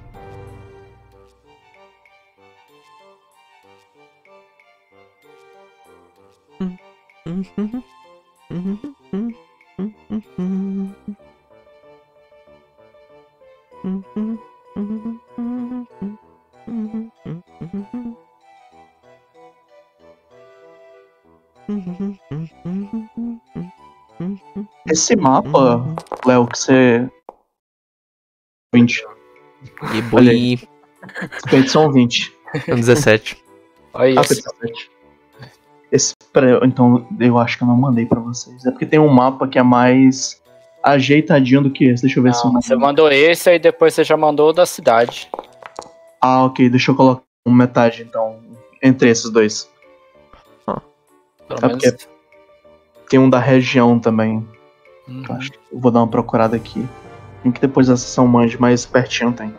[SPEAKER 4] Esse mapa, Léo, que você. 20.
[SPEAKER 3] E boi.
[SPEAKER 4] Feitos são 20.
[SPEAKER 3] São 17.
[SPEAKER 6] Olha
[SPEAKER 4] Ah,
[SPEAKER 6] isso.
[SPEAKER 4] feitos são 7. Então, eu acho que eu não mandei pra vocês. É porque tem um mapa que é mais ajeitadinho do que esse. Deixa eu ver se eu
[SPEAKER 6] Não, você mandou esse, aí depois você já mandou o da cidade.
[SPEAKER 4] Ah, ok. Deixa eu colocar metade, então, entre esses dois.
[SPEAKER 6] Pelo
[SPEAKER 4] É
[SPEAKER 6] menos.
[SPEAKER 4] porque tem um da região também.
[SPEAKER 6] Uhum.
[SPEAKER 4] Eu acho que eu vou dar uma procurada aqui. Tem que depois da sessão mande mais pertinho tem.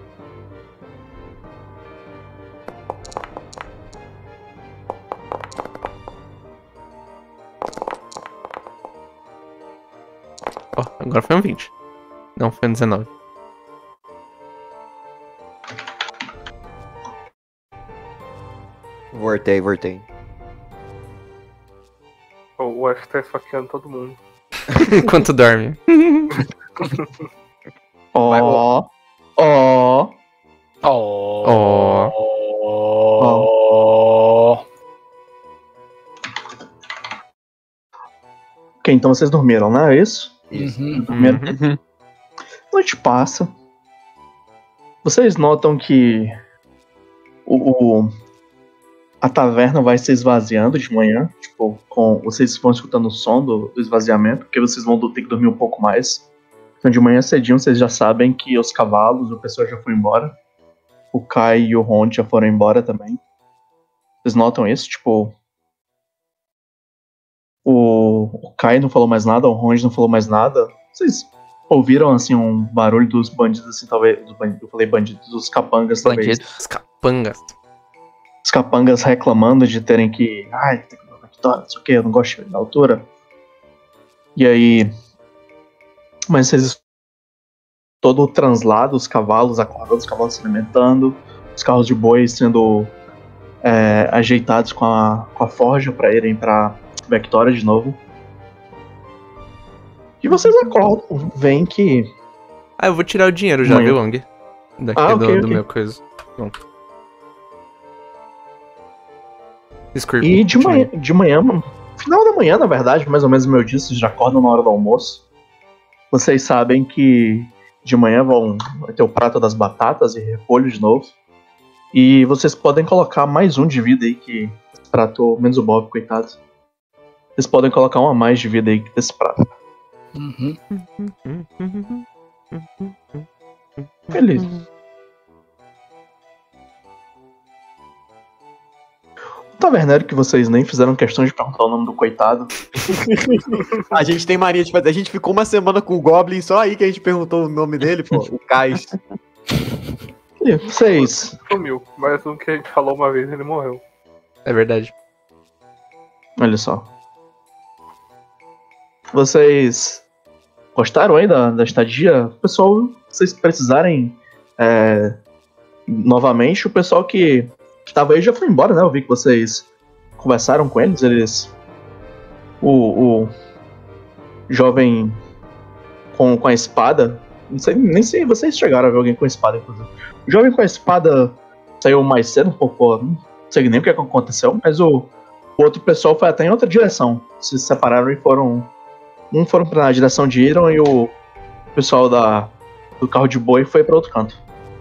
[SPEAKER 3] Ó, agora foi um 20. Não, foi um 19.
[SPEAKER 1] Voltei.
[SPEAKER 2] O F tá esfaqueando todo mundo.
[SPEAKER 3] Enquanto dorme.
[SPEAKER 4] Ó. Ok, então vocês dormiram, não é isso?
[SPEAKER 1] Isso.
[SPEAKER 6] Uhum.
[SPEAKER 4] Dormiram.
[SPEAKER 5] Uhum.
[SPEAKER 4] Noite passa. Vocês notam que a taverna vai se esvaziando de manhã. Tipo, vocês vão escutando o som do esvaziamento, porque vocês vão ter que dormir um pouco mais. Então de manhã cedinho vocês já sabem que os cavalos, o pessoal já foi embora. O Kai e o Rond já foram embora também. Vocês notam isso? Tipo, o Kai não falou mais nada, o Rond não falou mais nada. Vocês ouviram, assim, um barulho dos bandidos, assim, talvez. Eu falei bandidos, dos capangas, talvez.
[SPEAKER 5] Bandidos.
[SPEAKER 3] Os capangas.
[SPEAKER 4] Os capangas reclamando de terem que. Ai, tem que dar vitória, não sei o que, eu não gosto da altura. E aí. Mas vocês todo o translado, os cavalos acordando, os cavalos se alimentando, os carros de boi sendo ajeitados com a forja para irem para Vectória de novo. E vocês acordam, veem que...
[SPEAKER 3] Eu vou tirar o dinheiro já, viu, Ong? Daqui do meu coisa. Bom.
[SPEAKER 4] E de manhã, final da manhã, na verdade, mais ou menos meu dia, vocês já acordam na hora do almoço. Vocês sabem que de manhã vai ter o prato das batatas e repolho de novo. E vocês podem colocar mais um de vida aí, que esse prato, menos o Bob, coitado. Vocês podem colocar um a mais de vida aí desse prato.
[SPEAKER 6] Uhum.
[SPEAKER 4] Beleza. O taverneiro que vocês nem fizeram questão de perguntar o nome do coitado.
[SPEAKER 1] A gente tem mania de fazer. A gente ficou uma semana com o Goblin, só aí que a gente perguntou o nome dele, pô. O Kais.
[SPEAKER 4] E vocês...
[SPEAKER 2] Sumiu, mas o que a gente falou uma vez, ele morreu.
[SPEAKER 3] É verdade.
[SPEAKER 4] Olha só. Vocês gostaram aí da estadia? Pessoal, se vocês precisarem novamente, o pessoal que tava aí já foi embora, né? Eu vi que vocês conversaram com eles. O jovem com a espada, nem sei se vocês chegaram a ver alguém com a espada, inclusive. O jovem com a espada saiu mais cedo, um pouco, não sei nem o que aconteceu, mas o outro pessoal foi até em outra direção. Se separaram e foram pra direção de Iron e o pessoal do carro de boi foi pra outro canto.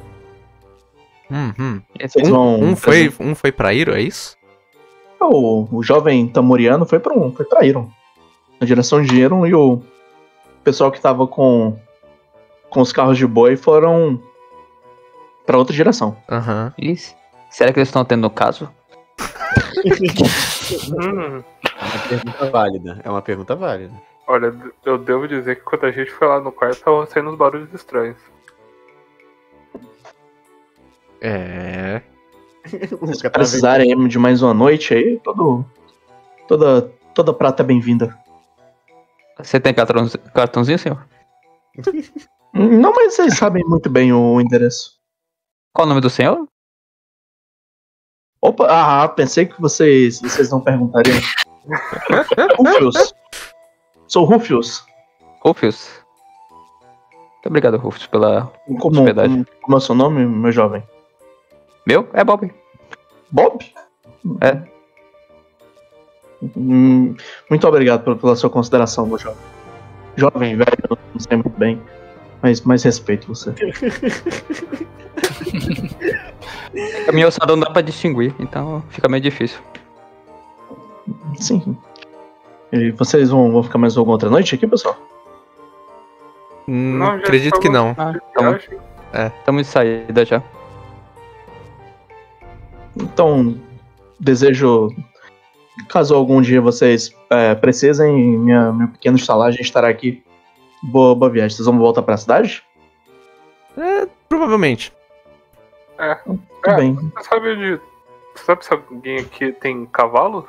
[SPEAKER 4] Vocês vão
[SPEAKER 3] Um foi pra Iro, é isso?
[SPEAKER 4] O jovem tamuriano foi pra Iron. Na direção de Iron, e o pessoal que tava com os carros de boi foram pra outra direção.
[SPEAKER 5] Isso. Será que eles estão tendo caso?
[SPEAKER 1] É uma pergunta válida.
[SPEAKER 2] Olha, eu devo dizer que quando a gente foi lá no quarto, estavam saindo uns barulhos estranhos.
[SPEAKER 4] Se precisarem de mais uma noite aí, toda prata é bem-vinda.
[SPEAKER 5] Você tem cartãozinho, senhor?
[SPEAKER 4] Não, mas vocês sabem muito bem o endereço.
[SPEAKER 5] Qual o nome do senhor?
[SPEAKER 4] Opa, pensei que vocês não perguntariam. Rufius. Sou Rufius.
[SPEAKER 5] Rufius? Muito obrigado, Rufius, pela hospedagem.
[SPEAKER 4] Como é o seu nome, meu jovem?
[SPEAKER 5] Meu? É Bob.
[SPEAKER 4] Bob?
[SPEAKER 5] É.
[SPEAKER 4] Muito obrigado pela sua consideração, meu jovem. Jovem, velho, eu não sei muito bem, mas respeito você.
[SPEAKER 5] A minha ossada não dá pra distinguir, então fica meio difícil.
[SPEAKER 4] Sim. E vocês vão ficar mais alguma outra noite aqui, pessoal?
[SPEAKER 2] Não,
[SPEAKER 3] acredito que não.
[SPEAKER 5] Estamos de saída já.
[SPEAKER 4] Então, desejo, caso algum dia vocês precisem, minha pequena estalagem estará aqui. Boa viagem. Vocês vão voltar pra cidade?
[SPEAKER 3] Provavelmente.
[SPEAKER 4] Tudo bem.
[SPEAKER 2] Você sabe se alguém aqui tem cavalos?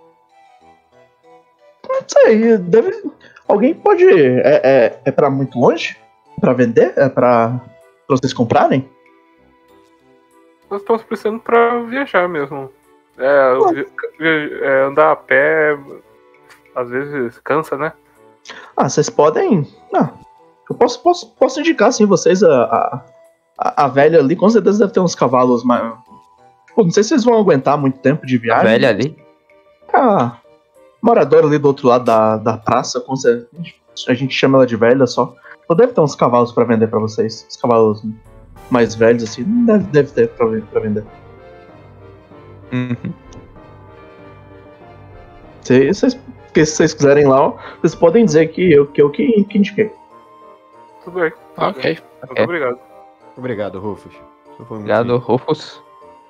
[SPEAKER 4] Não sei, alguém pode... É pra muito longe? Pra vender? É pra vocês comprarem?
[SPEAKER 2] Nós estamos precisando pra viajar mesmo. Andar a pé às vezes cansa, né?
[SPEAKER 4] Vocês podem... eu posso indicar, sim, vocês. A velha ali com certeza deve ter uns cavalos, mas... não sei se vocês vão aguentar muito tempo de viagem.
[SPEAKER 5] A velha ali?
[SPEAKER 4] Moradora ali do outro lado da praça, com certeza. A gente chama ela de velha só. Ela deve ter uns cavalos pra vender pra vocês. Os cavalos mais velhos, assim, deve ter pra vender. Se vocês quiserem lá, vocês podem dizer que eu que indiquei.
[SPEAKER 2] Tudo bem.
[SPEAKER 6] Ok.
[SPEAKER 2] Muito obrigado.
[SPEAKER 1] Obrigado, Rufus.
[SPEAKER 5] Obrigado, Rufus.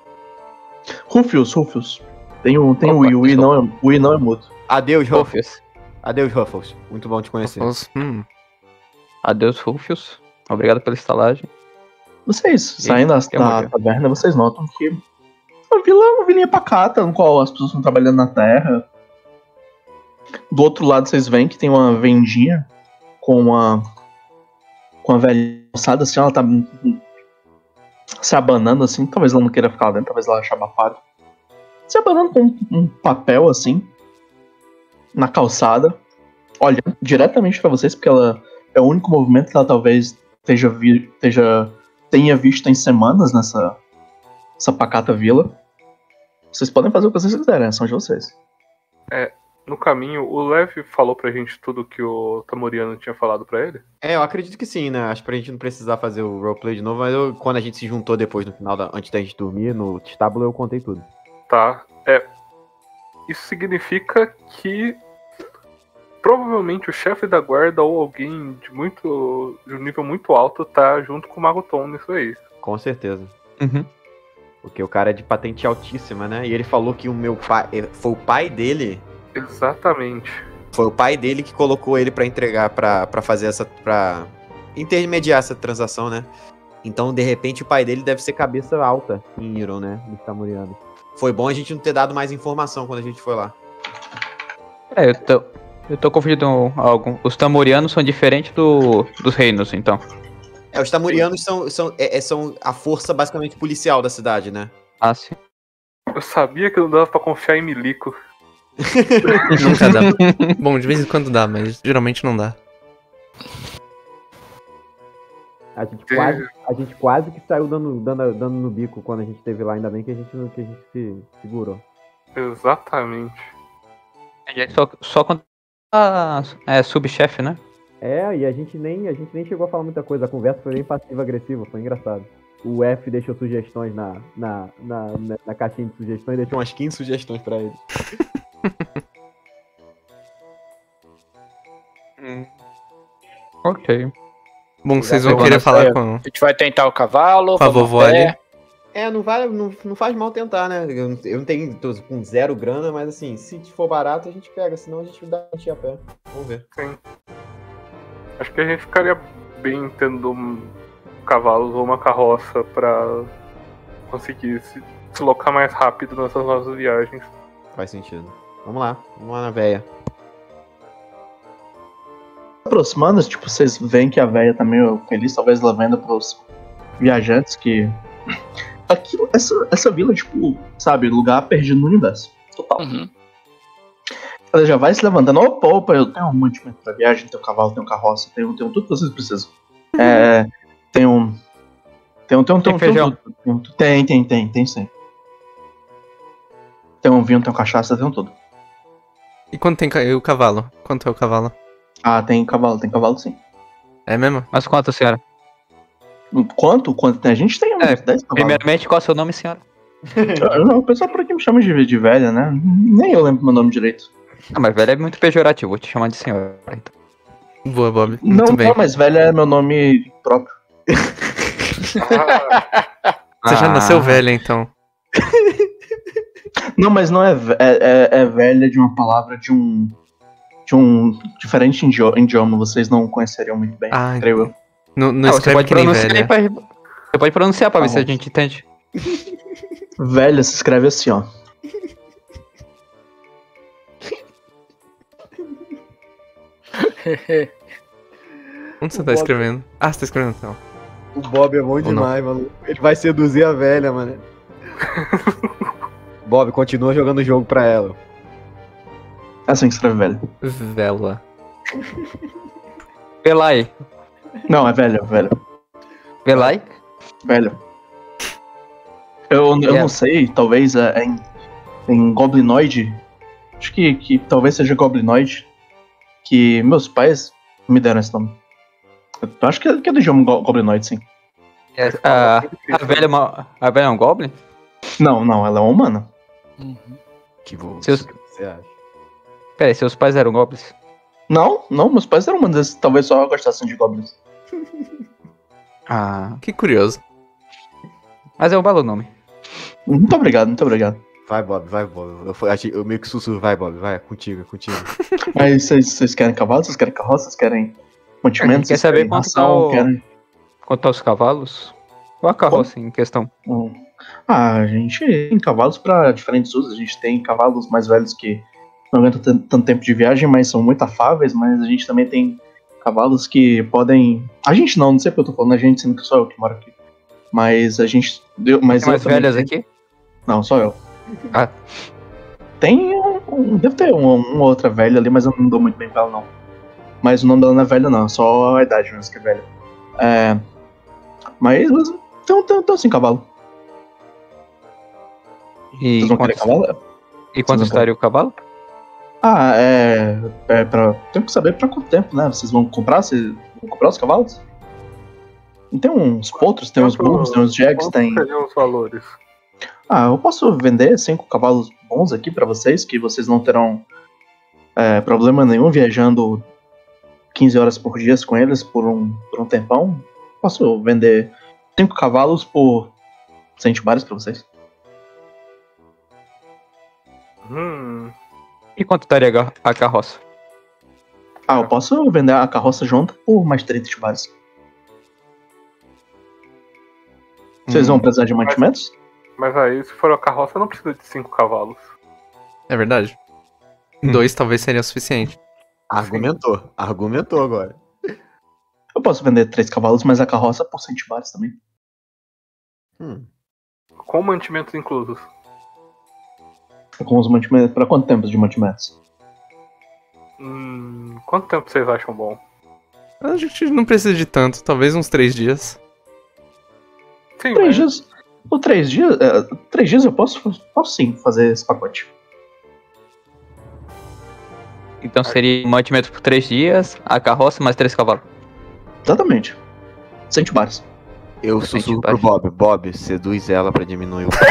[SPEAKER 4] Rufius. Tem o I, o I não é mudo.
[SPEAKER 1] Adeus, Rufus.
[SPEAKER 5] Rufius.
[SPEAKER 1] Adeus, Ruffles. Muito bom te conhecer.
[SPEAKER 5] Adeus, Rufius. Obrigado pela estalagem.
[SPEAKER 4] Vocês, saindo da taverna, vocês notam que uma vilinha pacata, no qual as pessoas estão trabalhando na terra. Do outro lado, vocês veem que tem uma vendinha com com a velha calçada, assim, ela tá se abanando, assim, talvez ela não queira ficar lá dentro, talvez ela ache abafado. Se abanando com um papel, assim, na calçada, olhando diretamente pra vocês, porque ela é o único movimento que ela talvez tenha visto em semanas nessa pacata vila. Vocês podem fazer o que vocês quiserem, são de vocês.
[SPEAKER 2] No caminho, o Lev falou pra gente tudo que o Tamuriano tinha falado pra ele?
[SPEAKER 1] Eu acredito que sim, né? Acho que pra gente não precisar fazer o roleplay de novo, mas quando a gente se juntou depois, no final, antes da gente dormir, no estábulo, eu contei tudo.
[SPEAKER 2] Tá. Isso significa que provavelmente o chefe da guarda ou alguém de um nível muito alto tá junto com o Mago Tom nisso aí.
[SPEAKER 1] Com certeza.
[SPEAKER 5] Uhum.
[SPEAKER 1] Porque o cara é de patente altíssima, né? E ele falou que o meu pai... Foi o pai dele...
[SPEAKER 2] Exatamente.
[SPEAKER 1] Foi o pai dele que colocou ele pra entregar, pra fazer pra intermediar essa transação, né? Então, de repente, o pai dele deve ser cabeça alta em Iron, né? Dos Tamurianos. Foi bom a gente não ter dado mais informação quando a gente foi lá.
[SPEAKER 5] Eu tô confundindo algo. Os Tamurianos são diferentes dos reinos, então.
[SPEAKER 1] Os Tamurianos são a força basicamente policial da cidade, né?
[SPEAKER 5] Ah, sim.
[SPEAKER 2] Eu sabia que não dava pra confiar em Milico.
[SPEAKER 3] Nunca dá. Bom, de vez em quando dá, mas geralmente não dá.
[SPEAKER 1] A gente quase que saiu dando no bico quando a gente esteve lá, ainda bem que a gente se segurou.
[SPEAKER 2] Exatamente.
[SPEAKER 5] Só quando subchefe, né?
[SPEAKER 1] E a gente nem chegou a falar muita coisa, a conversa foi bem passiva-agressiva, foi engraçado. O F deixou sugestões na caixinha de sugestões, deixou umas 15 sugestões pra ele.
[SPEAKER 5] Ok.
[SPEAKER 3] Bom, vocês vão querer falar com
[SPEAKER 6] A gente vai tentar o cavalo.
[SPEAKER 3] a vovó ali.
[SPEAKER 1] Não faz mal tentar, né? Eu não tenho, tô com 0 grana, mas assim, se for barato a gente pega, senão a gente dá a pé. Vamos ver.
[SPEAKER 2] Sim. Acho que a gente ficaria bem tendo cavalos ou uma carroça pra conseguir se deslocar mais rápido nessas nossas viagens.
[SPEAKER 1] Faz sentido. Vamos lá na véia.
[SPEAKER 4] Aproximando, tipo, vocês veem que a véia tá meio feliz, talvez ela venda pros viajantes que... Aqui, essa vila, tipo, sabe, lugar perdido no universo. Total.
[SPEAKER 6] Uhum.
[SPEAKER 4] Ela já vai se levantando. Opa, eu tenho um mantimento pra viagem, tenho cavalo, tenho carroça, tenho tudo que vocês precisam. Tem
[SPEAKER 5] feijão?
[SPEAKER 4] Tem sim. Tem um vinho, tem cachaça, tem tudo.
[SPEAKER 3] E quanto tem o cavalo? Quanto é o cavalo?
[SPEAKER 4] Ah, tem cavalo sim.
[SPEAKER 3] É mesmo?
[SPEAKER 5] Mas quanto, senhora?
[SPEAKER 4] Quanto tem? A gente tem uns 10 cavalos.
[SPEAKER 5] Primeiramente, qual é o seu nome, senhora?
[SPEAKER 4] Não, o pessoal por aqui me chama de velha, né? Nem eu lembro meu nome direito.
[SPEAKER 5] Ah, mas velho é muito pejorativo, vou te chamar de senhora. Então.
[SPEAKER 3] Boa, Bob. Muito bem.
[SPEAKER 4] Não, mas velha é meu nome próprio.
[SPEAKER 3] Você já nasceu velha, então.
[SPEAKER 4] Não, mas não é velha de uma palavra de um diferente idioma, vocês não conheceriam muito bem, creio eu.
[SPEAKER 3] Não escreve que nem velha.
[SPEAKER 5] Você pode pronunciar pra ver se a
[SPEAKER 4] bom.
[SPEAKER 5] gente entende.
[SPEAKER 4] Velha se escreve assim, ó.
[SPEAKER 3] Onde você tá escrevendo? Ah, você tá escrevendo então.
[SPEAKER 1] O Bob é bom demais, mano. Ele vai seduzir a velha, mano. Bob, continua jogando o jogo pra ela.
[SPEAKER 4] É assim que escreve velha.
[SPEAKER 3] Vela.
[SPEAKER 5] Velai.
[SPEAKER 4] Não, é velha.
[SPEAKER 5] Velai?
[SPEAKER 4] Velho. Eu não sei, talvez em Goblinoid. Acho que talvez seja Goblinoid. Que meus pais me deram esse nome. Eu acho que é do idioma Goblinoid, sim.
[SPEAKER 5] A velha é um goblin?
[SPEAKER 4] Não, ela é uma humana.
[SPEAKER 6] Uhum.
[SPEAKER 1] Que bom.
[SPEAKER 5] Seus-
[SPEAKER 1] Você acha?
[SPEAKER 5] Peraí, seus pais eram goblins?
[SPEAKER 4] Não, meus pais eram humanos, eles talvez só gostassem de goblins.
[SPEAKER 5] Ah.
[SPEAKER 3] Que curioso.
[SPEAKER 5] Mas é um belo nome.
[SPEAKER 4] Muito obrigado.
[SPEAKER 1] Vai, Bob. Eu meio que sussurro. Vai, Bob, vai, contigo.
[SPEAKER 4] Mas vocês querem cavalo? Vocês querem carroça? Vocês querem mantimentos?
[SPEAKER 5] Quer
[SPEAKER 4] Vocês
[SPEAKER 5] saber
[SPEAKER 4] querem
[SPEAKER 5] quanto
[SPEAKER 4] ração?
[SPEAKER 5] tá quanto aos cavalos? Ou a carroça em questão?
[SPEAKER 4] A gente tem cavalos para diferentes usos. A gente tem cavalos mais velhos que não aguentam tanto tempo de viagem, mas são muito afáveis. Mas a gente também tem Cavalos que podem... A gente não sei porque eu tô falando a gente, sendo que só eu que moro aqui. Mas a gente... Mas
[SPEAKER 5] Tem mais
[SPEAKER 4] eu também
[SPEAKER 5] velhas
[SPEAKER 4] tenho-
[SPEAKER 5] aqui?
[SPEAKER 4] Não, só eu.
[SPEAKER 5] Ah.
[SPEAKER 4] Tem deve ter uma outra velha ali, mas eu não dou muito bem com ela, não. Mas o nome dela não é velha, não. Só a idade mesmo que é velha. Mas tem 5 cavalos.
[SPEAKER 5] E
[SPEAKER 4] Vocês vão querer
[SPEAKER 5] quanto,
[SPEAKER 4] cavalo?
[SPEAKER 5] e quanto
[SPEAKER 4] Vocês vão
[SPEAKER 5] estaria o cavalo?
[SPEAKER 4] Tenho que saber pra quanto tempo, né? Vocês vão comprar? Vocês vão comprar os cavalos? Não tem uns potros, tem uns burros, tem uns jegs,
[SPEAKER 2] Quantos
[SPEAKER 4] tem...
[SPEAKER 2] seriam os valores?
[SPEAKER 4] Eu posso vender 5 cavalos bons aqui pra vocês, que vocês não terão problema nenhum viajando 15 horas por dia com eles por um tempão. Posso vender 5 cavalos por 100 tibares pra vocês.
[SPEAKER 5] E quanto estaria a carroça?
[SPEAKER 4] Eu posso vender a carroça junto por mais 30 tibares. Vocês vão precisar de mantimentos?
[SPEAKER 2] Mas aí, se for a carroça, não precisa de 5 cavalos.
[SPEAKER 3] É verdade. 2 talvez seria o suficiente.
[SPEAKER 1] Argumentou agora.
[SPEAKER 4] Eu posso vender 3 cavalos, mas a carroça por 100 tibares também.
[SPEAKER 2] Com mantimentos inclusos.
[SPEAKER 4] Com os mantimentos. Pra quanto tempo de mantimentos?
[SPEAKER 2] Quanto tempo vocês acham bom?
[SPEAKER 3] A gente não precisa de tanto, talvez uns 3 dias.
[SPEAKER 2] Sim,
[SPEAKER 4] 3 dias. Por 3 dias. 3 dias eu posso sim fazer esse pacote.
[SPEAKER 5] Então seria um mantimento por 3 dias, a carroça mais 3 cavalos.
[SPEAKER 4] Exatamente. 100 tibares.
[SPEAKER 1] Eu sussurro pro Bob. Bob, seduz ela pra diminuir o preço.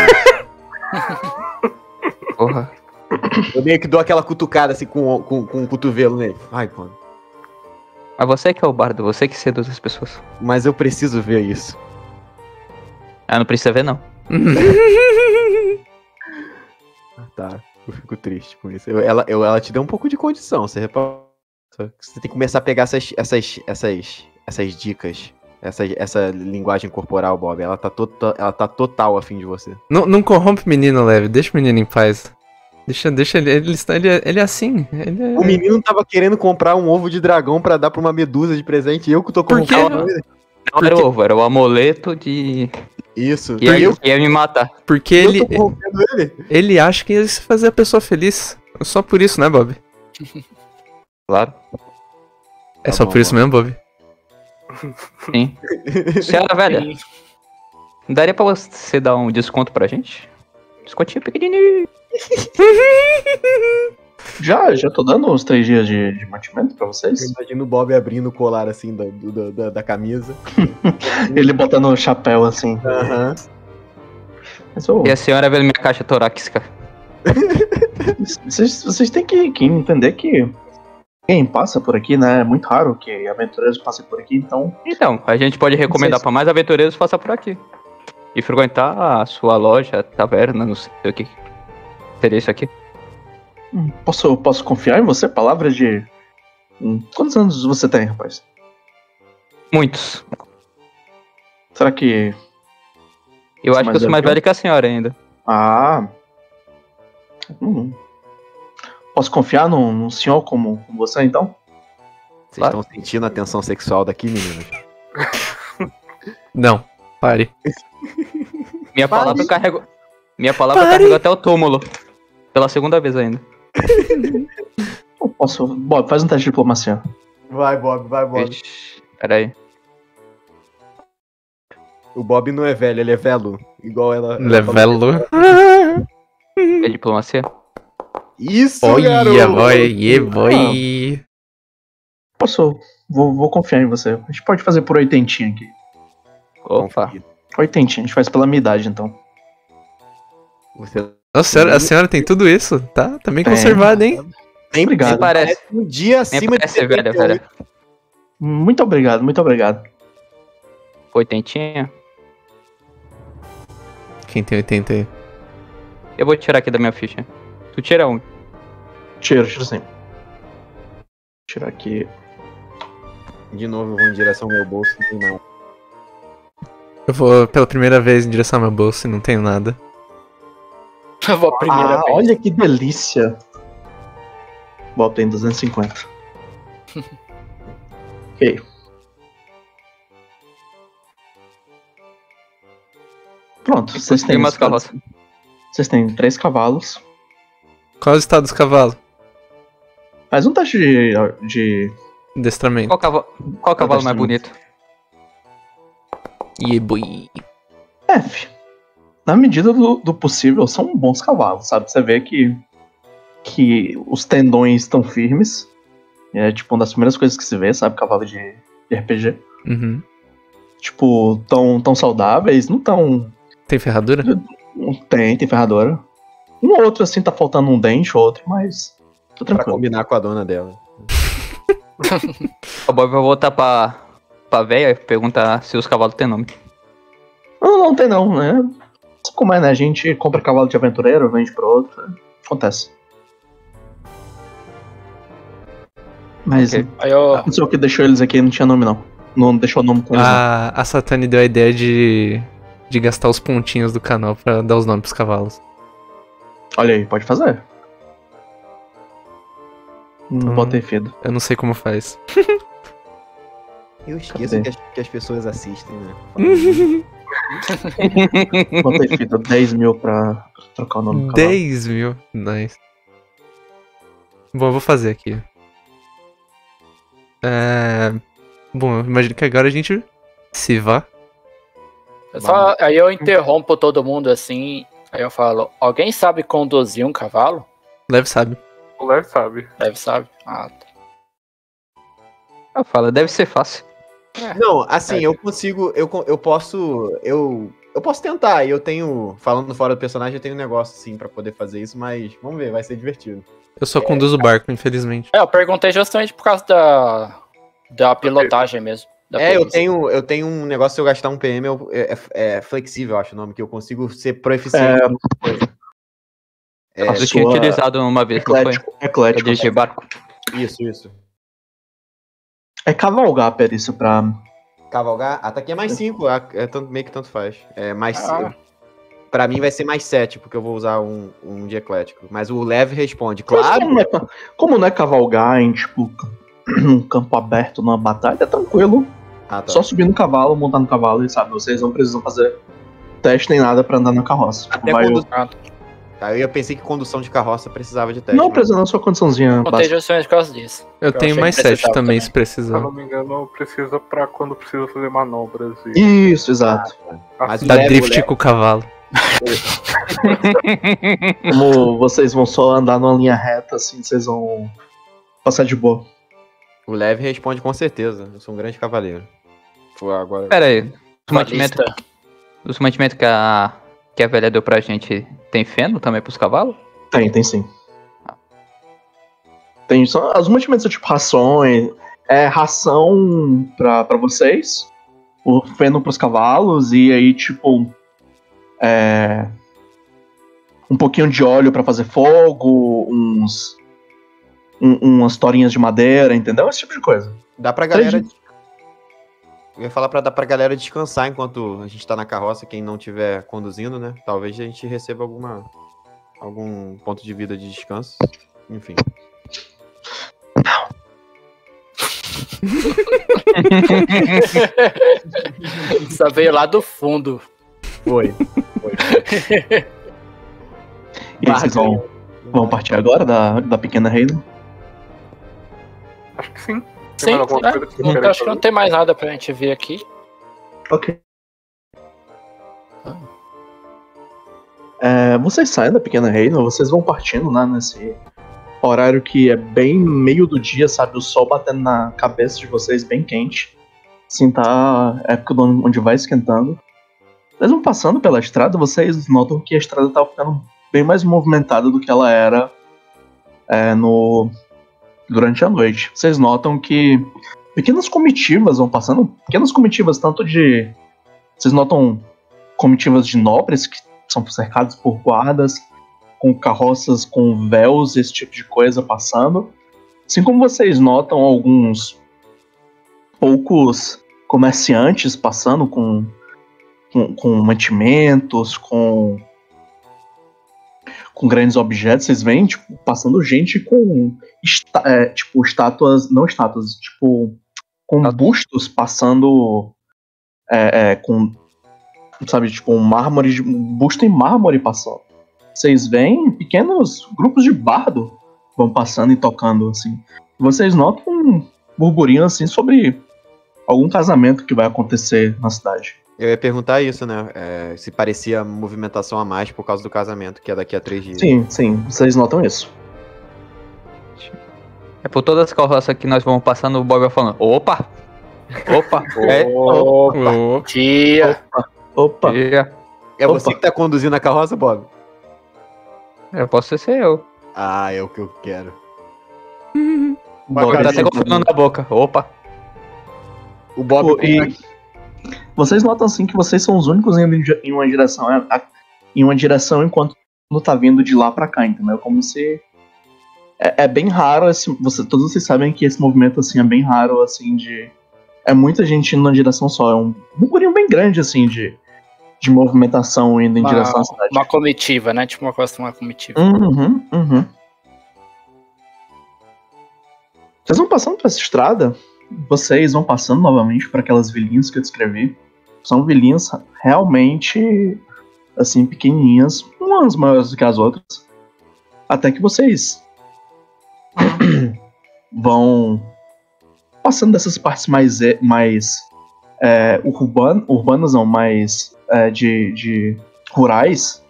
[SPEAKER 5] Porra.
[SPEAKER 1] Eu meio que dou aquela cutucada assim com o cotovelo nele. Ai, mano.
[SPEAKER 5] Mas você que é o bardo, você que seduz as pessoas.
[SPEAKER 1] Mas eu preciso ver isso.
[SPEAKER 5] Não precisa ver, não.
[SPEAKER 1] Tá, eu fico triste com isso. Ela te deu um pouco de condição, você reparou? Você tem que começar a pegar essas dicas. Essa linguagem corporal, Bob. Ela tá total afim de você.
[SPEAKER 3] Não corrompe o menino, Leve. Deixa o menino em paz. Deixa ele. Ele é assim.
[SPEAKER 1] O menino tava querendo comprar um ovo de dragão pra dar pra uma medusa de presente. Eu que tô corrompendo ele.
[SPEAKER 5] Não era o ovo, era o amuleto de...
[SPEAKER 1] Isso.
[SPEAKER 5] Que ia me matar.
[SPEAKER 3] Porque
[SPEAKER 1] Eu tô corrompendo ele.
[SPEAKER 3] ele acha que ia fazer a pessoa feliz. Só por isso, né, Bob?
[SPEAKER 5] Claro.
[SPEAKER 3] É só por isso mesmo, Bob?
[SPEAKER 5] Sim. Senhora velha, daria pra você dar um desconto pra gente? Descontinho pequenininho.
[SPEAKER 4] Já tô dando uns 3 dias de mantimento pra vocês.
[SPEAKER 1] Eu imagino o Bob abrindo o colar assim da camisa.
[SPEAKER 4] Ele botando o chapéu assim.
[SPEAKER 1] Aham.
[SPEAKER 4] Mas, ô,
[SPEAKER 5] E a senhora vendo minha caixa torácica.
[SPEAKER 4] vocês têm que entender que quem passa por aqui, né? É muito raro que aventureiros passem por aqui, então.
[SPEAKER 5] Então, a gente pode recomendar
[SPEAKER 4] Vocês-
[SPEAKER 5] pra mais aventureiros passar por aqui. E frequentar a sua loja, taverna, não sei o que. Seria isso aqui?
[SPEAKER 4] Posso confiar em você? Palavra de. Quantos anos você tem, rapaz?
[SPEAKER 5] Muitos.
[SPEAKER 4] Será que.
[SPEAKER 5] Eu acho que eu sou mais
[SPEAKER 4] velho
[SPEAKER 5] velho que a senhora ainda.
[SPEAKER 4] Posso confiar num senhor como você, então?
[SPEAKER 1] Vocês estão sentindo a tensão sexual daqui, meninos?
[SPEAKER 3] Não, pare.
[SPEAKER 5] Minha palavra carregou. Minha palavra carregou até o túmulo. Pela segunda vez ainda.
[SPEAKER 4] Eu posso. Bob, faz um teste de diplomacia.
[SPEAKER 1] Vai, Bob.
[SPEAKER 5] Ixi, peraí.
[SPEAKER 1] O Bob não é velho, ele é velo. Igual ela.
[SPEAKER 3] Levelo.
[SPEAKER 5] É diplomacia?
[SPEAKER 1] Isso,
[SPEAKER 3] Olha,
[SPEAKER 1] garoto!
[SPEAKER 3] boy, boy.
[SPEAKER 4] Posso. Vou confiar em você. A gente pode fazer por 80 aqui.
[SPEAKER 5] Opa.
[SPEAKER 4] 80, a gente faz pela minha idade, então.
[SPEAKER 1] Você
[SPEAKER 3] Nossa, a senhora tem tudo isso? Tá bem
[SPEAKER 4] Tem.
[SPEAKER 3] conservada, hein?
[SPEAKER 1] nem
[SPEAKER 4] Obrigado.
[SPEAKER 5] Nem parece.
[SPEAKER 1] um dia
[SPEAKER 5] Nem
[SPEAKER 1] acima de
[SPEAKER 5] parece velha,
[SPEAKER 1] 78.
[SPEAKER 5] velha.
[SPEAKER 4] Muito obrigado, muito obrigado.
[SPEAKER 5] Oitentinha.
[SPEAKER 3] Quem tem 80 aí?
[SPEAKER 5] Eu vou tirar aqui da minha ficha. Tu tira um.
[SPEAKER 4] Tiro sim. Vou tirar aqui.
[SPEAKER 1] De novo, eu vou em direção ao meu bolso, não tem não.
[SPEAKER 3] Eu vou pela primeira vez em direção ao meu bolso e não tenho nada.
[SPEAKER 6] Eu vou a primeira vez.
[SPEAKER 4] Olha que delícia. Bob tem 250. Ok. Pronto, vocês têm
[SPEAKER 5] umas carroças.
[SPEAKER 4] Vocês têm 3 cavalos.
[SPEAKER 3] Qual é o estado dos cavalos?
[SPEAKER 4] Faz um teste de
[SPEAKER 3] Adestramento.
[SPEAKER 5] Qual cavalo mais bonito?
[SPEAKER 3] Yeah, boy.
[SPEAKER 4] F. Na medida do possível, são bons cavalos, sabe? Você vê que os tendões estão firmes. É tipo uma das primeiras coisas que se vê, sabe? Cavalo de RPG.
[SPEAKER 3] Uhum.
[SPEAKER 4] Tipo, tão saudáveis, não tão.
[SPEAKER 3] Tem ferradura?
[SPEAKER 4] Tem ferradura. Um ou outro assim tá faltando um dente ou outro, mas. Tô
[SPEAKER 1] Pra
[SPEAKER 4] tranquilo.
[SPEAKER 1] combinar com a dona dela.
[SPEAKER 5] O Bob vai voltar pra véia e perguntar se os cavalos têm nome.
[SPEAKER 4] Não tem não, né? Sabe como é, né? A gente compra cavalo de aventureiro, vende pro outro. Acontece. Mas
[SPEAKER 5] Ok.
[SPEAKER 6] Aí eu.
[SPEAKER 4] não sei o que deixou eles aqui, não tinha nome não. Não deixou nome com eles. Não.
[SPEAKER 3] A Satani deu a ideia de gastar os pontinhos do canal pra dar os nomes pros cavalos.
[SPEAKER 4] Olha aí, pode fazer. Não botei fedo.
[SPEAKER 3] Eu não sei como faz.
[SPEAKER 1] Eu esqueço
[SPEAKER 4] Cadê?
[SPEAKER 1] que as pessoas assistem, né?
[SPEAKER 4] Botei fedo 10 mil pra trocar o nome do cavalo.
[SPEAKER 3] 10 mil. Nice. Bom, eu vou fazer aqui. Bom, eu imagino que agora a gente se vá.
[SPEAKER 6] Aí eu interrompo todo mundo assim. Aí eu falo: alguém sabe conduzir um cavalo?
[SPEAKER 3] Leve sabe.
[SPEAKER 2] O Lev sabe.
[SPEAKER 6] Deve sabe. Ah, tá.
[SPEAKER 5] Eu falo, deve ser fácil.
[SPEAKER 1] Não, assim, eu consigo. Eu posso. Eu posso tentar. E eu tenho. Falando fora do personagem, eu tenho um negócio assim pra poder fazer isso, mas vamos ver, vai ser divertido.
[SPEAKER 3] Eu só conduzo o barco, infelizmente.
[SPEAKER 6] Eu perguntei justamente por causa da pilotagem mesmo.
[SPEAKER 1] Eu tenho um negócio, se eu gastar um PM, é flexível, eu acho o nome, que eu consigo ser proeficiente.
[SPEAKER 5] Eu tinha utilizado uma vez, não foi? Pra
[SPEAKER 4] Eclético.
[SPEAKER 5] dirigir barco.
[SPEAKER 1] Isso.
[SPEAKER 4] É cavalgar, perícia, pra.
[SPEAKER 1] Cavalgar, ataque é mais 5, meio que tanto faz. É mais.
[SPEAKER 6] Ah.
[SPEAKER 1] Pra mim vai ser mais 7, porque eu vou usar um de eclético. Mas o leve responde,
[SPEAKER 4] Mas
[SPEAKER 1] claro.
[SPEAKER 4] como não é cavalgar em, tipo, um campo aberto numa batalha, é tranquilo.
[SPEAKER 1] Ah, tá.
[SPEAKER 4] Só subir no cavalo, montar no cavalo e, sabe, vocês não precisam fazer teste nem nada pra andar na carroça. Tipo,
[SPEAKER 1] Até
[SPEAKER 4] vai-
[SPEAKER 1] Tá, eu pensei que condução de carroça precisava de teste.
[SPEAKER 4] Não
[SPEAKER 1] mas-
[SPEAKER 4] precisa, não, só condiçãozinha
[SPEAKER 6] Contei
[SPEAKER 4] básica.
[SPEAKER 6] justamente por causa disso.
[SPEAKER 3] Eu tenho
[SPEAKER 6] achei
[SPEAKER 3] mais
[SPEAKER 6] que
[SPEAKER 3] 7
[SPEAKER 6] precisava
[SPEAKER 3] também,
[SPEAKER 6] também.
[SPEAKER 3] se
[SPEAKER 2] Se eu
[SPEAKER 3] precisar.
[SPEAKER 2] não me engano, precisa pra quando precisa fazer manobras.
[SPEAKER 4] Isso, exato.
[SPEAKER 1] Mas o
[SPEAKER 3] Dá
[SPEAKER 1] leve-
[SPEAKER 3] drift com o cavalo.
[SPEAKER 4] Como vocês vão só andar numa linha reta, assim, vocês vão passar de boa.
[SPEAKER 1] O leve responde com certeza. Eu sou um grande cavaleiro. Foi agora.
[SPEAKER 5] Pera aí. Os
[SPEAKER 6] Balista.
[SPEAKER 5] mantimentos que a velha deu pra gente tem feno também pros cavalos?
[SPEAKER 4] Tem sim. Tem só, os mantimentos são tipo rações, ração pra vocês, o feno pros cavalos, e aí tipo um pouquinho de óleo pra fazer fogo, umas torinhas de madeira, entendeu? Esse tipo de coisa.
[SPEAKER 1] Dá pra galera. Eu ia falar pra dar pra galera descansar enquanto a gente tá na carroça, quem não estiver conduzindo, né? Talvez a gente receba algum ponto de vida de descanso. Enfim.
[SPEAKER 6] Só veio lá do fundo.
[SPEAKER 1] Foi.
[SPEAKER 4] E aí, vocês vão partir agora da pequena reina?
[SPEAKER 2] Acho que sim.
[SPEAKER 6] Sim,
[SPEAKER 2] Tem mais alguma
[SPEAKER 6] né?
[SPEAKER 2] coisa que vocês
[SPEAKER 6] Não,
[SPEAKER 2] querem
[SPEAKER 6] acho que não
[SPEAKER 2] fazer?
[SPEAKER 6] tem mais nada pra gente ver aqui.
[SPEAKER 4] Ok. Vocês saem da pequena reina, vocês vão partindo, né, nesse horário que é bem meio do dia, sabe? O sol batendo na cabeça de vocês bem quente. Assim, tá a época do ano onde vai esquentando. Vocês vão passando pela estrada, vocês notam que a estrada tá ficando bem mais movimentada do que ela era durante a noite. Vocês notam que pequenas comitivas vão passando, pequenas comitivas tanto de... Vocês notam comitivas de nobres que são cercados por guardas, com carroças com véus, esse tipo de coisa passando. Assim como vocês notam alguns poucos comerciantes passando com mantimentos, com grandes objetos, vocês veem, tipo, passando gente com estátuas, não estátuas, tipo, com bustos passando com, sabe, tipo, um busto em mármore passando. Vocês veem pequenos grupos de bardo vão passando e tocando, assim. Vocês notam um burburinho, assim, sobre algum casamento que vai acontecer na cidade.
[SPEAKER 1] Eu ia perguntar isso, né? Se parecia movimentação a mais por causa do casamento, que é daqui a 3 dias.
[SPEAKER 4] Sim, vocês notam isso.
[SPEAKER 5] É por todas as carroças que nós vamos passando, o Bob vai falando, opa! Opa!
[SPEAKER 6] Tia!
[SPEAKER 4] Opa!
[SPEAKER 1] É você que tá conduzindo a carroça, Bob?
[SPEAKER 5] Eu posso ser eu.
[SPEAKER 1] Ah, é o que eu quero.
[SPEAKER 4] Bob
[SPEAKER 5] Tá até confundindo na boca. Opa!
[SPEAKER 1] O Bob...
[SPEAKER 4] Vocês notam, assim, que vocês são os únicos indo em uma direção enquanto não tá vindo de lá pra cá, entendeu? Como se... É bem raro, todos vocês sabem que esse movimento, assim, é bem raro, assim, é muita gente indo numa direção só. É um burburinho bem grande, assim, de movimentação indo em direção à cidade.
[SPEAKER 6] Uma comitiva, né? Tipo uma comitiva.
[SPEAKER 4] Uhum. Vocês vão passando por essa estrada, vocês vão passando novamente por aquelas vilinhas que eu descrevi. São vilinhas realmente, assim, pequenininhas, umas maiores do que as outras. Até que vocês vão passando dessas partes mais urbanas, não, mais de rurais,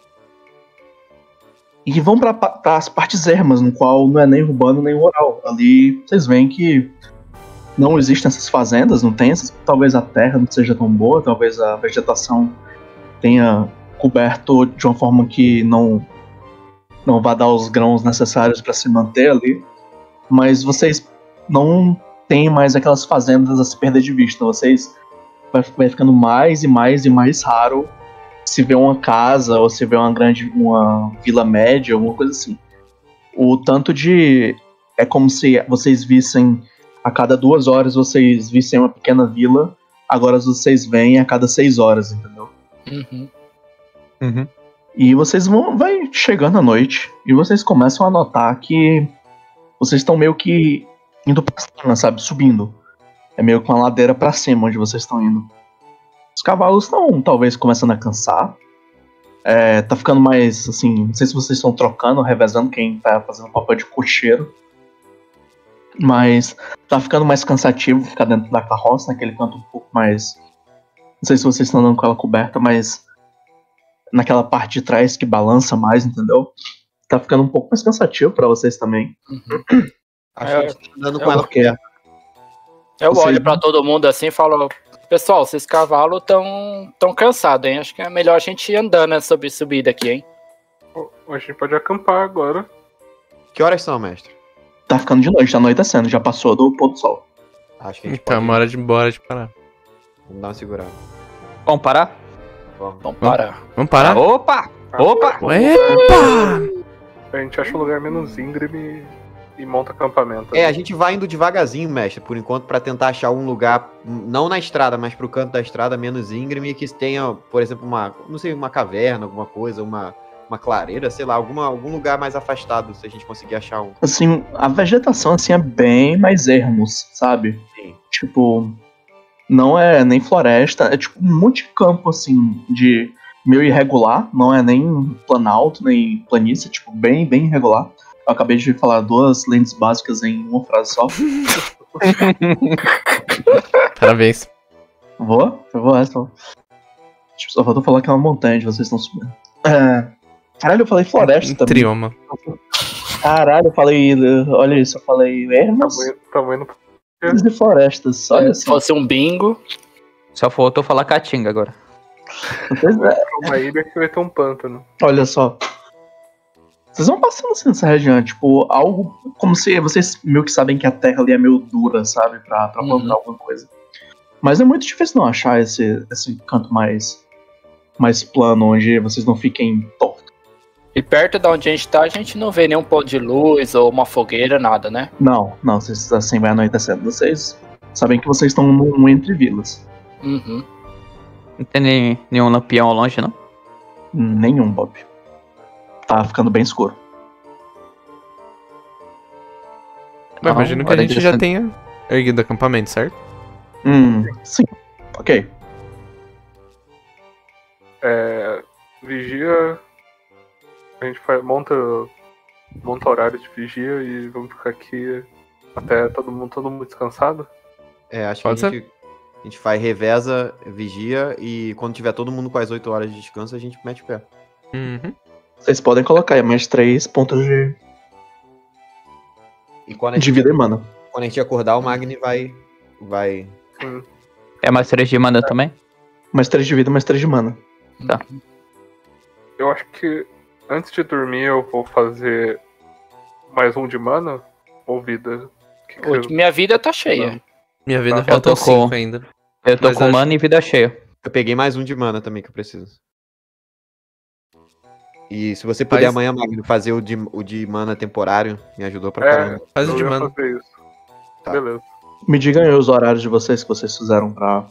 [SPEAKER 4] e vão para as partes ermas, no qual não é nem urbano nem rural. Ali vocês veem que não existem essas fazendas, não tem talvez a terra não seja tão boa, talvez a vegetação tenha coberto de uma forma que não vai dar os grãos necessários para se manter ali, mas vocês não têm mais aquelas fazendas a se perder de vista. Vocês vai ficando mais e mais e mais raro se ver uma casa ou se ver uma vila média, alguma coisa assim. O tanto de... É como se vocês vissem a cada 2 horas vocês vissem uma pequena vila, agora vocês veem a cada 6 horas, entendeu?
[SPEAKER 3] Uhum.
[SPEAKER 4] E vocês vai chegando à noite e vocês começam a notar que vocês estão meio que indo pra cima, sabe? Subindo. É meio que uma ladeira pra cima onde vocês estão indo. Os cavalos estão talvez começando a cansar. Tá ficando mais, assim, não sei se vocês estão trocando, revezando quem tá fazendo o papel de cocheiro. Mas tá ficando mais cansativo ficar dentro da carroça, naquele canto um pouco mais... Não sei se vocês estão andando com ela coberta, mas naquela parte de trás que balança mais, entendeu? Tá ficando um pouco mais cansativo pra vocês também.
[SPEAKER 1] Acho que a gente tá andando com ela.
[SPEAKER 4] Porque
[SPEAKER 6] Eu olho pra todo mundo assim e falo: pessoal, esses cavalos tão cansados, hein? Acho que é melhor a gente ir andando nessa subida aqui, hein?
[SPEAKER 2] A gente pode acampar agora.
[SPEAKER 1] Que horas são, mestre?
[SPEAKER 4] tá ficando de noite, tá anoitecendo, já passou do pôr do sol.
[SPEAKER 1] Acho que a gente
[SPEAKER 3] Então é
[SPEAKER 1] pode...
[SPEAKER 3] uma hora de embora de parar.
[SPEAKER 1] Vamos dar uma segurada.
[SPEAKER 5] Vamos parar?
[SPEAKER 6] Vamos parar.
[SPEAKER 3] Vamos parar?
[SPEAKER 5] Opa! Opa!
[SPEAKER 3] Epa!
[SPEAKER 2] A gente acha um lugar menos íngreme e monta acampamento.
[SPEAKER 1] A gente vai indo devagarzinho, mestre, por enquanto, pra tentar achar um lugar, não na estrada, mas pro canto da estrada menos íngreme, que tenha, por exemplo, uma caverna, alguma coisa, uma clareira, sei lá, algum lugar mais afastado, se a gente conseguir achar um.
[SPEAKER 4] Assim, a vegetação, assim, é bem mais ermos, sabe?
[SPEAKER 1] Sim.
[SPEAKER 4] Tipo, não é nem floresta, é tipo um monte de campo, assim, de meio irregular, não é nem planalto, nem planície, tipo, bem, bem irregular. Eu acabei de falar 2 lentes básicas em uma frase só.
[SPEAKER 3] Parabéns.
[SPEAKER 4] Eu vou essa. Tipo, só faltou falar que é uma montanha onde vocês estão subindo. Caralho, eu falei floresta também.
[SPEAKER 3] Trioma.
[SPEAKER 4] Caralho, eu falei. Olha isso, eu falei ermos
[SPEAKER 2] Tamo indo
[SPEAKER 4] de florestas. Olha
[SPEAKER 6] Se
[SPEAKER 4] só.
[SPEAKER 6] fosse um bingo.
[SPEAKER 5] Só faltou falar Caatinga agora.
[SPEAKER 2] pra uma ilha que vai ter um pântano.
[SPEAKER 4] Olha só. Vocês vão passando assim nessa região, tipo, algo como se vocês meio que sabem que a terra ali é meio dura, sabe? Pra plantar alguma coisa. Mas é muito difícil não achar esse canto mais plano, onde vocês não fiquem tortos.
[SPEAKER 6] E perto de onde a gente não vê nenhum ponto de luz ou uma fogueira, nada, né?
[SPEAKER 4] Não, vocês assim vai anoitecendo. Vocês sabem que vocês estão num entre vilas.
[SPEAKER 6] Uhum.
[SPEAKER 5] Não tem nenhum lampião ao longe, não?
[SPEAKER 4] Nenhum, Bob. Tá ficando bem escuro.
[SPEAKER 3] Mas imagino que a
[SPEAKER 5] hora
[SPEAKER 3] gente
[SPEAKER 5] de
[SPEAKER 3] já
[SPEAKER 5] descer.
[SPEAKER 3] tenha erguido acampamento, certo?
[SPEAKER 4] Sim. Ok.
[SPEAKER 2] Vigia. A gente monta horário de vigia e vamos ficar aqui até todo mundo descansado.
[SPEAKER 1] Acho que a gente faz reveza, vigia e quando tiver todo mundo com as 8 horas de descanso, a gente mete o pé.
[SPEAKER 4] Vocês podem colocar aí mais 3 pontos de
[SPEAKER 1] E quando a
[SPEAKER 4] de
[SPEAKER 1] gente,
[SPEAKER 4] vida e mana.
[SPEAKER 1] quando a gente acordar, o Magni vai.
[SPEAKER 2] Sim.
[SPEAKER 5] É mais 3 de mana também?
[SPEAKER 4] Mais 3 de vida, mais 3 de mana.
[SPEAKER 2] Eu acho que antes de dormir eu vou fazer mais um de mana ou vida.
[SPEAKER 6] Minha vida tá cheia.
[SPEAKER 3] Minha vida
[SPEAKER 2] Eu
[SPEAKER 3] faltam
[SPEAKER 5] tô com-
[SPEAKER 3] 5 ainda.
[SPEAKER 5] Eu tô
[SPEAKER 3] Mas
[SPEAKER 5] com
[SPEAKER 3] acho-
[SPEAKER 5] mana e vida cheia.
[SPEAKER 1] Eu peguei mais um de mana também que eu preciso. E se você puder
[SPEAKER 3] Faz-
[SPEAKER 1] amanhã, Magno, fazer o de mana temporário, me ajudou pra caramba.
[SPEAKER 3] Faz o
[SPEAKER 2] eu
[SPEAKER 3] de
[SPEAKER 2] ia
[SPEAKER 3] mana.
[SPEAKER 2] fazer isso.
[SPEAKER 1] Tá.
[SPEAKER 2] Beleza.
[SPEAKER 4] Me digam aí os horários de vocês que vocês fizeram pra.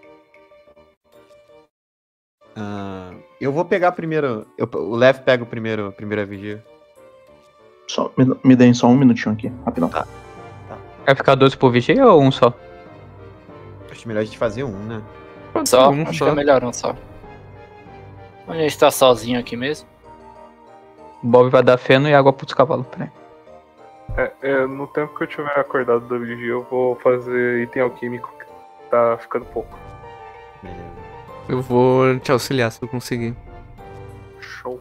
[SPEAKER 1] Eu vou pegar primeiro. O Lev pega a primeira vigia.
[SPEAKER 4] Só, me deem só um minutinho aqui, rapidão.
[SPEAKER 5] Vai ficar 12 por vigia ou um só?
[SPEAKER 1] Acho melhor a gente fazer um, né?
[SPEAKER 3] Pode
[SPEAKER 6] Só,
[SPEAKER 3] ser um
[SPEAKER 6] acho
[SPEAKER 3] só.
[SPEAKER 6] que é melhor um só. A gente tá sozinho aqui mesmo.
[SPEAKER 5] O Bob vai dar feno e água pros cavalos. Peraí.
[SPEAKER 2] No tempo que eu tiver acordado da vigia, eu vou fazer item alquímico que tá ficando pouco.
[SPEAKER 1] Beleza.
[SPEAKER 3] Eu vou te auxiliar se eu conseguir.
[SPEAKER 2] Show.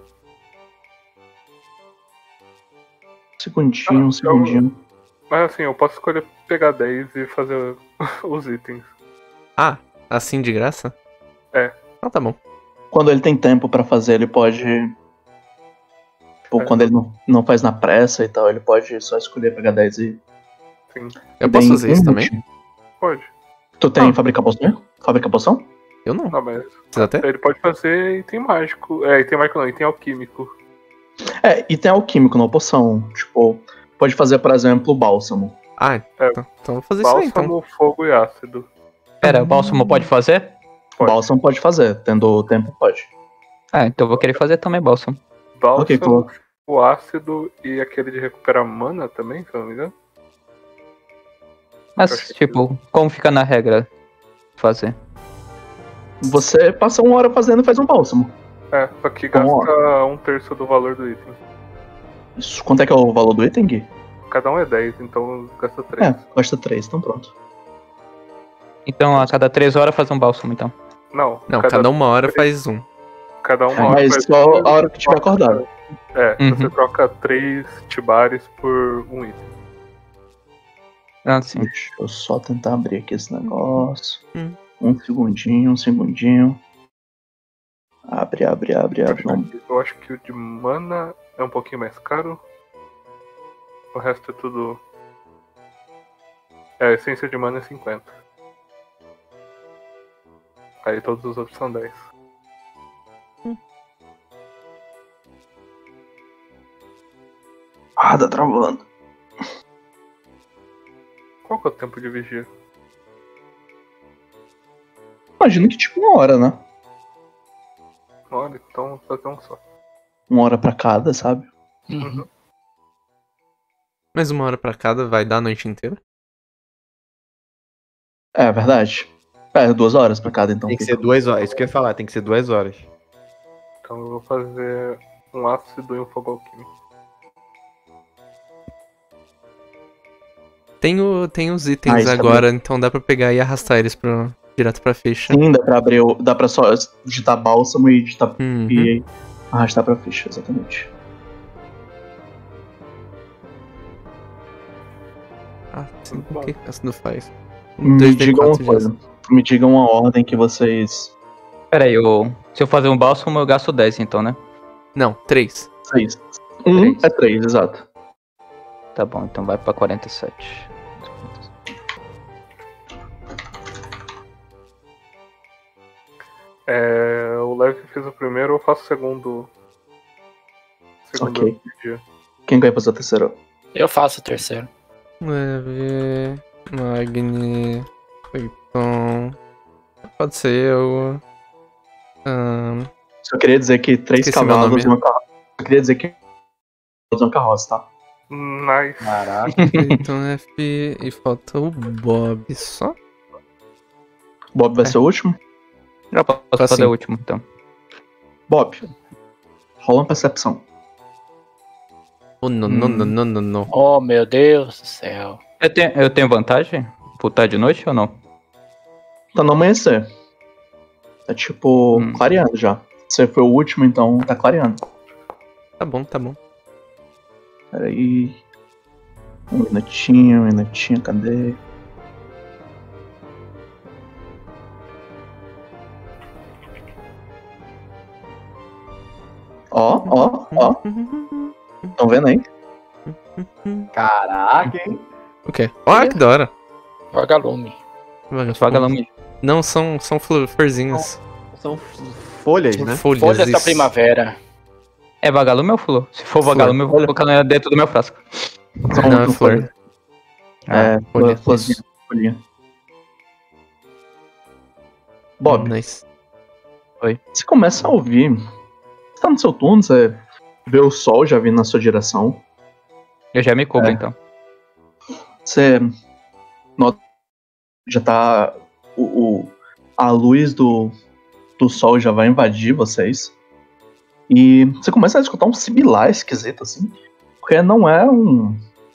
[SPEAKER 4] Um segundinho.
[SPEAKER 2] Mas assim, eu posso escolher pegar 10 e fazer os itens.
[SPEAKER 3] Ah, assim de graça?
[SPEAKER 2] É.
[SPEAKER 3] Então tá bom.
[SPEAKER 4] Quando ele tem tempo pra fazer, ele pode. Tipo, quando ele não faz na pressa e tal, ele pode só escolher pegar 10 e.
[SPEAKER 2] Sim,
[SPEAKER 3] Eu posso
[SPEAKER 4] Bem,
[SPEAKER 3] fazer isso também?
[SPEAKER 2] pode.
[SPEAKER 4] Tu tem fabricar poção? Fabricar poção?
[SPEAKER 3] Eu não.
[SPEAKER 2] Não, mas
[SPEAKER 3] Precisa ter?
[SPEAKER 2] ele pode fazer item mágico. Item mágico não, item alquímico.
[SPEAKER 4] E tem alquímico, não poção. Tipo, pode fazer, por exemplo, bálsamo.
[SPEAKER 3] Ah, então eu vou fazer isso aí então.
[SPEAKER 2] Bálsamo, fogo e ácido.
[SPEAKER 5] Pera, o bálsamo pode fazer?
[SPEAKER 2] Pode.
[SPEAKER 4] Bálsamo pode fazer, tendo tempo, pode.
[SPEAKER 5] Então eu vou querer fazer também bálsamo.
[SPEAKER 2] Bálsamo,
[SPEAKER 4] Ok, coloca.
[SPEAKER 2] o ácido e aquele de recuperar mana também, se eu não me engano.
[SPEAKER 5] Mas,
[SPEAKER 2] Acho que-
[SPEAKER 5] tipo, como fica na regra fazer?
[SPEAKER 4] Você passa 1 hora fazendo e faz um bálsamo.
[SPEAKER 2] Só que
[SPEAKER 4] Então,
[SPEAKER 2] gasta 1/3 do valor do item.
[SPEAKER 4] Isso. Quanto é que é o valor do item, Gui?
[SPEAKER 2] Cada um é 10, então gasta 3.
[SPEAKER 4] Gasta 3, então pronto.
[SPEAKER 5] Então a cada 3 horas fazer um bálsamo, então.
[SPEAKER 2] Não,
[SPEAKER 3] Não, cada 1 hora faz um.
[SPEAKER 2] cada uma hora
[SPEAKER 4] Mas
[SPEAKER 2] faz
[SPEAKER 4] só
[SPEAKER 2] um,
[SPEAKER 4] a hora que tiver acordado.
[SPEAKER 2] Você troca 3 tibares por um item.
[SPEAKER 5] Ah, sim.
[SPEAKER 4] Deixa eu só tentar abrir aqui esse negócio.
[SPEAKER 3] Hum.
[SPEAKER 4] Um segundinho. Abre. Não.
[SPEAKER 2] Eu acho que o de mana é um pouquinho mais caro. O resto é tudo. A essência de mana é 50. Aí todos os outros são 10.
[SPEAKER 4] Tá travando.
[SPEAKER 2] Qual que é o tempo de vigia?
[SPEAKER 4] Imagino que tipo 1 hora, né?
[SPEAKER 2] Olha, então fazer um só.
[SPEAKER 4] 1 hora pra cada, sabe?
[SPEAKER 6] Uhum.
[SPEAKER 3] Mais 1 hora pra cada vai dar a noite inteira?
[SPEAKER 4] É verdade. 2 horas pra cada, então.
[SPEAKER 1] Tem que
[SPEAKER 4] fica.
[SPEAKER 1] ser 2 horas. Isso que eu ia falar, tem que ser 2 horas.
[SPEAKER 2] Então eu vou fazer um ácido e um fogo alquímico.
[SPEAKER 3] Tem os itens
[SPEAKER 4] isso é
[SPEAKER 3] agora, então dá pra pegar e arrastar eles direto pra ficha.
[SPEAKER 4] Sim, dá pra abrir. Dá pra só digitar bálsamo e digitar.
[SPEAKER 3] Uhum.
[SPEAKER 4] E arrastar pra ficha, exatamente.
[SPEAKER 3] Ah, sim, o que ácido faz?
[SPEAKER 4] Me
[SPEAKER 3] 2d4
[SPEAKER 4] digam uma
[SPEAKER 3] de
[SPEAKER 4] coisa.
[SPEAKER 3] ácido.
[SPEAKER 4] Me digam uma ordem que vocês.
[SPEAKER 5] Pera aí, se eu fazer um bálsamo eu gasto 10 então, né?
[SPEAKER 3] Não, 3.
[SPEAKER 4] 6.
[SPEAKER 5] 3.
[SPEAKER 4] É 3, exato.
[SPEAKER 5] Tá bom, então vai pra 47.
[SPEAKER 2] O Lev fez o primeiro, eu faço o segundo.
[SPEAKER 4] Ok.
[SPEAKER 2] dia.
[SPEAKER 4] Quem vai fazer o terceiro?
[SPEAKER 6] Eu faço o terceiro.
[SPEAKER 3] Leve, Magni, Cleiton. Pode ser eu.
[SPEAKER 4] Só queria dizer que 3
[SPEAKER 3] Esqueci meu
[SPEAKER 4] cavalos
[SPEAKER 3] nome.
[SPEAKER 4] e uma carroça. Só queria dizer que uma carroça, tá?
[SPEAKER 2] Nice.
[SPEAKER 1] Caraca.
[SPEAKER 3] Cleiton F e falta o Bob só.
[SPEAKER 4] Bob vai ser o último?
[SPEAKER 5] Já posso fazer o último, então.
[SPEAKER 4] Bob, rola uma percepção.
[SPEAKER 3] Não.
[SPEAKER 6] Oh, meu Deus do céu.
[SPEAKER 5] Eu tenho vantagem? Por estar de noite ou não?
[SPEAKER 4] Tá no amanhecer. Tá tipo clareando já. Você foi o último, então tá clareando.
[SPEAKER 3] Tá bom.
[SPEAKER 4] Peraí. Um minutinho, cadê? Ó. Tão vendo aí?
[SPEAKER 1] Caraca, hein?
[SPEAKER 3] O quê? Ó, que da hora.
[SPEAKER 6] Vagalume.
[SPEAKER 5] Vagalume.
[SPEAKER 3] Não, são florzinhas.
[SPEAKER 1] São folhas, né?
[SPEAKER 3] Folhas
[SPEAKER 6] Folhas da
[SPEAKER 3] isso.
[SPEAKER 6] primavera.
[SPEAKER 5] É vagalume ou flor? Se for
[SPEAKER 3] Flor.
[SPEAKER 5] vagalume, eu vou colocar dentro do meu frasco.
[SPEAKER 3] Não, é flor. Folha.
[SPEAKER 4] Folhinha. Bob,
[SPEAKER 3] Nice.
[SPEAKER 4] você começa a ouvir. Você tá no seu turno, você vê o sol já vindo na sua direção.
[SPEAKER 5] Eu já me cubro, então.
[SPEAKER 4] Você nota já tá. A luz do sol já vai invadir vocês. E você começa a escutar um sibilar esquisito, assim. Porque não é um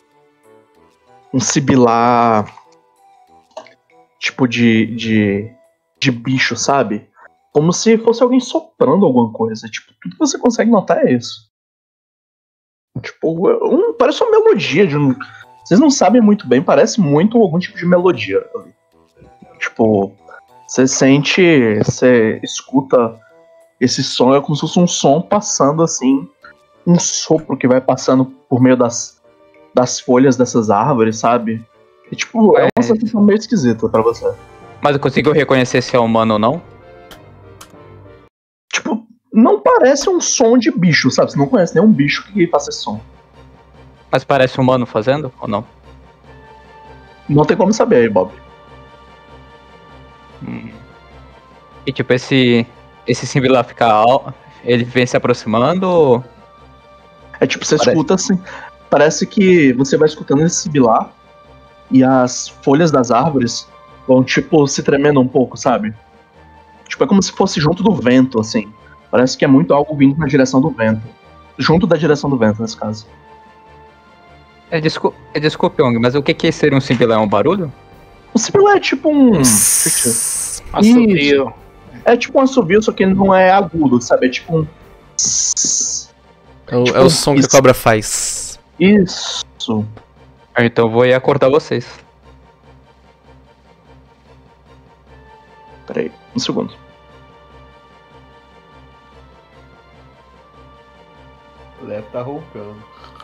[SPEAKER 4] sibilar tipo de bicho, sabe? Como se fosse alguém soprando alguma coisa. Tipo, tudo que você consegue notar é isso. Tipo, parece uma melodia de um. Vocês não sabem muito bem, parece muito algum tipo de melodia ali. Tipo, você sente, você escuta esse som, é como se fosse um som passando assim, um sopro que vai passando por meio das folhas dessas árvores, sabe? E, tipo, é uma sensação meio esquisita pra você.
[SPEAKER 5] Mas eu consigo reconhecer se é humano ou não?
[SPEAKER 4] Tipo, não parece um som de bicho, sabe? Você não conhece nenhum bicho que faça esse som.
[SPEAKER 5] Mas parece humano fazendo ou não?
[SPEAKER 4] Não tem como saber aí, Bob.
[SPEAKER 5] E tipo, esse sibilar fica alto, ele vem se aproximando ou...
[SPEAKER 4] É tipo, você escuta assim, parece que você vai escutando esse sibilar e as folhas das árvores vão, tipo, se tremendo um pouco, sabe? Tipo, é como se fosse junto do vento, assim. Parece que é muito algo vindo na direção do vento. Junto da direção do vento, nesse caso.
[SPEAKER 5] Desculpe, Ong, mas o que seria um sibilar? É um barulho?
[SPEAKER 4] O sibilar é tipo um...
[SPEAKER 6] Assobio.
[SPEAKER 4] É tipo um assovio, só que ele não é agudo, sabe? É tipo um...
[SPEAKER 3] É o som que a cobra faz.
[SPEAKER 4] Isso.
[SPEAKER 5] Então eu vou ir acordar vocês.
[SPEAKER 4] Peraí, um segundo.
[SPEAKER 1] O Léo tá roncando.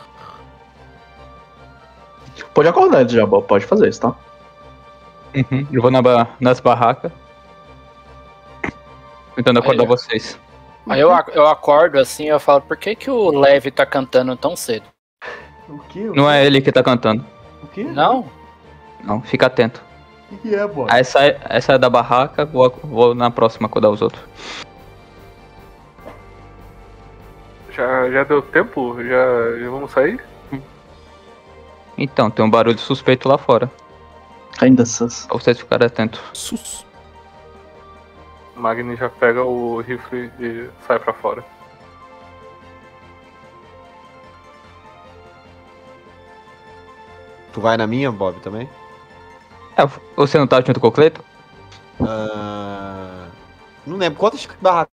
[SPEAKER 4] Pode acordar ele já, Bob. Pode fazer isso, tá?
[SPEAKER 5] Eu vou nas barracas. Tentando acordar vocês.
[SPEAKER 6] Aí eu acordo assim, eu falo, por que o Levi tá cantando tão cedo?
[SPEAKER 1] O quê?
[SPEAKER 5] Não é ele que tá cantando.
[SPEAKER 1] O quê?
[SPEAKER 6] Não?
[SPEAKER 5] Não, fica atento.
[SPEAKER 1] O que é, Bob?
[SPEAKER 5] Essa é da barraca, vou na próxima acordar os outros.
[SPEAKER 2] Já deu tempo? Já vamos sair?
[SPEAKER 5] Então, tem um barulho suspeito lá fora.
[SPEAKER 4] Ainda essas.
[SPEAKER 5] Pra vocês ficarem atentos.
[SPEAKER 3] Sus.
[SPEAKER 2] Magni já pega o rifle e sai pra fora.
[SPEAKER 1] Tu vai na minha, Bob, também?
[SPEAKER 5] Você não tá junto com o Cleiton?
[SPEAKER 1] Não lembro. Quantas barracas?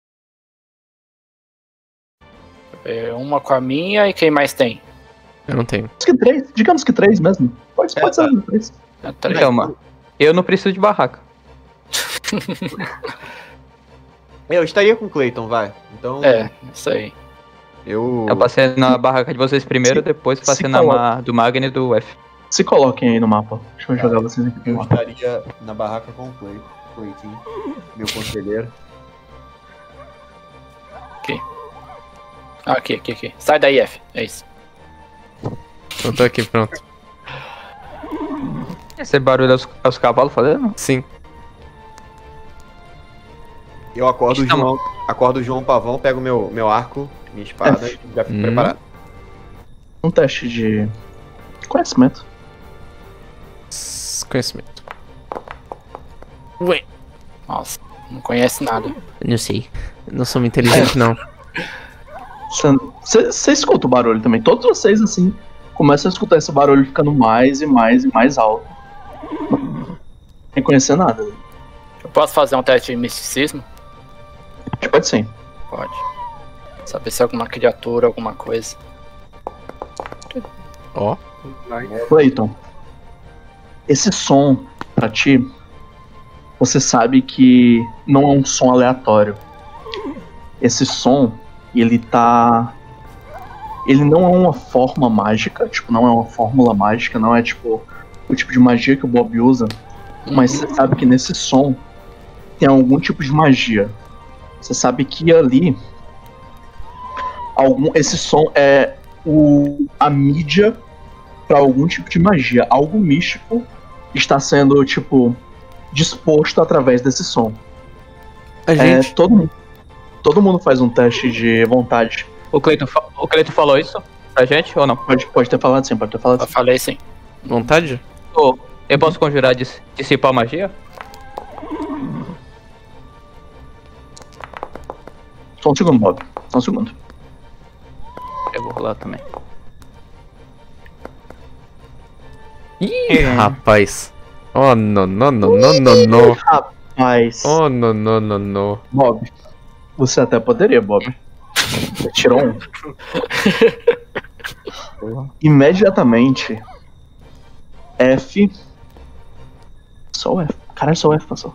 [SPEAKER 6] Uma com a minha e quem mais tem?
[SPEAKER 3] Eu não tenho.
[SPEAKER 4] Digamos que três mesmo. Pode ser três.
[SPEAKER 5] Calma. Eu não preciso de barraca.
[SPEAKER 1] Eu estaria com o Cleiton, vai. Então.
[SPEAKER 6] Isso aí.
[SPEAKER 1] Eu
[SPEAKER 5] passei na barraca de vocês primeiro, depois passei na do Magni e do F.
[SPEAKER 4] Se coloquem aí no mapa. Deixa eu jogar vocês aqui pro
[SPEAKER 1] Eu
[SPEAKER 4] mapa.
[SPEAKER 1] estaria na barraca com o Cleiton, meu conselheiro.
[SPEAKER 6] Aqui. Sai daí, F. É isso.
[SPEAKER 3] Eu tô aqui, pronto.
[SPEAKER 5] Esse barulho é os cavalos fazendo?
[SPEAKER 3] Sim.
[SPEAKER 1] Eu acordo o João Pavão, pego meu arco, minha espada e já fico preparado.
[SPEAKER 4] Um teste de conhecimento.
[SPEAKER 3] Conhecimento. Ué.
[SPEAKER 6] Nossa, não conhece nada.
[SPEAKER 3] Não sei. Não sou muito inteligente, não.
[SPEAKER 4] Você escuta o barulho também. Todos vocês, assim, começam a escutar esse barulho ficando mais e mais e mais alto. Sem conhecer nada.
[SPEAKER 6] Eu posso fazer um teste de misticismo?
[SPEAKER 4] Pode sim.
[SPEAKER 6] Pode. Saber se é alguma criatura, alguma coisa.
[SPEAKER 3] Ó.
[SPEAKER 4] Clayton, esse som, pra ti, você sabe que não é um som aleatório. Esse som, ele não é uma forma mágica, tipo, não é uma fórmula mágica, não é tipo o tipo de magia que o Bob usa, mas você sabe que nesse som tem algum tipo de magia. Você sabe que ali esse som é a mídia para algum tipo de magia. Algo místico está sendo, tipo, disposto através desse som.
[SPEAKER 3] A gente...
[SPEAKER 4] Todo mundo faz um teste de vontade.
[SPEAKER 5] O Cleiton falou isso pra gente ou não?
[SPEAKER 4] Pode ter falado sim, pode ter falado
[SPEAKER 6] Eu
[SPEAKER 4] sim.
[SPEAKER 6] falei sim.
[SPEAKER 3] Vontade?
[SPEAKER 5] Eu posso conjurar dissipar magia?
[SPEAKER 4] Só um segundo, Bob. Só um segundo.
[SPEAKER 5] Eu vou rolar também.
[SPEAKER 3] Ih, rapaz. Oh, não.
[SPEAKER 4] Rapaz.
[SPEAKER 3] Oh, não.
[SPEAKER 4] Bob. Você até poderia, Bob. Você tirou um. Imediatamente. F. Só o F. Caralho, só o F passou.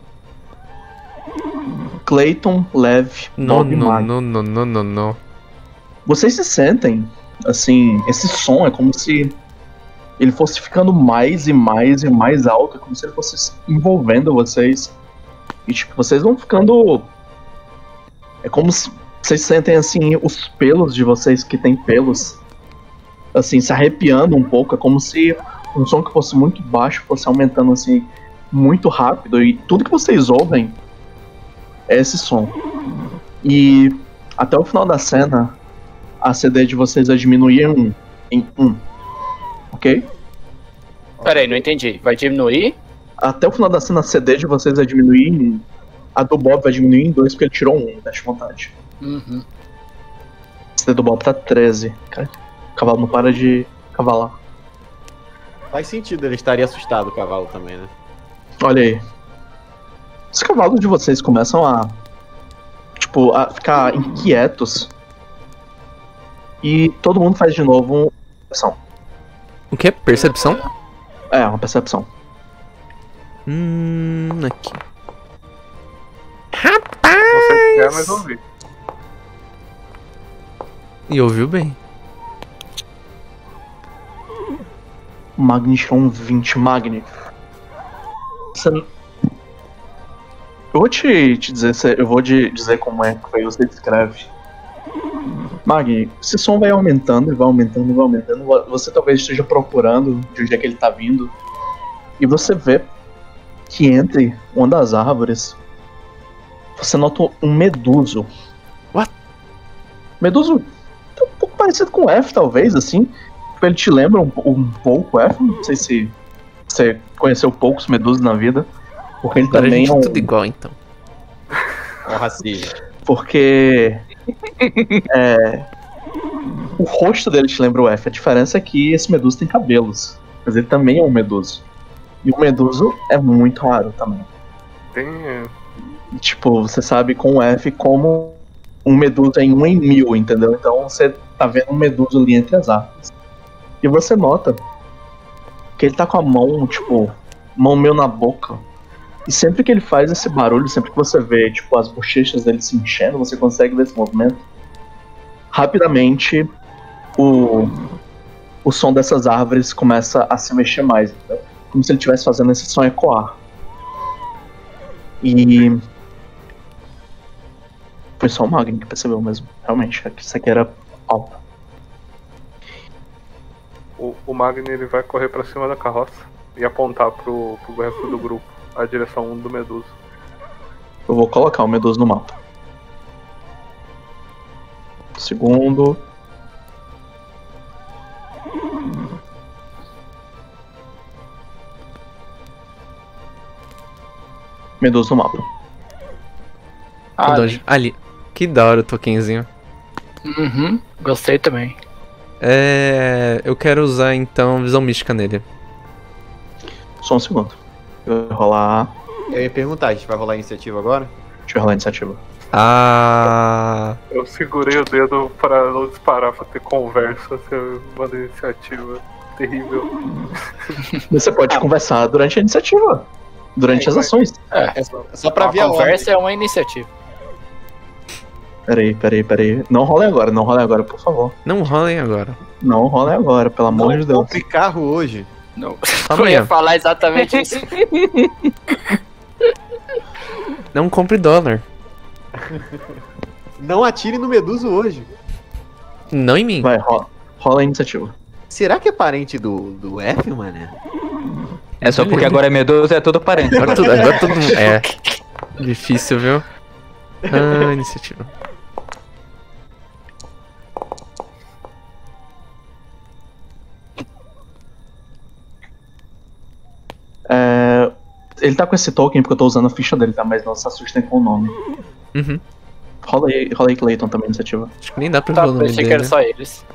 [SPEAKER 4] Clayton, Lev, Bob e Mag.
[SPEAKER 3] Não.
[SPEAKER 4] Vocês se sentem, assim, esse som é como se ele fosse ficando mais e mais e mais alto, é como se ele fosse envolvendo vocês. E tipo, vocês vão ficando... É como se vocês sentem, assim, os pelos de vocês que tem pelos, assim, se arrepiando um pouco. É como se um som que fosse muito baixo fosse aumentando, assim, muito rápido. E tudo que vocês ouvem é esse som. E até o final da cena, a CD de vocês vai diminuir em 1. Ok?
[SPEAKER 6] Peraí, não entendi. Vai diminuir?
[SPEAKER 4] Até o final da cena, a CD de vocês vai diminuir em 1. A do Bob vai diminuir em 2 porque ele tirou 1, teste de vontade.
[SPEAKER 6] Uhum.
[SPEAKER 4] A CD do Bob tá 13. Cara, o cavalo não para de cavalar.
[SPEAKER 1] Faz sentido, ele estaria assustado, o cavalo também, né?
[SPEAKER 4] Olha aí. Os cavalos de vocês começam a ficar inquietos. E todo mundo faz de novo uma percepção.
[SPEAKER 3] O que? Percepção?
[SPEAKER 4] É, uma percepção.
[SPEAKER 3] Aqui.
[SPEAKER 2] Você quer, mas ouvir.
[SPEAKER 3] E ouviu bem.
[SPEAKER 4] Magni tirou um 20. Magni. Eu vou te dizer, eu vou dizer como é que você descreve. Magni, esse som vai aumentando e vai aumentando e vai aumentando. Você talvez esteja procurando de onde é que ele tá vindo. E você vê que entre uma das árvores você nota um meduso.
[SPEAKER 3] What?
[SPEAKER 4] Meduso um pouco parecido com o F, talvez, assim. Ele te lembra um pouco o F. Não sei se você conheceu poucos medusos na vida. Porque ele
[SPEAKER 3] Agora
[SPEAKER 4] também
[SPEAKER 3] a gente
[SPEAKER 4] é um...
[SPEAKER 3] tudo igual, então.
[SPEAKER 1] É o racismo.
[SPEAKER 4] Porque o rosto dele te lembra o F. A diferença é que esse meduso tem cabelos. Mas ele também é um meduso. E o meduso é muito raro também.
[SPEAKER 2] Tem.
[SPEAKER 4] Tipo, você sabe com o F como um meduso é em 1 em 1000, entendeu? Então você tá vendo um meduso ali entre as árvores. E você nota que ele tá com a mão, tipo, mão meio na boca. E sempre que ele faz esse barulho, sempre que você vê, tipo, as bochechas dele se enchendo, você consegue ver esse movimento. Rapidamente, o som dessas árvores começa a se mexer mais, entendeu? Como se ele estivesse fazendo esse som ecoar. E... foi só o Magni que percebeu mesmo. Realmente, isso aqui era alto.
[SPEAKER 2] O Magni ele vai correr pra cima da carroça e apontar pro resto do grupo a direção do Medusa.
[SPEAKER 4] Eu vou colocar o Medusa no mapa. Segundo. Medusa no mapa.
[SPEAKER 3] Ali. Que da hora o tokenzinho.
[SPEAKER 6] Uhum, gostei também.
[SPEAKER 3] Eu quero usar então visão mística nele.
[SPEAKER 4] Só um segundo. Eu vou rolar.
[SPEAKER 1] Eu ia perguntar, a gente vai rolar a iniciativa agora?
[SPEAKER 4] Deixa eu rolar a iniciativa.
[SPEAKER 2] Eu segurei o dedo pra não disparar, pra ter conversa. Você manda iniciativa. Terrível.
[SPEAKER 4] Você pode conversar durante a iniciativa. Durante as ações.
[SPEAKER 1] Só pra ver
[SPEAKER 6] a
[SPEAKER 1] a
[SPEAKER 6] conversa é uma iniciativa.
[SPEAKER 4] Peraí. Não rolem agora, por favor.
[SPEAKER 3] Não rolem agora.
[SPEAKER 4] Não rolem agora, pelo amor de Deus.
[SPEAKER 1] Não compre carro hoje.
[SPEAKER 6] Não.
[SPEAKER 3] Amanhã.
[SPEAKER 6] Eu ia falar exatamente isso.
[SPEAKER 3] Não compre dólar.
[SPEAKER 1] Não atire no Meduso hoje.
[SPEAKER 3] Não em mim.
[SPEAKER 4] Vai, rola a iniciativa.
[SPEAKER 1] Será que é parente do F, mané?
[SPEAKER 5] É só porque agora é Medusa, é tudo parente.
[SPEAKER 3] Agora tudo mundo. É. Difícil, viu? Iniciativa.
[SPEAKER 4] Ele tá com esse token porque eu tô usando a ficha dele, tá? Mas não se assustem com o nome.
[SPEAKER 3] Uhum.
[SPEAKER 4] Rola aí, Clayton, também, iniciativa.
[SPEAKER 3] Acho que nem dá pra
[SPEAKER 6] Tá,
[SPEAKER 3] ver o nome
[SPEAKER 6] pensei que
[SPEAKER 3] dele.
[SPEAKER 6] era só eles.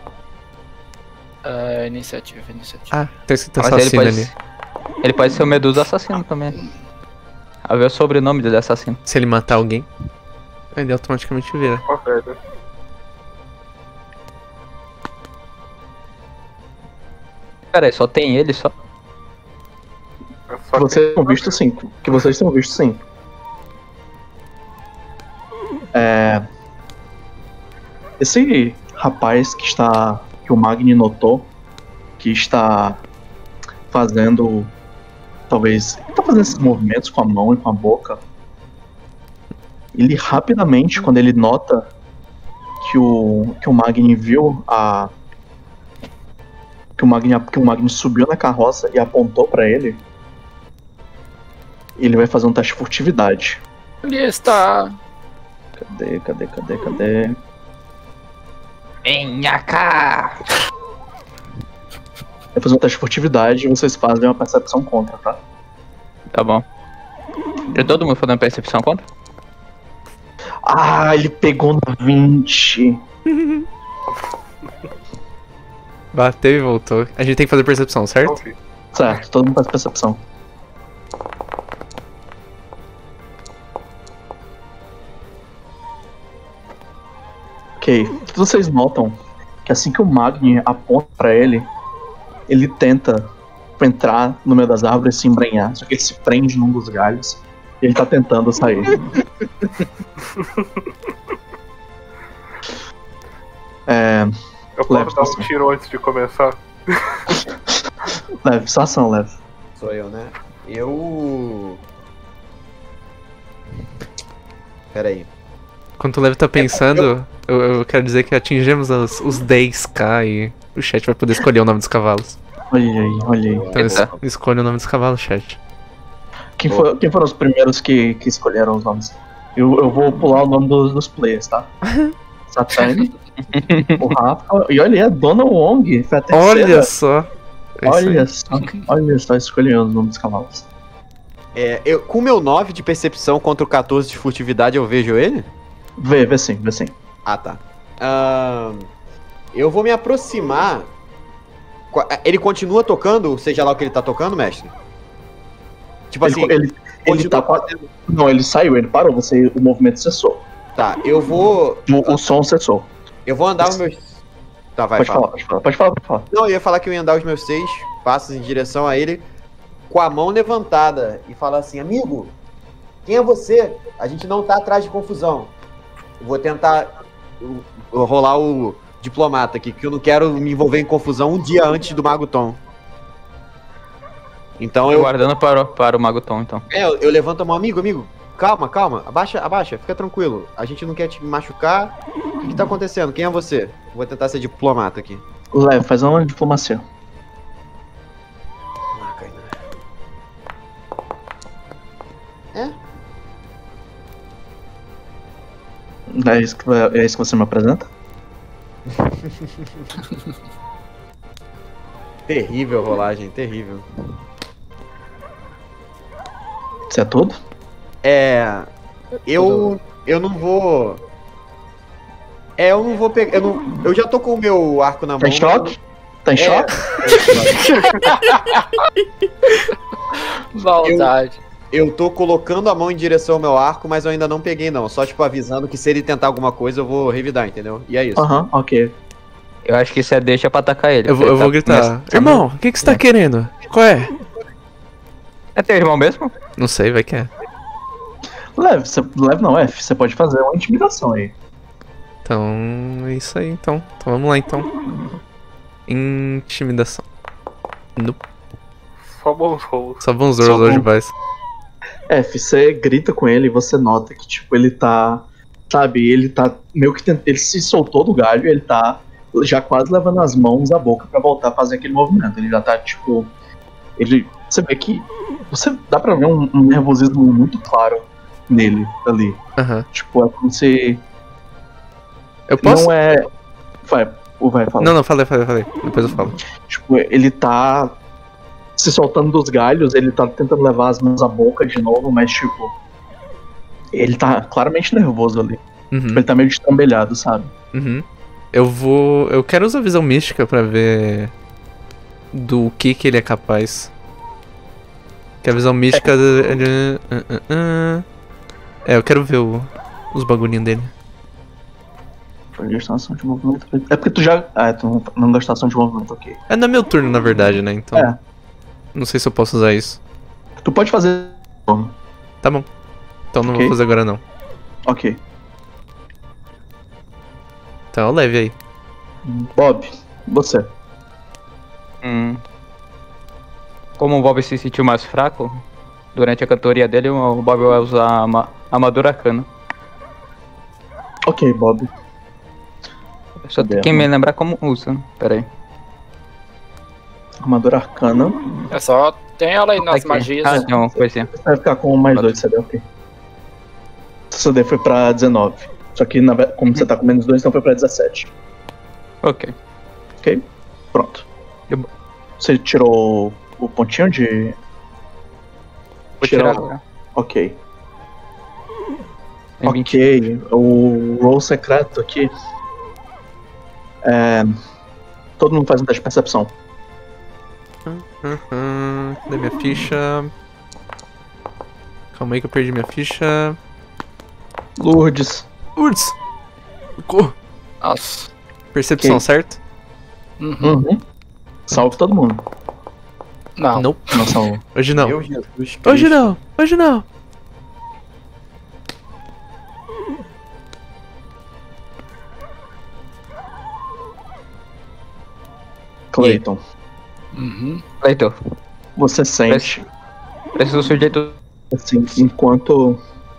[SPEAKER 6] Iniciativa.
[SPEAKER 3] Ah, tá escrito
[SPEAKER 5] Mas
[SPEAKER 3] assassino ali.
[SPEAKER 5] ele pode ser o Medusa assassino também. A ver o sobrenome dele assassino.
[SPEAKER 3] Se ele matar alguém, ele automaticamente vira.
[SPEAKER 2] Ó, velho.
[SPEAKER 5] Pera aí, só tem ele só?
[SPEAKER 2] É
[SPEAKER 4] Que
[SPEAKER 2] só
[SPEAKER 4] vocês tenham visto sim. Esse rapaz que o Magni notou, que está fazendo, talvez, ele tá fazendo esses movimentos com a mão e com a boca. Ele rapidamente, quando ele nota que o Magni viu que o Magni subiu na carroça e apontou pra ele, ele vai fazer um teste de furtividade.
[SPEAKER 6] Ele está.
[SPEAKER 4] Cadê?
[SPEAKER 5] Venha cá!
[SPEAKER 4] Vai fazer um teste de furtividade e vocês fazem uma percepção contra, tá?
[SPEAKER 5] Tá bom. Já todo mundo fazendo percepção contra?
[SPEAKER 4] Ah, ele pegou no 20.
[SPEAKER 3] Bateu e voltou. A gente tem que fazer percepção, certo?
[SPEAKER 4] Certo, todo mundo faz percepção. Ok, vocês notam que assim que o Magni aponta pra ele, ele tenta entrar no meio das árvores e se embrenhar, só que ele se prende num dos galhos e ele tá tentando sair.
[SPEAKER 2] Eu posso dar um tiro antes de começar?
[SPEAKER 4] Leve, só ação, leve.
[SPEAKER 1] Sou eu, né? Pera aí.
[SPEAKER 3] Enquanto o Lev tá pensando, eu quero dizer que atingimos os 10k e o chat vai poder escolher o nome dos cavalos.
[SPEAKER 4] Olha aí.
[SPEAKER 3] Então escolha o nome dos cavalos, chat.
[SPEAKER 4] Quem foram os primeiros que escolheram os nomes? Eu vou pular o nome dos players, tá? Satani, o Rafa, e olha aí, a Dona Wong, foi a terceira.
[SPEAKER 3] Olha só!
[SPEAKER 4] Olha só, escolhendo os nomes dos cavalos.
[SPEAKER 1] Com o meu 9 de percepção contra o 14 de furtividade, eu vejo ele?
[SPEAKER 4] Vê sim.
[SPEAKER 1] Ah, tá. Eu vou me aproximar. Ele continua tocando, seja lá o que ele tá tocando, mestre? Tipo assim,
[SPEAKER 4] ele tá fazendo... Não, ele saiu, ele parou, o movimento cessou.
[SPEAKER 1] Tá, eu vou...
[SPEAKER 4] O som cessou.
[SPEAKER 1] Eu vou andar os meus... Tá, vai,
[SPEAKER 4] pode falar.
[SPEAKER 1] Não, eu ia falar que eu ia andar os meus 6 passos em direção a ele com a mão levantada e falar assim: amigo, quem é você? A gente não tá atrás de confusão. Eu vou tentar rolar o diplomata aqui, que eu não quero me envolver em confusão um dia antes do Mago Tom. Então eu...
[SPEAKER 5] Guardando para o Mago Tom, então.
[SPEAKER 1] Eu levanto a mão, amigo, calma, abaixa, fica tranquilo. A gente não quer te machucar. O que tá acontecendo? Quem é você? Vou tentar ser diplomata aqui.
[SPEAKER 4] Leve, faz uma diplomacia. É isso que você me apresenta?
[SPEAKER 1] Terrível rolagem, terrível.
[SPEAKER 4] Isso é tudo?
[SPEAKER 1] Eu não vou. Eu não vou pegar. Eu já tô com o meu arco na mão.
[SPEAKER 4] Tá em choque? Tá em choque?
[SPEAKER 6] Maldade.
[SPEAKER 1] Eu tô colocando a mão em direção ao meu arco, mas eu ainda não peguei, não. Só, tipo, avisando que se ele tentar alguma coisa, eu vou revidar, entendeu? E é isso.
[SPEAKER 4] Aham, ok.
[SPEAKER 5] Eu acho que isso é deixa pra atacar ele.
[SPEAKER 3] Eu vou gritar. Irmão, o que você tá querendo? Qual é?
[SPEAKER 5] É teu irmão mesmo?
[SPEAKER 3] Não sei, vai que é.
[SPEAKER 4] Leve não, F. Você pode fazer uma intimidação aí.
[SPEAKER 3] Então, é isso aí, então. Então vamos lá, então. Intimidação. Nope.
[SPEAKER 2] Só bons rolos.
[SPEAKER 3] Só bons rolls hoje, boys.
[SPEAKER 4] F, você grita com ele e você nota que, tipo, ele tá... Sabe, ele tá meio que... Ele se soltou do galho e ele tá já quase levando as mãos à boca pra voltar a fazer aquele movimento. Ele já tá, tipo... Você vê que... Dá pra ver um nervosismo muito claro nele, ali.
[SPEAKER 3] Aham.
[SPEAKER 4] Tipo, é como se...
[SPEAKER 3] Eu posso?
[SPEAKER 4] Não é... Vai, fala.
[SPEAKER 3] Não, falei. Depois eu falo.
[SPEAKER 4] Tipo, ele tá se soltando dos galhos, ele tá tentando levar as mãos à boca de novo, mas, tipo... Ele tá claramente nervoso ali.
[SPEAKER 3] Uhum.
[SPEAKER 4] Ele tá meio destrambelhado, sabe?
[SPEAKER 3] Uhum. Eu quero usar a visão mística pra ver do que ele é capaz. Que a visão mística... eu quero ver os bagulhinhos dele.
[SPEAKER 4] Gestação de movimento. É porque tu já... tu não gastou ação de movimento, ok.
[SPEAKER 3] É no meu turno, na verdade, né? Então...
[SPEAKER 4] É.
[SPEAKER 3] Não sei se eu posso usar isso.
[SPEAKER 4] Tu pode fazer...
[SPEAKER 3] Tá bom. Então não
[SPEAKER 4] Ok.
[SPEAKER 3] vou fazer agora, não.
[SPEAKER 4] Ok.
[SPEAKER 3] Então é o leve aí.
[SPEAKER 4] Bob, você.
[SPEAKER 5] Como o Bob se sentiu mais fraco, durante a cantoria dele, o Bob vai usar a armadura arcana.
[SPEAKER 4] Ok, Bob.
[SPEAKER 5] Só tem que me lembrar como usa. Pera aí.
[SPEAKER 4] Armadura arcana.
[SPEAKER 6] É só. Tem ela aí nas
[SPEAKER 5] Aqui.
[SPEAKER 6] magias.
[SPEAKER 5] Ah, não, coisinha.
[SPEAKER 4] Você vai ficar com mais 2 de CD, ok. Seu CD foi pra 19. Só que, como você tá com menos 2, então foi pra 17.
[SPEAKER 5] Ok.
[SPEAKER 4] Ok? Pronto.
[SPEAKER 5] Eu-
[SPEAKER 4] Você tirou o pontinho de...
[SPEAKER 5] Vou tirar agora.
[SPEAKER 4] Ok.
[SPEAKER 5] Tem 20.
[SPEAKER 4] Ok, o roll secreto aqui. Todo mundo faz um teste de percepção.
[SPEAKER 3] Cadê minha ficha? Calma aí que eu perdi minha ficha.
[SPEAKER 4] Lourdes.
[SPEAKER 3] Urds! Socorro.
[SPEAKER 6] Nossa.
[SPEAKER 3] Percepção,
[SPEAKER 4] Ok.
[SPEAKER 3] certo?
[SPEAKER 4] Uhum. Salve todo mundo.
[SPEAKER 6] Não.
[SPEAKER 3] Nope.
[SPEAKER 4] Não salve.
[SPEAKER 3] Hoje não.
[SPEAKER 1] Meu Jesus Cristo.
[SPEAKER 3] Hoje não. Hoje não.
[SPEAKER 4] Clayton,
[SPEAKER 6] Uhum.
[SPEAKER 5] Leitor,
[SPEAKER 4] você sente,
[SPEAKER 5] preciso do sujeito.
[SPEAKER 4] assim, enquanto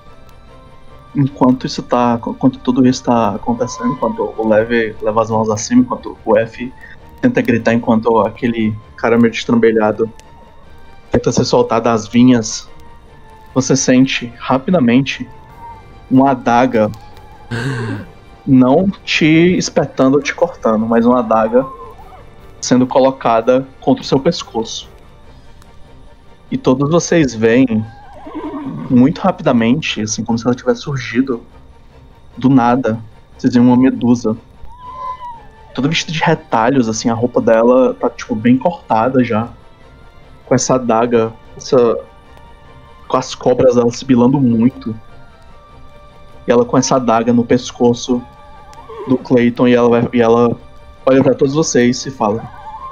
[SPEAKER 4] tudo isso tá acontecendo, enquanto o Leve leva as mãos acima, enquanto o F tenta gritar, enquanto aquele cara meio destrambelhado tenta se soltar das vinhas, você sente rapidamente uma adaga não te espetando ou te cortando, mas uma adaga sendo colocada contra o seu pescoço. E todos vocês veem muito rapidamente, assim, como se ela tivesse surgido do nada. Vocês veem uma medusa. Toda vestida de retalhos, assim, a roupa dela tá, tipo, bem cortada já. Com essa adaga, com as cobras dela sibilando muito. E ela com essa adaga no pescoço do Clayton e ela olha pra todos vocês e fala: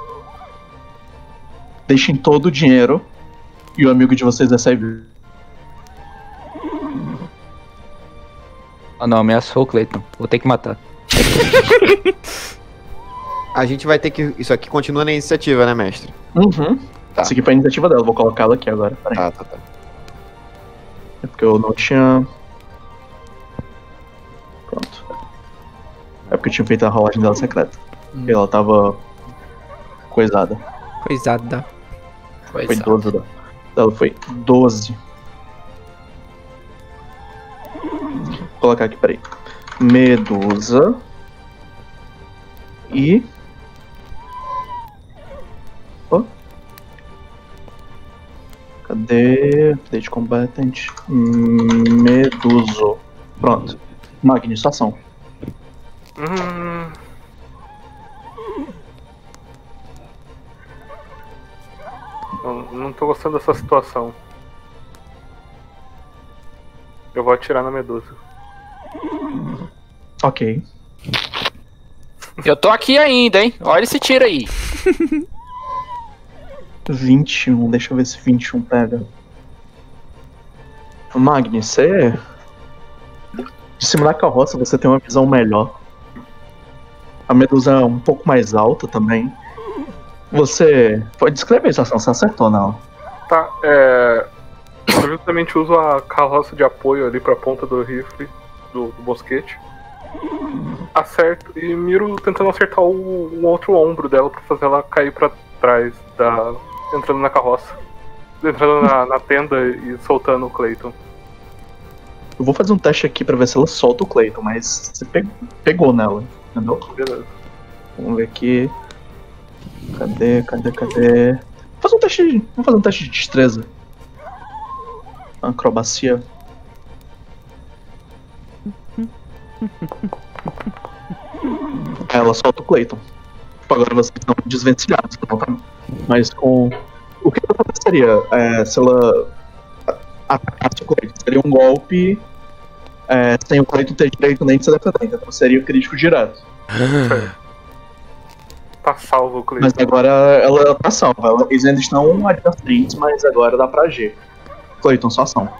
[SPEAKER 4] deixem todo o dinheiro e o amigo de vocês vai sair.
[SPEAKER 5] Ah não, ameaçou o Clayton. Vou ter que matar.
[SPEAKER 1] A gente vai ter que... Isso aqui continua na iniciativa, né, mestre?
[SPEAKER 4] Uhum.
[SPEAKER 1] Tá.
[SPEAKER 4] Isso aqui foi a iniciativa dela, vou colocar ela aqui agora. Peraí.
[SPEAKER 1] Tá.
[SPEAKER 4] É porque eu não tinha. Pronto. É porque eu tinha feito a rolagem dela secreta. E ela tava coisada.
[SPEAKER 3] Coisada.
[SPEAKER 6] Pois
[SPEAKER 4] Foi
[SPEAKER 6] é.
[SPEAKER 4] 12 dela. Ela foi 12. Vou colocar aqui, peraí. Medusa. E. Cadê? Update combatant. Meduso. Pronto. Magni, situação.
[SPEAKER 2] Não tô gostando dessa situação. Eu vou atirar na Medusa.
[SPEAKER 4] Ok.
[SPEAKER 6] Eu tô aqui ainda, hein? Olha esse tiro aí.
[SPEAKER 4] 21, deixa eu ver se 21 pega. Magni, você... De cima da carroça você tem uma visão melhor. A Medusa é um pouco mais alta também. Você... Pode descrever essa ação, você acertou não?
[SPEAKER 2] Tá, eu justamente uso a carroça de apoio ali pra ponta do rifle, do mosquete. Acerto e miro tentando acertar o outro ombro dela pra fazer ela cair pra trás, entrando na carroça. Entrando na tenda e soltando o Clayton.
[SPEAKER 4] Eu vou fazer um teste aqui pra ver se ela solta o Clayton, mas você pegou nela, entendeu?
[SPEAKER 2] Beleza.
[SPEAKER 4] Vamos ver aqui. Cadê? Vamos fazer um teste de destreza. Acrobacia. Ela solta o Clayton. Agora vocês estão desvencilhados, mas com... O que aconteceria se ela atacasse o Clayton? Seria um golpe sem o Clayton ter direito nem de se defender, então seria o crítico direto.
[SPEAKER 2] Tá salvo o Clayton.
[SPEAKER 4] Mas agora ela tá salva. Eles ainda estão adjacentes, mas agora dá pra agir. Clayton, sua ação.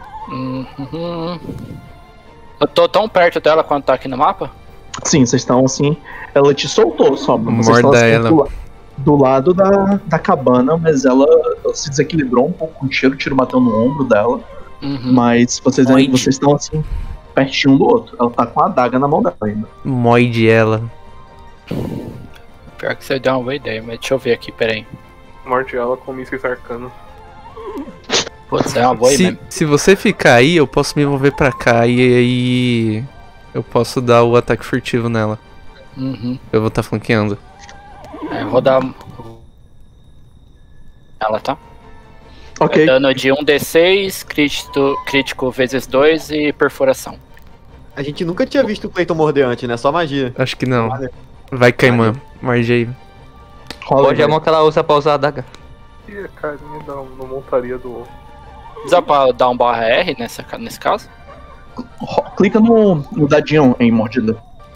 [SPEAKER 6] Eu tô tão perto dela quanto tá aqui no mapa?
[SPEAKER 4] Sim, vocês estão assim. Ela te soltou só. Vocês estão
[SPEAKER 3] Morda
[SPEAKER 4] assim,
[SPEAKER 3] ela.
[SPEAKER 4] do lado da cabana, mas ela se desequilibrou um pouco com o tiro. O tiro bateu no ombro dela. Mas vocês estão assim, pertinho um do outro. Ela tá com a adaga na mão dela ainda.
[SPEAKER 3] Moide ela.
[SPEAKER 6] Pior que você deu uma boa ideia, mas deixa eu ver aqui, peraí.
[SPEAKER 2] Morde ela com mísseis arcanos.
[SPEAKER 6] Putz, é uma boa ideia.
[SPEAKER 3] Se você ficar aí, eu posso me mover pra cá e aí eu posso dar o ataque furtivo nela. Eu vou estar flanqueando.
[SPEAKER 6] Eu vou dar... Ela tá?
[SPEAKER 4] Ok.
[SPEAKER 6] Dano de 1d6, crítico vezes 2 e perfuração.
[SPEAKER 1] A gente nunca tinha visto o Clayton morder antes, né? Só magia.
[SPEAKER 3] Acho que não. Vai, Caimã. Morde aí.
[SPEAKER 5] Pode a mão que ela usa pra usar a adaga.
[SPEAKER 2] E a carinha não montaria do...
[SPEAKER 6] Dá pra dar um /R nesse caso?
[SPEAKER 4] Clica no dadinho em mordida.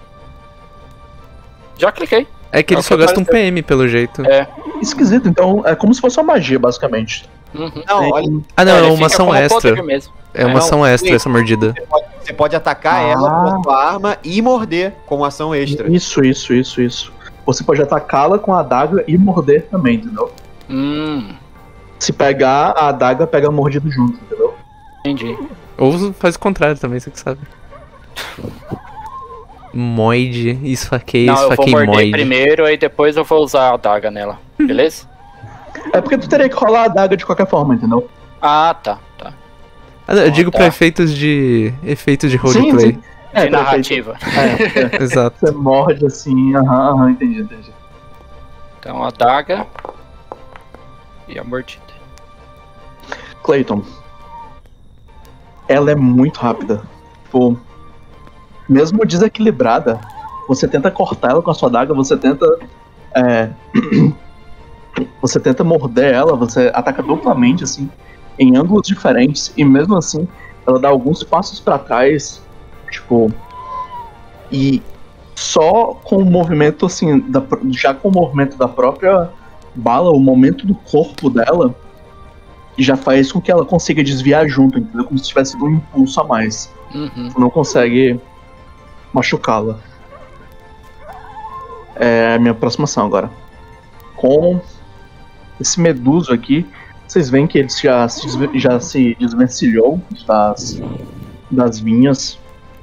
[SPEAKER 6] Já cliquei.
[SPEAKER 3] É que ele só gasta um PM pelo jeito.
[SPEAKER 4] Esquisito, então é como se fosse uma magia, basicamente.
[SPEAKER 1] Não, olha,
[SPEAKER 3] Ah, não, é
[SPEAKER 6] ele
[SPEAKER 3] uma
[SPEAKER 6] fica
[SPEAKER 3] ação
[SPEAKER 6] como
[SPEAKER 3] extra.
[SPEAKER 6] poder mesmo.
[SPEAKER 3] É uma ação extra essa mordida.
[SPEAKER 1] você pode atacar ela com a sua arma e morder como ação extra.
[SPEAKER 4] Isso. Você pode atacá-la com a adaga e morder também, entendeu? Se pegar a adaga, pega a mordida junto, entendeu?
[SPEAKER 6] Entendi.
[SPEAKER 3] Ou faz o contrário também, você que sabe. Moide, esfaqueei,
[SPEAKER 6] Não, eu vou
[SPEAKER 3] esfaquei
[SPEAKER 6] morder
[SPEAKER 3] moide.
[SPEAKER 6] primeiro, aí depois eu vou usar a adaga nela. Beleza?
[SPEAKER 4] É porque tu teria que rolar a adaga de qualquer forma, entendeu?
[SPEAKER 6] Ah, tá.
[SPEAKER 3] Ah, não, eu digo
[SPEAKER 6] tá.
[SPEAKER 3] pra efeitos de roleplay.
[SPEAKER 4] Sim.
[SPEAKER 6] De narrativa.
[SPEAKER 3] Exato.
[SPEAKER 4] Você morde assim, entendi.
[SPEAKER 6] Então a adaga e a mordida.
[SPEAKER 4] Clayton. Ela é muito rápida. Tipo, mesmo desequilibrada, você tenta cortar ela com a sua adaga, você tenta você tenta morder ela, você ataca duplamente, assim, em ângulos diferentes, e mesmo assim, ela dá alguns passos pra trás, tipo, e só com o movimento, assim, já com o movimento da própria bala, o momento do corpo dela, já faz com que ela consiga desviar junto, entendeu? Como se tivesse um impulso a mais. Tu não consegue machucá-la. É a minha próxima ação agora. Com esse meduso aqui, vocês veem que ele já se desvencilhou das vinhas.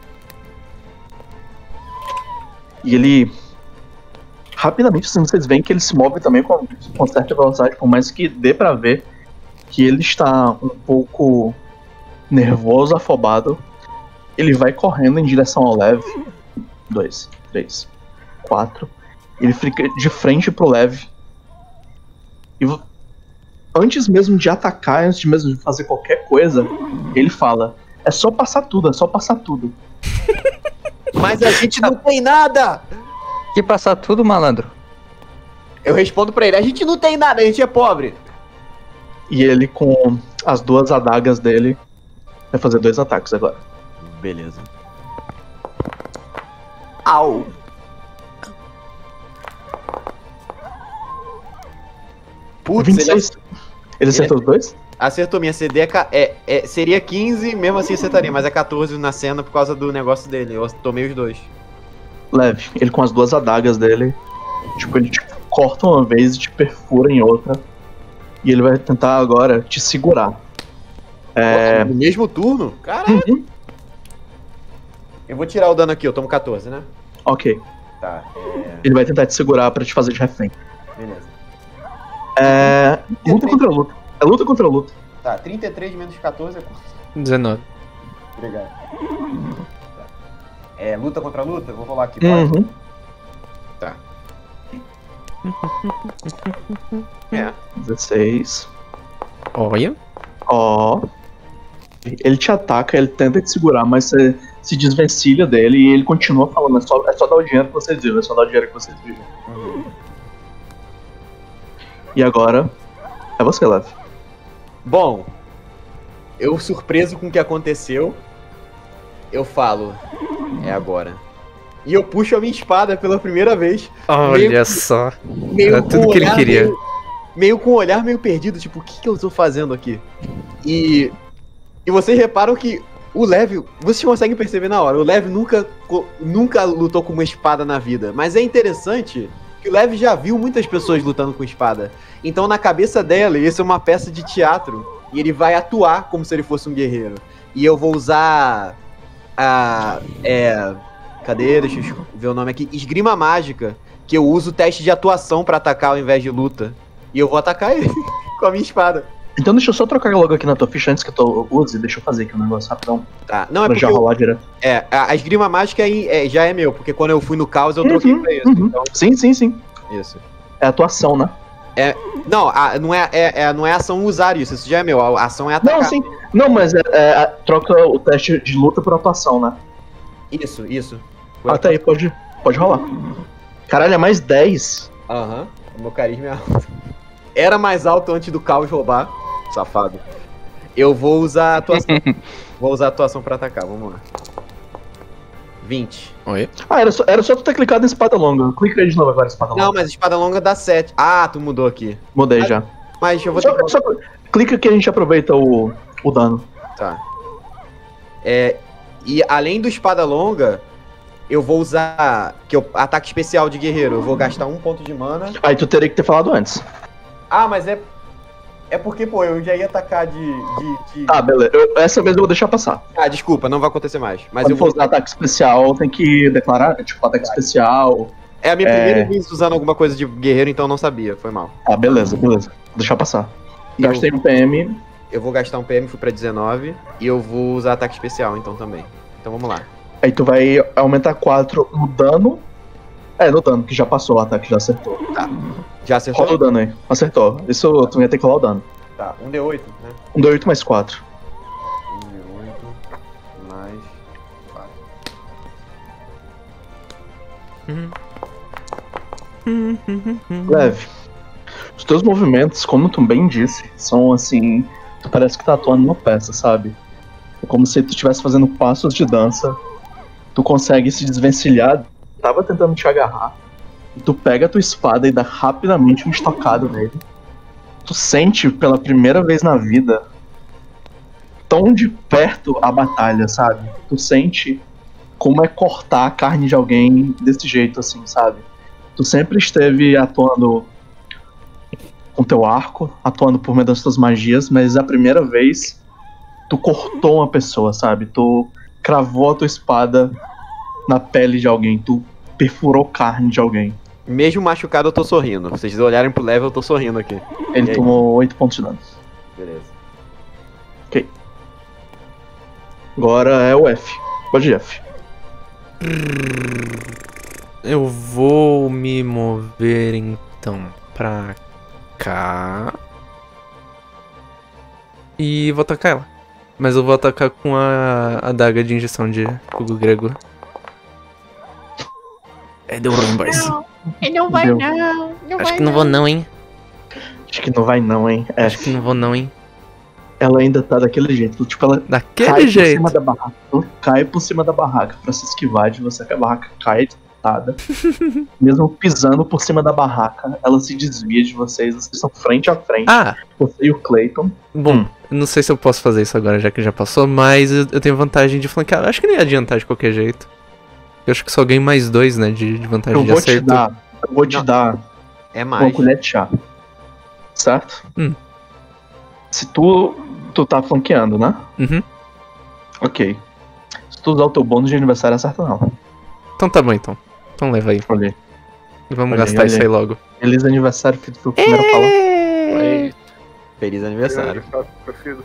[SPEAKER 4] E ele... Rapidamente, assim, vocês veem que ele se move também com certa velocidade, por mais que dê pra ver que ele está um pouco nervoso, afobado. Ele vai correndo em direção ao Lev. 2, 3, 4. Ele fica de frente pro Lev. antes mesmo de atacar, antes mesmo de fazer qualquer coisa, ele fala: é só passar tudo, é só passar tudo.
[SPEAKER 1] Mas a gente não tem nada!
[SPEAKER 5] Que passar tudo, malandro?
[SPEAKER 1] Eu respondo pra ele, a gente não tem nada, a gente é pobre.
[SPEAKER 4] E ele, com as 2 adagas dele, vai fazer 2 ataques agora.
[SPEAKER 1] Beleza. Au! Putz,
[SPEAKER 4] 26. Ele acertou os 2?
[SPEAKER 1] Acertou, minha CD seria 15, mesmo assim acertaria, mas é 14 na cena por causa do negócio dele. Eu tomei os 2.
[SPEAKER 4] Leve. Ele com as 2 adagas dele, tipo, ele te corta uma vez e te perfura em outra. E ele vai tentar agora te segurar.
[SPEAKER 1] No mesmo turno? Caralho!
[SPEAKER 4] Uhum.
[SPEAKER 1] Eu vou tirar o dano aqui, eu tomo 14, né?
[SPEAKER 4] Ok.
[SPEAKER 1] Tá,
[SPEAKER 4] Ele vai tentar te segurar pra te fazer de refém.
[SPEAKER 1] beleza.
[SPEAKER 4] Luta contra luta. É luta contra luta.
[SPEAKER 1] Tá, 33 menos 14 é quanto?
[SPEAKER 3] 19.
[SPEAKER 1] Obrigado. Tá. Luta contra luta? Vou rolar aqui, pode?
[SPEAKER 4] Uhum.
[SPEAKER 1] Tá.
[SPEAKER 4] 16.
[SPEAKER 3] Olha.
[SPEAKER 4] Ó. Ele te ataca, ele tenta te segurar, mas você se desvencilha dele e ele continua falando: é só dar o dinheiro que vocês vivem, é só dar o dinheiro que vocês vivem. E agora, é você, Lev.
[SPEAKER 1] Bom, eu surpreso com o que aconteceu, eu falo, é agora. E eu puxo a minha espada pela primeira vez.
[SPEAKER 3] Olha só.
[SPEAKER 1] Meio
[SPEAKER 3] Era tudo que ele queria.
[SPEAKER 1] Meio com um olhar meio perdido, tipo, o que eu tô fazendo aqui? E vocês reparam que o Lev, vocês conseguem perceber na hora, o Lev nunca lutou com uma espada na vida. Mas é interessante que o Lev já viu muitas pessoas lutando com espada. Então na cabeça dela, isso é uma peça de teatro. E ele vai atuar como se ele fosse um guerreiro. E eu vou usar cadê? Deixa eu ver o nome aqui. Esgrima mágica. Que eu uso teste de atuação pra atacar ao invés de luta. E eu vou atacar ele com a minha espada.
[SPEAKER 4] Então deixa eu só trocar logo aqui na tua ficha antes que tu use. Deixa eu fazer aqui um negócio rapidão.
[SPEAKER 1] Tá, não é
[SPEAKER 4] pra
[SPEAKER 1] porque
[SPEAKER 4] já rolar direto.
[SPEAKER 1] a esgrima mágica já é meu, porque quando eu fui no caos eu troquei pra isso. Então,
[SPEAKER 4] Sim.
[SPEAKER 1] isso.
[SPEAKER 4] É atuação, né?
[SPEAKER 1] Não, não é ação usar isso já é meu, a ação é atacar.
[SPEAKER 4] Não, sim. Não, mas troca o teste de luta por atuação, né?
[SPEAKER 1] Isso.
[SPEAKER 4] Até aí, pode rolar. Caralho, é mais 10.
[SPEAKER 1] Aham, o meu carisma é alto. Era mais alto antes do caos roubar, safado. Eu vou usar a atuação. Vou usar a atuação pra atacar, vamos lá. 20.
[SPEAKER 3] Oi?
[SPEAKER 4] Era só tu ter clicado em espada longa. Clica aí de novo agora, espada longa.
[SPEAKER 1] Não, mas espada longa dá 7. Ah, tu mudou aqui.
[SPEAKER 4] Mudei já.
[SPEAKER 1] Mas eu vou ter que...
[SPEAKER 4] Só clica que a gente aproveita o dano.
[SPEAKER 1] Tá. E além do espada longa, eu vou usar ataque especial de guerreiro. Eu vou gastar 1 ponto de mana.
[SPEAKER 4] Aí tu teria que ter falado antes.
[SPEAKER 1] Ah, mas é porque, pô, eu já ia atacar de...
[SPEAKER 4] Tá, beleza. Essa vez eu vou deixar passar.
[SPEAKER 1] Ah, desculpa, não vai acontecer mais. Mas
[SPEAKER 4] Quando
[SPEAKER 1] eu vou
[SPEAKER 4] for usar ataque especial, tem que declarar, tipo, ataque especial.
[SPEAKER 1] É a minha primeira vez usando alguma coisa de guerreiro, então eu não sabia, foi mal.
[SPEAKER 4] Ah, beleza. Vou deixar passar. Gastei um PM.
[SPEAKER 1] Eu vou gastar um PM, fui pra 19. E eu vou usar ataque especial, então também. Então vamos lá.
[SPEAKER 4] Aí tu vai aumentar 4 no dano. No dano, que já passou o ataque, já acertou.
[SPEAKER 1] Tá. Já acertou?
[SPEAKER 4] Rola o dano aí. Acertou. Isso tu ia ter que rolar o dano.
[SPEAKER 1] Tá, 1d8, né?
[SPEAKER 4] 1d8 mais 4.
[SPEAKER 1] 1d8 mais 4.
[SPEAKER 4] Leve. Os teus movimentos, como tu bem disse, são assim... Tu parece que tá atuando numa peça, sabe? É como se tu estivesse fazendo passos de dança. Tu consegue se desvencilhar. Tava tentando te agarrar. E tu pega a tua espada e dá rapidamente um estocado nele. Tu sente pela primeira vez na vida tão de perto a batalha, sabe? Tu sente como é cortar a carne de alguém desse jeito, assim, sabe? Tu sempre esteve atuando com teu arco, atuando por meio das tuas magias, mas a primeira vez tu cortou uma pessoa, sabe? Tu cravou a tua espada na pele de alguém, tu perfurou carne de alguém.
[SPEAKER 1] Mesmo machucado eu tô sorrindo. Se vocês olharem pro level eu tô sorrindo aqui.
[SPEAKER 4] Ele tomou 8 pontos de dano.
[SPEAKER 1] Beleza.
[SPEAKER 4] Ok. Agora é o F. Pode ir, F.
[SPEAKER 3] Eu vou me mover então pra cá. e vou atacar ela. Mas eu vou atacar com a adaga de injeção de fogo grego. Deu ruim, boys.
[SPEAKER 7] Não vai
[SPEAKER 4] Deu.
[SPEAKER 7] não.
[SPEAKER 3] Acho que não vou não, hein.
[SPEAKER 4] Acho que não vai não, hein?
[SPEAKER 3] Acho que não vou não, hein.
[SPEAKER 4] Ela ainda tá daquele jeito. Tipo, ela
[SPEAKER 3] Daquele
[SPEAKER 4] cai
[SPEAKER 3] jeito.
[SPEAKER 4] por cima da barraca. Ela cai por cima da barraca pra se esquivar de você, que a barraca cai detada. Mesmo pisando por cima da barraca, ela se desvia de vocês. Vocês estão frente a frente.
[SPEAKER 3] Ah,
[SPEAKER 4] Você e o Clayton.
[SPEAKER 3] bom, não sei se eu posso fazer isso agora, já que já passou, mas eu tenho vantagem de flanquear. Acho que nem ia adiantar de qualquer jeito. Eu acho que só ganho mais 2, né, de vantagem
[SPEAKER 4] Eu
[SPEAKER 3] de
[SPEAKER 4] vou te
[SPEAKER 3] acerto.
[SPEAKER 4] dar. Eu vou te
[SPEAKER 1] Não.
[SPEAKER 4] dar
[SPEAKER 1] É
[SPEAKER 4] uma
[SPEAKER 1] mais.
[SPEAKER 4] colher de chá. Certo? Se tu tá flanqueando, né?
[SPEAKER 3] Uhum.
[SPEAKER 4] Ok. Se tu usar o teu bônus de aniversário, acerta não.
[SPEAKER 3] Então tá bom, então. Então leva aí.
[SPEAKER 4] Olha aí.
[SPEAKER 3] Vamos
[SPEAKER 4] Olha aí,
[SPEAKER 3] gastar
[SPEAKER 4] olha
[SPEAKER 3] isso
[SPEAKER 4] aí.
[SPEAKER 3] aí logo.
[SPEAKER 4] Feliz aniversário, que tu foi o primeiro a falar.
[SPEAKER 6] Aí,
[SPEAKER 1] Feliz aniversário.
[SPEAKER 2] Prefiro.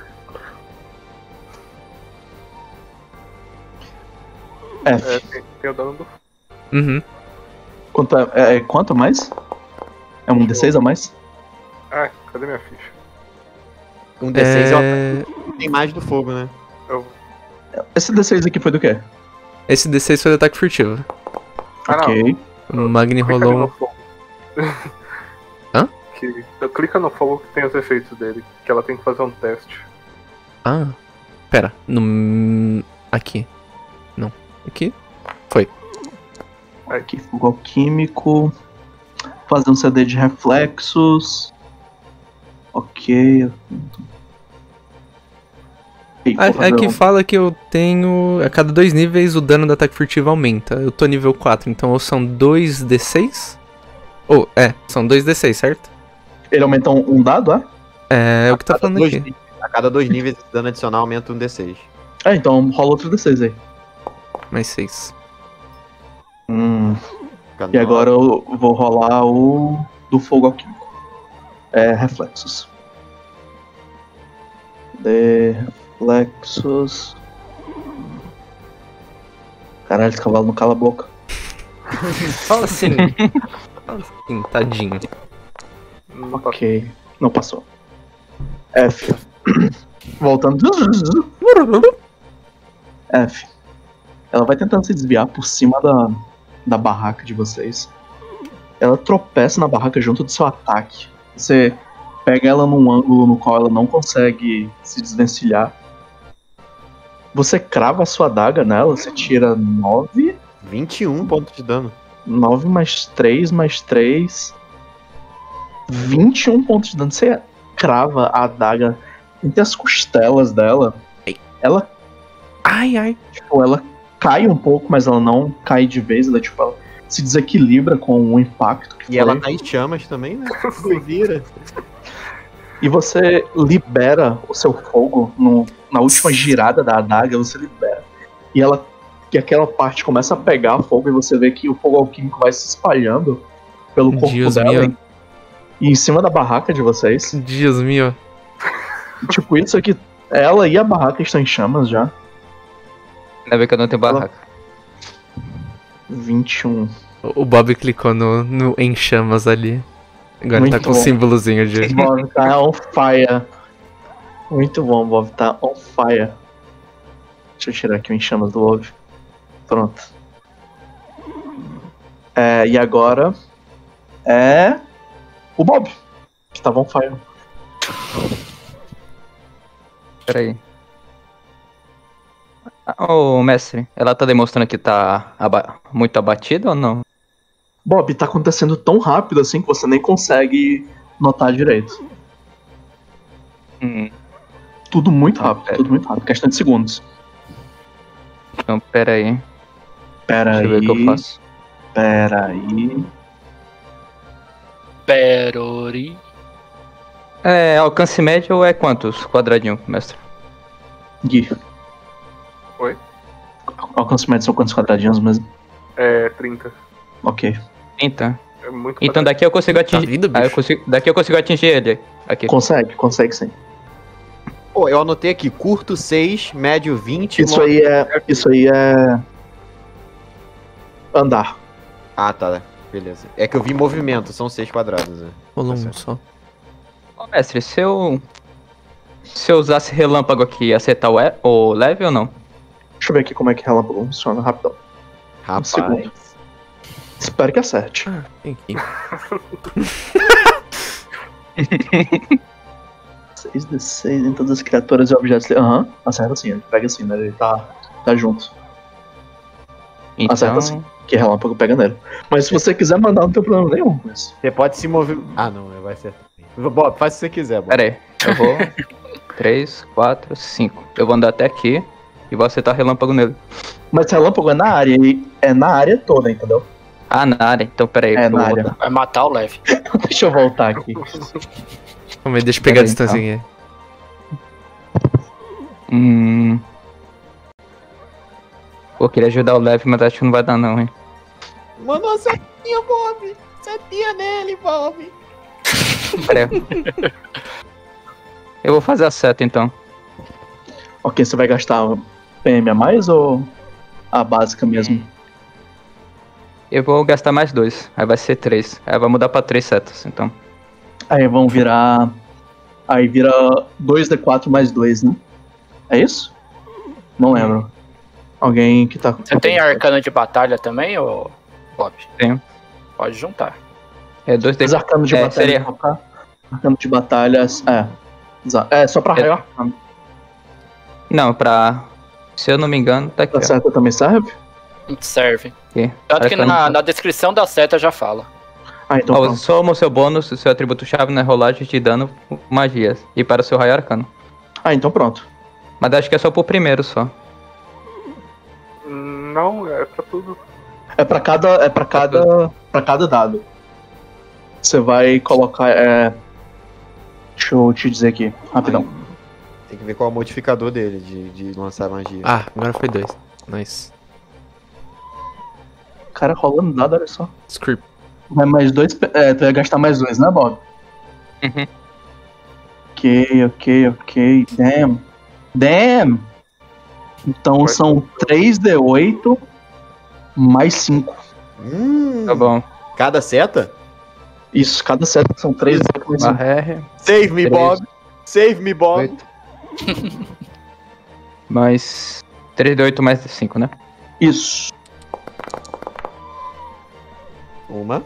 [SPEAKER 4] F.
[SPEAKER 2] Tem o dano do.
[SPEAKER 3] Uhum.
[SPEAKER 4] Quanto a mais? É um D6 a mais?
[SPEAKER 2] Ah, cadê minha ficha?
[SPEAKER 1] Um D6 tem mais do fogo, né?
[SPEAKER 2] Eu...
[SPEAKER 4] Esse D6 aqui foi do quê?
[SPEAKER 3] Esse D6 foi de ataque furtivo.
[SPEAKER 2] Ah, não.
[SPEAKER 4] Ok.
[SPEAKER 3] O Magni
[SPEAKER 2] Clica ali
[SPEAKER 3] rolou
[SPEAKER 2] no
[SPEAKER 3] um...
[SPEAKER 2] fogo.
[SPEAKER 3] Hã?
[SPEAKER 2] Clica no fogo que tem os efeitos dele. Que ela tem que fazer um teste.
[SPEAKER 3] Ah, pera. No... Aqui. Não. Aqui?
[SPEAKER 4] Aqui, fogo alquímico. Fazer um CD de reflexos. Ok.
[SPEAKER 3] Aqui fala que eu tenho... A cada 2 níveis o dano do ataque furtivo aumenta. Eu tô nível 4, então ou são 2d6? São 2d6, certo?
[SPEAKER 4] Ele aumenta um dado, é?
[SPEAKER 3] É o que tá falando aqui.
[SPEAKER 1] A cada 2 níveis de dano adicional aumenta um D6.
[SPEAKER 4] Então rola outro D6 aí.
[SPEAKER 3] Mais 6.
[SPEAKER 1] Fica
[SPEAKER 4] E agora eu vou rolar o do fogo alquímico. Reflexos. Reflexos. Caralho, esse cavalo não cala a boca.
[SPEAKER 3] Fala assim. Fala assim, tadinho.
[SPEAKER 2] Não tá-
[SPEAKER 4] Ok. Não passou. F. Voltando. F. Ela vai tentando se desviar por cima da barraca de vocês. Ela tropeça na barraca junto do seu ataque. Você pega ela num ângulo no qual ela não consegue se desvencilhar. Você crava a sua adaga nela, você tira 9.
[SPEAKER 1] 21 pontos de dano.
[SPEAKER 4] 9 mais 3 mais 3. 21 pontos de dano. Você crava a adaga entre as costelas dela. Ela,
[SPEAKER 3] Ai.
[SPEAKER 4] tipo, ela cai um pouco, mas ela não cai de vez. Ela, tipo, ela se desequilibra com o impacto que
[SPEAKER 1] E ela tá em chamas também, né? Vira.
[SPEAKER 4] E você libera o seu fogo na última girada da adaga, você libera. E aquela parte começa a pegar fogo e você vê que o fogo alquímico vai se espalhando pelo corpo
[SPEAKER 3] Deus
[SPEAKER 4] dela.
[SPEAKER 3] meu.
[SPEAKER 4] E em cima da barraca de vocês.
[SPEAKER 3] Deus meu.
[SPEAKER 4] Tipo, isso aqui, ela e a barraca estão em chamas já.
[SPEAKER 5] Ainda bem que eu não tenho barraca.
[SPEAKER 4] 21.
[SPEAKER 3] O Bob clicou no em chamas ali. Agora
[SPEAKER 4] Muito
[SPEAKER 3] tá com o
[SPEAKER 4] bom.
[SPEAKER 3] símbolozinho de...
[SPEAKER 4] Bob tá on fire. Muito bom, Bob tá on fire. Deixa eu tirar aqui o em chamas do Bob. Pronto. E agora é o Bob, que tava on fire.
[SPEAKER 5] Pera aí. Ô, mestre, ela tá demonstrando que tá muito abatida ou não?
[SPEAKER 4] Bob, tá acontecendo tão rápido assim que você nem consegue notar direito. Tudo muito rápido, tudo muito rápido. Questão de segundos.
[SPEAKER 5] Então, pera aí.
[SPEAKER 4] Pera
[SPEAKER 5] Deixa eu ver o que eu faço.
[SPEAKER 4] Peraí.
[SPEAKER 6] Perori.
[SPEAKER 5] Alcance médio é quantos quadradinho, mestre?
[SPEAKER 4] Gui.
[SPEAKER 2] Oi?
[SPEAKER 4] Alcance médio são quantos quadradinhos mesmo?
[SPEAKER 2] É 30.
[SPEAKER 4] Ok.
[SPEAKER 5] 30.
[SPEAKER 2] É muito
[SPEAKER 5] Então daqui eu consigo atingir.
[SPEAKER 3] vida, bicho.
[SPEAKER 5] Daqui eu consigo atingir ele. Aqui.
[SPEAKER 4] Consegue sim.
[SPEAKER 1] Pô, eu anotei aqui, curto 6, médio 20.
[SPEAKER 4] Isso aí é. Andar.
[SPEAKER 1] Ah, tá. Beleza. É que eu vi movimento, são 6 quadrados, né?
[SPEAKER 3] Rolou
[SPEAKER 1] Tá
[SPEAKER 3] um
[SPEAKER 1] certo.
[SPEAKER 3] só.
[SPEAKER 5] Ô, mestre, se eu Se eu usasse relâmpago aqui, acertar o leve ou não?
[SPEAKER 4] Deixa eu ver aqui como é que relâmpago funciona, rapidão.
[SPEAKER 1] Rapaz.
[SPEAKER 4] segundo. Espero que acerte.
[SPEAKER 3] Enfim.
[SPEAKER 4] 6d6 em todas as criaturas e objetos. Aham, acerta sim, ele pega assim, né? Ele tá junto.
[SPEAKER 5] Então,
[SPEAKER 4] Acerta sim, que relâmpago pega nele. Mas se você quiser mandar, não tem problema nenhum com isso.
[SPEAKER 1] Você pode se mover. Ah, não, vai ser. Bob, faz se você quiser, Bob.
[SPEAKER 5] pera aí. Eu vou... 3, 4, 5. Eu vou andar até aqui e vou acertar relâmpago nele.
[SPEAKER 4] Mas relâmpago é na área, e é na área toda, entendeu?
[SPEAKER 5] Ah, na área. Então, pera aí.
[SPEAKER 4] É,
[SPEAKER 5] eu vou
[SPEAKER 4] na área.
[SPEAKER 5] voltar.
[SPEAKER 6] Vai matar o leve.
[SPEAKER 4] Deixa eu voltar aqui.
[SPEAKER 3] Calma aí, deixa eu pegar a distância aqui.
[SPEAKER 5] Pô, queria ajudar o leve, mas acho que não vai dar não, hein.
[SPEAKER 1] Mandou a setinha, Bob. Setinha nele, Bob.
[SPEAKER 5] Pera aí. Eu vou fazer a seta, então.
[SPEAKER 4] Ok, você vai gastar PM a mais ou a básica mesmo?
[SPEAKER 5] Eu vou gastar mais 2. Aí vai ser 3. Aí vai mudar pra 3 setas, então.
[SPEAKER 4] Aí vão virar. Aí vira 2d4 mais 2, né? É isso? Não lembro. Alguém que tá.
[SPEAKER 6] Você tem arcano de batalha também, ô Bob?
[SPEAKER 5] Tenho.
[SPEAKER 6] Pode juntar.
[SPEAKER 5] É 2
[SPEAKER 4] Os arcanos de batalha.
[SPEAKER 5] seria...
[SPEAKER 4] Só pra... Arcano de batalha. É só pra raio arcano.
[SPEAKER 5] Não, pra... Se eu não me engano, tá aqui,
[SPEAKER 4] Tá
[SPEAKER 5] ó.
[SPEAKER 4] certo, também serve?
[SPEAKER 6] Serve.
[SPEAKER 5] Aqui.
[SPEAKER 6] Tanto que
[SPEAKER 5] Arcano-
[SPEAKER 6] na descrição da seta já fala.
[SPEAKER 4] Ah, então
[SPEAKER 5] Ó,
[SPEAKER 4] pronto.
[SPEAKER 5] soma o seu bônus, o seu atributo-chave na rolagem de dano magias. E para o seu raio arcano.
[SPEAKER 4] Ah, então pronto.
[SPEAKER 5] Mas acho que é só pro primeiro só.
[SPEAKER 2] Não, é pra tudo.
[SPEAKER 4] Pra cada dado. Você vai colocar. Deixa eu te dizer aqui, rapidão.
[SPEAKER 1] Tem que ver qual é o modificador dele de lançar magia.
[SPEAKER 3] Ah, agora foi 2. Nice.
[SPEAKER 4] Cara, rolando dado, olha só.
[SPEAKER 3] Script.
[SPEAKER 4] Vai mais 2. Tu vai gastar mais 2, né, Bob?
[SPEAKER 5] Uhum.
[SPEAKER 4] Ok. Damn! Então são 3d8 mais 5.
[SPEAKER 5] Tá bom.
[SPEAKER 1] Cada seta?
[SPEAKER 4] Isso, cada seta são 3d8 mais 5.
[SPEAKER 5] Barra R.
[SPEAKER 1] Save me,
[SPEAKER 5] 3,
[SPEAKER 1] Bob. Save me, Bob.
[SPEAKER 5] 8. Mais 3 de 8 mais 5, né?
[SPEAKER 4] Isso.
[SPEAKER 1] Uma.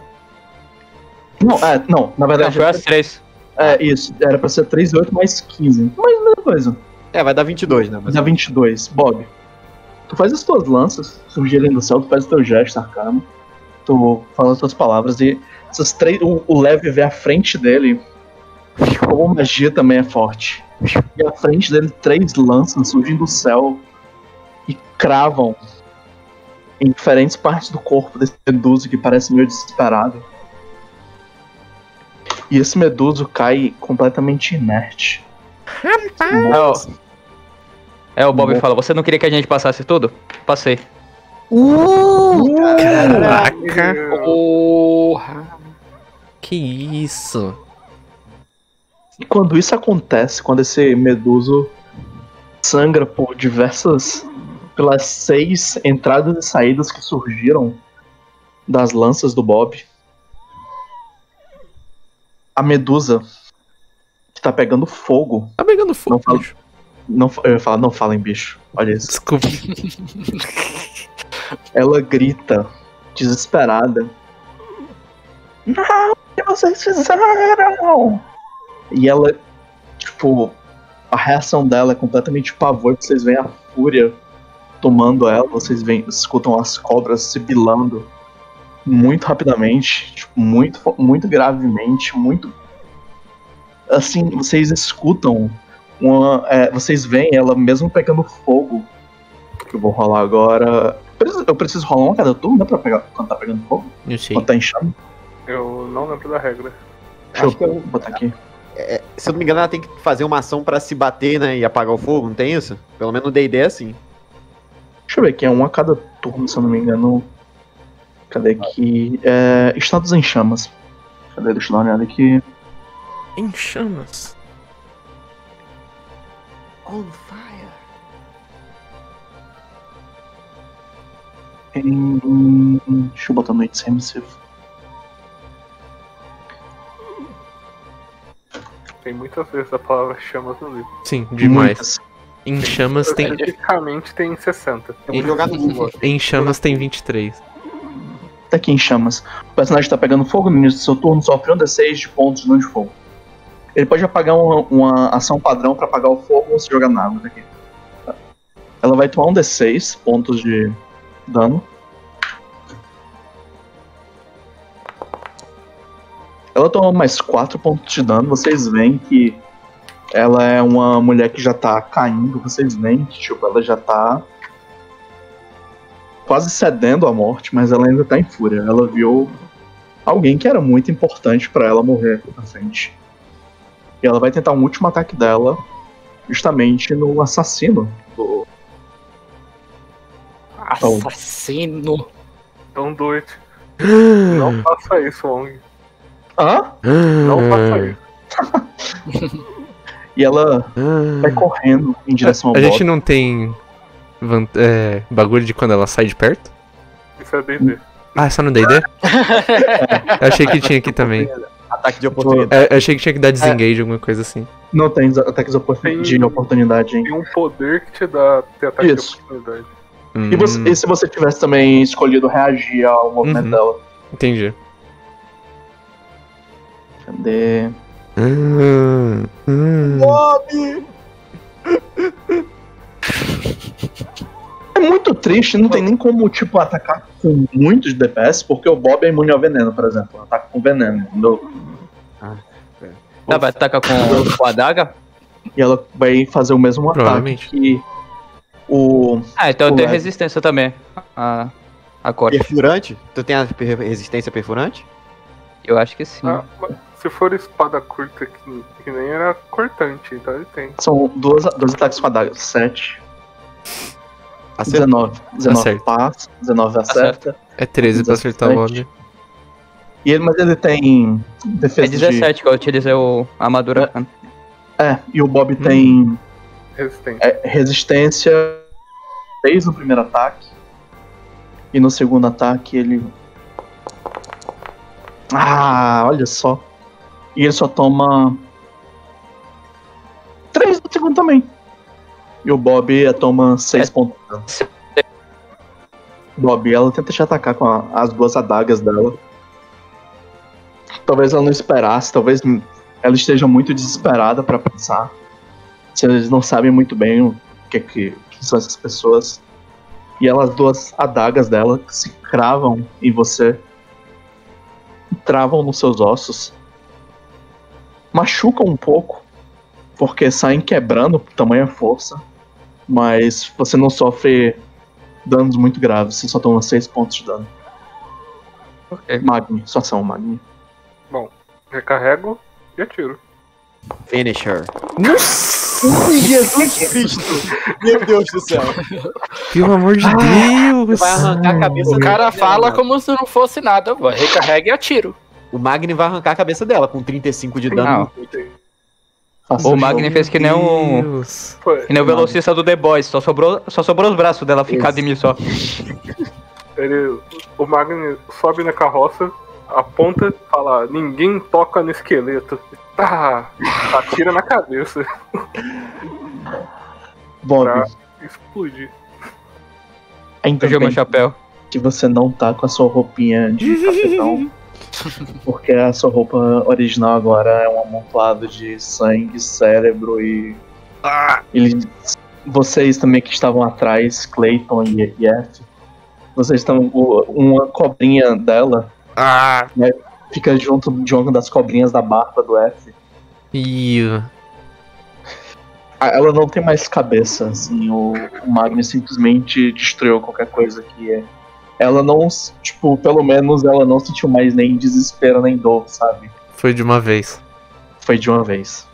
[SPEAKER 4] Não, na
[SPEAKER 5] Não,
[SPEAKER 4] verdade.
[SPEAKER 5] foi as 3.
[SPEAKER 4] Isso, era pra ser 3d8 mais 15. Mas a mesma coisa.
[SPEAKER 1] Vai dar 22, né? Mas...
[SPEAKER 4] Dá 22. Bob, tu faz as tuas lanças surgirem do céu, tu faz o teu gesto arcano, tu fala as tuas palavras e essas três, o leve vê à frente dele, como a magia também é forte. E à frente dele, 3 lanças surgem do céu e cravam em diferentes partes do corpo desse meduso que parece meio desesperado. E esse meduso cai completamente inerte.
[SPEAKER 5] O Bob fala, você não queria que a gente passasse tudo? Passei.
[SPEAKER 3] Caraca.
[SPEAKER 6] Porra.
[SPEAKER 3] Que isso?
[SPEAKER 4] E quando isso acontece, quando esse meduso sangra por pelas 6 entradas e saídas que surgiram das lanças do Bob, a medusa que tá pegando fogo,
[SPEAKER 3] Tá pegando fogo,
[SPEAKER 4] Não fala.
[SPEAKER 3] bicho.
[SPEAKER 4] eu ia falar, não fala em bicho, olha isso.
[SPEAKER 3] Desculpa.
[SPEAKER 4] Ela grita, desesperada. Não, o que vocês fizeram? E ela, tipo, a reação dela é completamente de pavor, vocês veem a fúria tomando ela, vocês escutam as cobras sibilando muito rapidamente, tipo, muito gravemente, muito... Assim, vocês escutam vocês veem ela mesmo pegando fogo. Que eu vou rolar agora. Eu preciso rolar uma cada turno, né? Pra pegar quando tá pegando fogo?
[SPEAKER 3] Eu sei.
[SPEAKER 4] Quando tá em chama?
[SPEAKER 2] Eu não lembro da regra.
[SPEAKER 4] Deixa eu botar aqui.
[SPEAKER 1] Se eu não me engano, ela tem que fazer uma ação pra se bater, né? E apagar o fogo, não tem isso? Pelo menos no D&D é assim.
[SPEAKER 4] Deixa eu ver aqui, é um a cada turno, se eu não me engano. Cadê aqui? Estados em chamas. Cadê? Deixa eu dar uma olhada aqui.
[SPEAKER 3] Em chamas.
[SPEAKER 1] On fire.
[SPEAKER 4] Deixa eu botar noites remissivo.
[SPEAKER 2] Tem muitas vezes a palavra chamas no livro.
[SPEAKER 3] Sim, demais.
[SPEAKER 4] Muitas.
[SPEAKER 3] Em chamas tem.
[SPEAKER 2] Especificamente tem 60.
[SPEAKER 1] Eu vou jogar no Google.
[SPEAKER 3] Em chamas tem 23.
[SPEAKER 4] Tá aqui em chamas. O personagem tá pegando fogo no início do seu turno, sofre um D6 de pontos de dano de fogo. Ele pode apagar uma ação padrão pra apagar o fogo ou se jogar na água daqui. Ela vai tomar um D6 pontos de dano. Ela toma mais 4 pontos de dano. Vocês veem que ela é uma mulher que já tá caindo. Vocês veem que tipo, ela já tá quase cedendo à morte, mas ela ainda tá em fúria. Ela viu alguém que era muito importante pra ela morrer na frente. E ela vai tentar um último ataque dela justamente no assassino do...
[SPEAKER 6] Assassino.
[SPEAKER 2] Don't do it. Não faça isso, Wong.
[SPEAKER 4] Hã?
[SPEAKER 2] Não faça isso.
[SPEAKER 4] E ela vai correndo em direção ao
[SPEAKER 3] A
[SPEAKER 4] Bob.
[SPEAKER 3] gente não tem bagulho de quando ela sai de perto?
[SPEAKER 2] Isso é D&D.
[SPEAKER 3] Ah, é só no D&D? Eu achei que tinha aqui também.
[SPEAKER 1] Ataque de oportunidade.
[SPEAKER 3] Eu achei que tinha que dar desengage, alguma coisa assim.
[SPEAKER 4] Não tem ataques de oportunidade, hein?
[SPEAKER 2] Tem um poder que te dá ter ataque
[SPEAKER 4] Isso.
[SPEAKER 2] de oportunidade.
[SPEAKER 4] E se você tivesse também escolhido reagir ao movimento dela?
[SPEAKER 3] Entendi.
[SPEAKER 4] Cadê?
[SPEAKER 1] Bob!
[SPEAKER 4] É muito triste, não tem nem como, tipo, atacar com muitos DPS, porque o Bob é imune ao veneno, por exemplo. Ataca com veneno, entendeu?
[SPEAKER 5] Ela vai atacar com a adaga?
[SPEAKER 4] E ela vai fazer o mesmo ataque
[SPEAKER 3] Provavelmente.
[SPEAKER 4] que o...
[SPEAKER 5] Ah, então eu
[SPEAKER 4] O
[SPEAKER 5] tenho
[SPEAKER 4] Ed.
[SPEAKER 5] resistência também. A corte.
[SPEAKER 1] Perfurante? Tu tem a resistência perfurante?
[SPEAKER 5] Eu acho que sim.
[SPEAKER 2] Ah, mas se for espada curta, que nem era cortante, então ele tem.
[SPEAKER 4] São dois ataques com a adaga. 7,
[SPEAKER 1] Acerta.
[SPEAKER 4] 19. 19
[SPEAKER 3] Acerta.
[SPEAKER 4] passa, 19 acerta.
[SPEAKER 3] É 13 pra acertar o
[SPEAKER 4] 17.
[SPEAKER 3] Bob.
[SPEAKER 4] Mas ele tem
[SPEAKER 5] É
[SPEAKER 4] defesa
[SPEAKER 5] 17 que eu utilizei a armadura.
[SPEAKER 4] e o Bob tem
[SPEAKER 2] Resistente.
[SPEAKER 4] resistência 3 no primeiro ataque. E no segundo ataque ele... Ah, olha só. E ele só toma 3 no segundo também. E o Bob toma 6 pontos. Bob, ela tenta te atacar com as duas adagas dela. Talvez ela não esperasse, talvez ela esteja muito desesperada pra pensar. Se eles não sabem muito bem o que são essas pessoas. E elas duas adagas dela se cravam em você. Travam nos seus ossos. Machucam um pouco, porque saem quebrando por tamanha força. Mas você não sofre danos muito graves, você só toma 6 pontos de dano.
[SPEAKER 5] Ok.
[SPEAKER 4] Magni, sua ação, Magni.
[SPEAKER 2] Bom, recarrego e atiro.
[SPEAKER 1] Finisher. Jesus Cristo! Meu Deus do céu.
[SPEAKER 3] Pelo amor de Deus!
[SPEAKER 1] Vai arrancar a cabeça
[SPEAKER 6] O cara
[SPEAKER 1] dela.
[SPEAKER 6] fala como se não fosse nada. Eu recarrego e atiro.
[SPEAKER 1] O Magni vai arrancar a cabeça dela com 35 de dano.
[SPEAKER 4] Faça
[SPEAKER 5] O Magni fez que nem o.
[SPEAKER 3] Deus.
[SPEAKER 2] Foi.
[SPEAKER 5] Que nem o velocista do The Boys, só sobrou os braços dela ficar em mim só.
[SPEAKER 2] O Magni sobe na carroça, aponta e fala: ninguém toca no esqueleto. Tá, atira na cabeça
[SPEAKER 4] Bob,
[SPEAKER 2] pra explodir.
[SPEAKER 4] ainda
[SPEAKER 5] Jogou meu
[SPEAKER 4] bem
[SPEAKER 5] chapéu.
[SPEAKER 4] que você não tá com a sua roupinha de capitão. Porque a sua roupa original agora é um amontoado de sangue, cérebro e... Vocês também que estavam atrás, Clayton e F, vocês estão... Uma cobrinha dela fica junto de uma das cobrinhas da barba do F. Ela não tem mais cabeça, assim, o Magni simplesmente destruiu qualquer coisa que é. Ela não, tipo, pelo menos ela não sentiu mais nem desespero nem dor, sabe?
[SPEAKER 3] Foi de uma vez.
[SPEAKER 4] Foi de uma vez.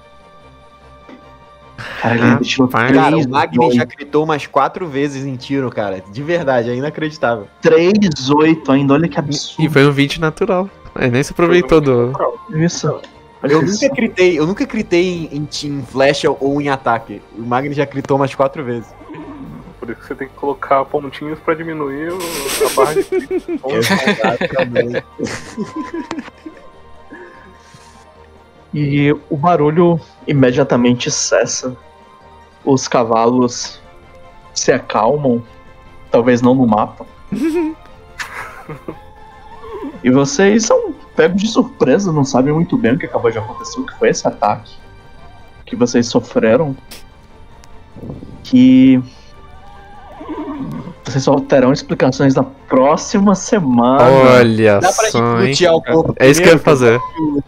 [SPEAKER 4] Cara, ele tirou
[SPEAKER 3] Rapaz.
[SPEAKER 1] Cara,
[SPEAKER 4] 3,
[SPEAKER 1] o Magni já gritou umas 4 vezes em tiro, cara. De verdade, é inacreditável.
[SPEAKER 4] 3-8 ainda, olha que absurdo.
[SPEAKER 3] E foi um 20 natural. Ele nem se aproveitou do.
[SPEAKER 4] Isso.
[SPEAKER 1] Eu nunca critei em flecha ou em ataque. O Magni já gritou umas 4 vezes.
[SPEAKER 2] Por isso que você tem que colocar pontinhos pra diminuir a barra de crítico.
[SPEAKER 1] Exatamente.
[SPEAKER 4] E o barulho imediatamente cessa. Os cavalos se acalmam, talvez não no mapa. E vocês são pegos de surpresa, não sabem muito bem o que acabou de acontecer, o que foi esse ataque que vocês sofreram. Que vocês só terão explicações na próxima semana.
[SPEAKER 3] Olha
[SPEAKER 1] Dá pra
[SPEAKER 3] só,
[SPEAKER 1] gente
[SPEAKER 3] hein?
[SPEAKER 1] lutear o corpo
[SPEAKER 3] É isso que eu ia
[SPEAKER 1] primeiro?
[SPEAKER 3] fazer.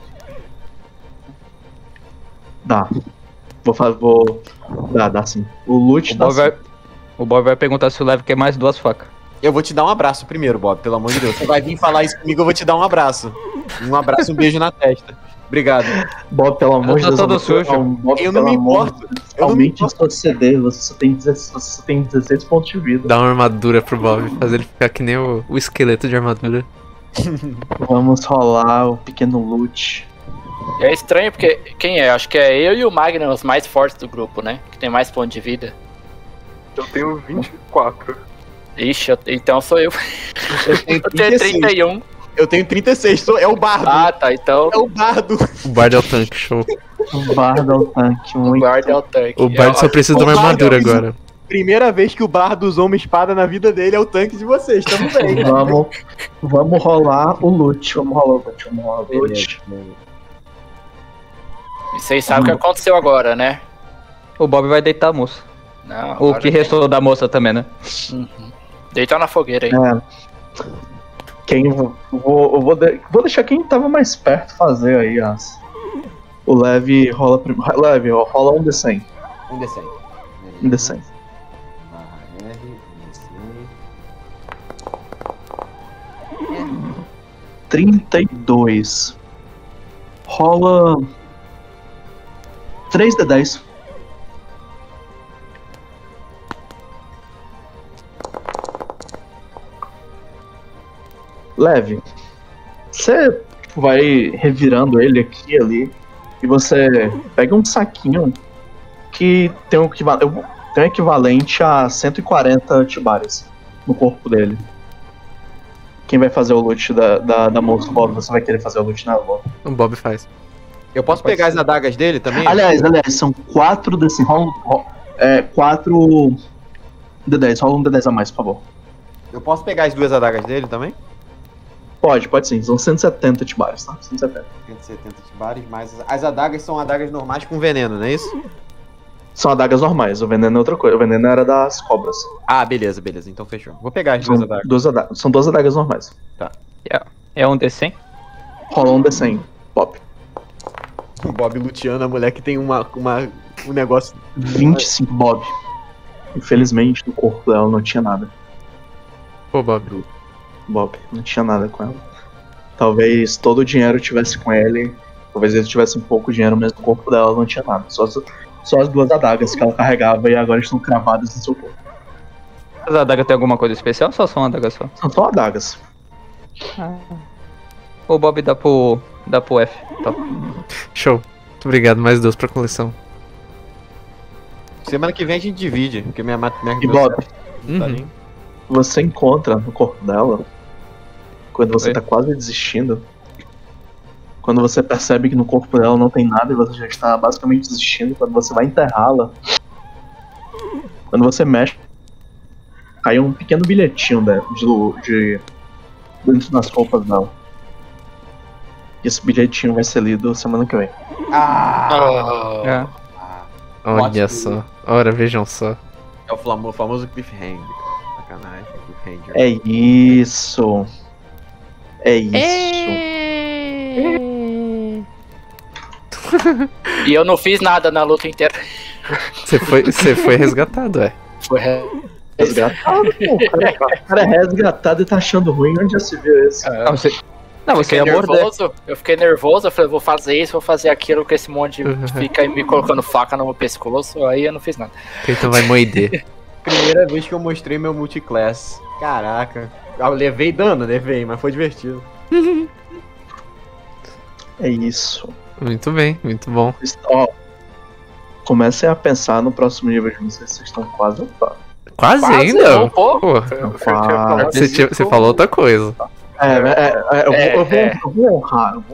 [SPEAKER 4] Dá. Vou. Dá sim. O loot dá sim.
[SPEAKER 5] O Bob vai perguntar se o Lev quer mais 2 facas.
[SPEAKER 1] Eu vou te dar um abraço primeiro, Bob, pelo amor de Deus. Você vai vir falar isso comigo, eu vou te dar um abraço. Um abraço, um beijo na testa. Obrigado.
[SPEAKER 4] Bob, pelo amor de
[SPEAKER 5] tô
[SPEAKER 4] Deus.
[SPEAKER 5] todo sujo.
[SPEAKER 4] Bob,
[SPEAKER 1] Eu não me importo. Eu não me
[SPEAKER 4] Aumente sua CD, você só tem 16 pontos de vida.
[SPEAKER 3] Dá uma armadura pro Bob, fazer ele ficar que nem o esqueleto de armadura.
[SPEAKER 4] Vamos rolar o pequeno loot.
[SPEAKER 6] É estranho porque quem é? Acho que é eu e o Magnus os mais fortes do grupo, né? Que tem mais pontos de vida.
[SPEAKER 2] Eu tenho 24.
[SPEAKER 6] Ixi, então sou eu.
[SPEAKER 1] tenho
[SPEAKER 6] Eu tenho 31.
[SPEAKER 1] Eu tenho 36, é o bardo.
[SPEAKER 6] Ah, tá, então.
[SPEAKER 1] É o bardo.
[SPEAKER 3] O Bard é o tanque, show.
[SPEAKER 4] O bardo é o tanque,
[SPEAKER 6] O
[SPEAKER 4] muito.
[SPEAKER 6] guarda é o tanque.
[SPEAKER 3] O Bard só precisa de uma
[SPEAKER 1] o Bard
[SPEAKER 3] armadura
[SPEAKER 1] é o-
[SPEAKER 3] agora.
[SPEAKER 1] Primeira vez que o bardo usou uma espada na vida dele é o tanque de vocês, tamo bem.
[SPEAKER 4] Vamos rolar o loot. Vamos rolar o loot.
[SPEAKER 6] E vocês sabem o que aconteceu agora, né?
[SPEAKER 5] O Bob vai deitar a moça.
[SPEAKER 6] Não,
[SPEAKER 5] O
[SPEAKER 6] agora
[SPEAKER 5] que
[SPEAKER 6] tem-
[SPEAKER 5] restou da moça também, né?
[SPEAKER 6] Deitar na fogueira aí.
[SPEAKER 4] Vou deixar quem tava mais perto fazer aí as. O Lev rola primeiro. Lev, rola um D100.
[SPEAKER 1] Um D100.
[SPEAKER 4] Um D100.
[SPEAKER 1] Barra R, D100.
[SPEAKER 4] 32. Rola 3D10. Leve. Você vai revirando ele aqui e ali. E você pega um saquinho que tem um equivalente a 140 tibares no corpo dele. Quem vai fazer o loot da moça, Bob? Você vai querer fazer o loot nela, Bob?
[SPEAKER 3] O Bob faz.
[SPEAKER 1] Eu posso pegar as adagas dele também?
[SPEAKER 4] Aliás, são 4 desse. 4 D10. Rola um D10 a mais, por favor.
[SPEAKER 1] Eu posso pegar as duas adagas dele também?
[SPEAKER 4] Pode sim. São 170 tibares, tá? 170.
[SPEAKER 1] 170 tibares, mas as adagas são adagas normais com veneno, não é isso?
[SPEAKER 4] São adagas normais, o veneno é outra coisa. O veneno era das cobras.
[SPEAKER 1] Ah, beleza, então fechou. Vou pegar as duas adagas.
[SPEAKER 4] São 2 adagas normais.
[SPEAKER 5] É um D100?
[SPEAKER 4] Rola um D100, Bob.
[SPEAKER 1] O Bob luteando a mulher que tem um negócio.
[SPEAKER 4] 25, Bob. Infelizmente, no corpo dela não tinha nada.
[SPEAKER 3] Pô, Bob.
[SPEAKER 4] Bob, não tinha nada com ela. Talvez todo o dinheiro tivesse com ele. Talvez ele tivesse um pouco de dinheiro, mas no corpo dela não tinha nada. Só as 2 adagas que ela carregava e agora estão cravadas no seu corpo.
[SPEAKER 5] As adagas tem alguma coisa especial ou só são adagas só?
[SPEAKER 4] São só adagas.
[SPEAKER 5] O Bob dá pro F. Tá.
[SPEAKER 3] Show. Muito obrigado, mais 2 pra coleção.
[SPEAKER 1] Semana que vem a gente divide, porque minha
[SPEAKER 4] E Bob,
[SPEAKER 3] Uhum.
[SPEAKER 4] você encontra no corpo dela, quando você
[SPEAKER 5] Oi?
[SPEAKER 4] tá quase desistindo, quando você percebe que no corpo dela não tem nada e você já está basicamente desistindo, quando você vai enterrá-la, quando você mexe, cai um pequeno bilhetinho de dentro das roupas dela. E esse bilhetinho vai ser lido semana que vem.
[SPEAKER 5] É.
[SPEAKER 3] Olha
[SPEAKER 1] Ótimo.
[SPEAKER 3] só. Ora, vejam só.
[SPEAKER 1] É o famoso cliffhanger. Sacanagem, cliffhanger.
[SPEAKER 4] É isso. É isso.
[SPEAKER 6] E eu não fiz nada na luta inteira.
[SPEAKER 3] Você foi resgatado, é.
[SPEAKER 6] Foi
[SPEAKER 4] Resgatado, pô. O cara é resgatado e tá achando ruim. Onde já se viu isso?
[SPEAKER 5] Você ia morder.
[SPEAKER 6] nervoso. Eu fiquei nervoso, eu falei, vou fazer isso, vou fazer aquilo, com esse monte de fica aí me colocando faca no meu pescoço, aí eu não fiz nada.
[SPEAKER 3] Então vai moeder.
[SPEAKER 1] Primeira vez que eu mostrei meu multiclass. Caraca. Eu levei dano, mas foi divertido.
[SPEAKER 4] É isso.
[SPEAKER 3] Muito bem, muito bom.
[SPEAKER 4] Ó, comecem a pensar no próximo nível de vocês. Vocês estão quase upando.
[SPEAKER 3] Quase
[SPEAKER 6] Quase,
[SPEAKER 3] ainda?
[SPEAKER 6] um pouco.
[SPEAKER 3] Pô,
[SPEAKER 1] Eu tinha falado
[SPEAKER 3] você falou outra coisa.
[SPEAKER 4] Eu vou honrar.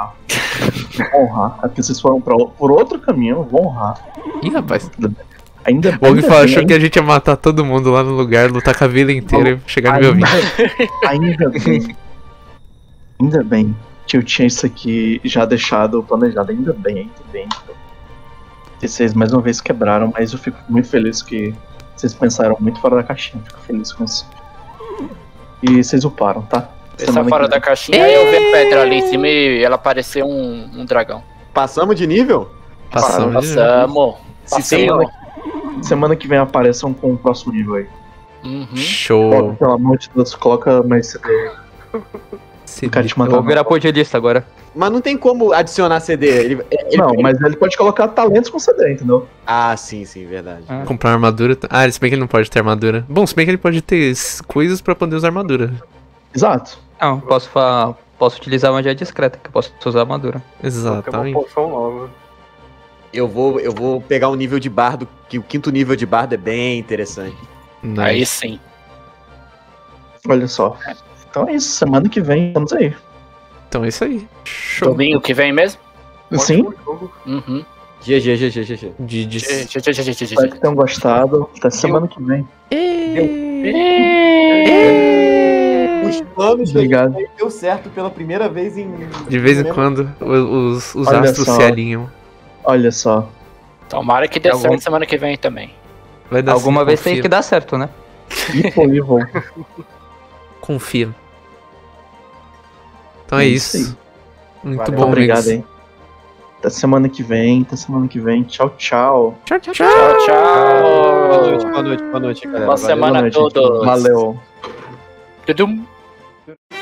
[SPEAKER 4] É porque vocês foram por outro caminho, eu vou honrar.
[SPEAKER 3] Ih, rapaz.
[SPEAKER 4] Ainda
[SPEAKER 3] O Og achou que a gente ia matar todo mundo lá no lugar, lutar com a vila inteira e chegar no meu vídeo.
[SPEAKER 4] Ainda bem que eu tinha isso aqui já deixado planejado. Ainda bem. E vocês mais uma vez quebraram, mas eu fico muito feliz que vocês pensaram muito fora da caixinha. Fico feliz com isso. E vocês uparam, tá?
[SPEAKER 6] Pensar fora da caixinha, aí eu vi pedra ali em cima e ela pareceu um dragão.
[SPEAKER 1] Passamos de nível?
[SPEAKER 6] Passamos.
[SPEAKER 4] Semana que vem apareçam com o próximo nível aí.
[SPEAKER 3] Show.
[SPEAKER 4] Pelo amor de Deus, coloca mais CD.
[SPEAKER 5] Eu vou virar podilista agora.
[SPEAKER 1] Mas não tem como adicionar CD.
[SPEAKER 4] Mas ele pode colocar talentos com CD, entendeu?
[SPEAKER 1] Ah, sim, verdade.
[SPEAKER 3] Comprar armadura. Ah, se bem que ele não pode ter armadura. Bom, se bem que ele pode ter coisas pra poder usar armadura.
[SPEAKER 4] Exato.
[SPEAKER 5] Não, posso utilizar magia discreta, que eu posso usar armadura.
[SPEAKER 3] Exatamente.
[SPEAKER 2] Uma poção nova.
[SPEAKER 1] Eu vou pegar um nível de bardo, que o 5º nível de bardo é bem interessante.
[SPEAKER 3] Nice.
[SPEAKER 6] Aí sim.
[SPEAKER 4] Olha só. Então é isso, semana que vem estamos aí.
[SPEAKER 3] Então é isso aí. Show.
[SPEAKER 6] Domingo que vem mesmo?
[SPEAKER 4] Sim.
[SPEAKER 6] Uhum.
[SPEAKER 1] GG.
[SPEAKER 4] Espero que tenham gostado. Até semana que vem.
[SPEAKER 1] Os planos
[SPEAKER 4] Obrigado.
[SPEAKER 1] deu certo pela primeira vez em...
[SPEAKER 3] De vez em quando os
[SPEAKER 4] Olha
[SPEAKER 3] astros
[SPEAKER 4] só.
[SPEAKER 3] se alinham.
[SPEAKER 4] Olha só.
[SPEAKER 6] Tomara que dê certo semana que vem também.
[SPEAKER 3] Vai dar
[SPEAKER 5] Alguma
[SPEAKER 3] certo,
[SPEAKER 5] vez
[SPEAKER 3] confia.
[SPEAKER 5] tem que dar certo, né?
[SPEAKER 4] Evil.
[SPEAKER 3] Confia. Então é
[SPEAKER 4] isso
[SPEAKER 3] isso. Muito
[SPEAKER 1] Valeu.
[SPEAKER 3] bom,
[SPEAKER 4] Obrigado,
[SPEAKER 3] amigos.
[SPEAKER 4] hein. Até semana que vem. Tchau.
[SPEAKER 3] Tchau.
[SPEAKER 6] Tchau.
[SPEAKER 1] Boa noite, galera.
[SPEAKER 6] Boa semana a
[SPEAKER 4] Boa noite,
[SPEAKER 6] todos.
[SPEAKER 4] Valeu.
[SPEAKER 6] Tudum.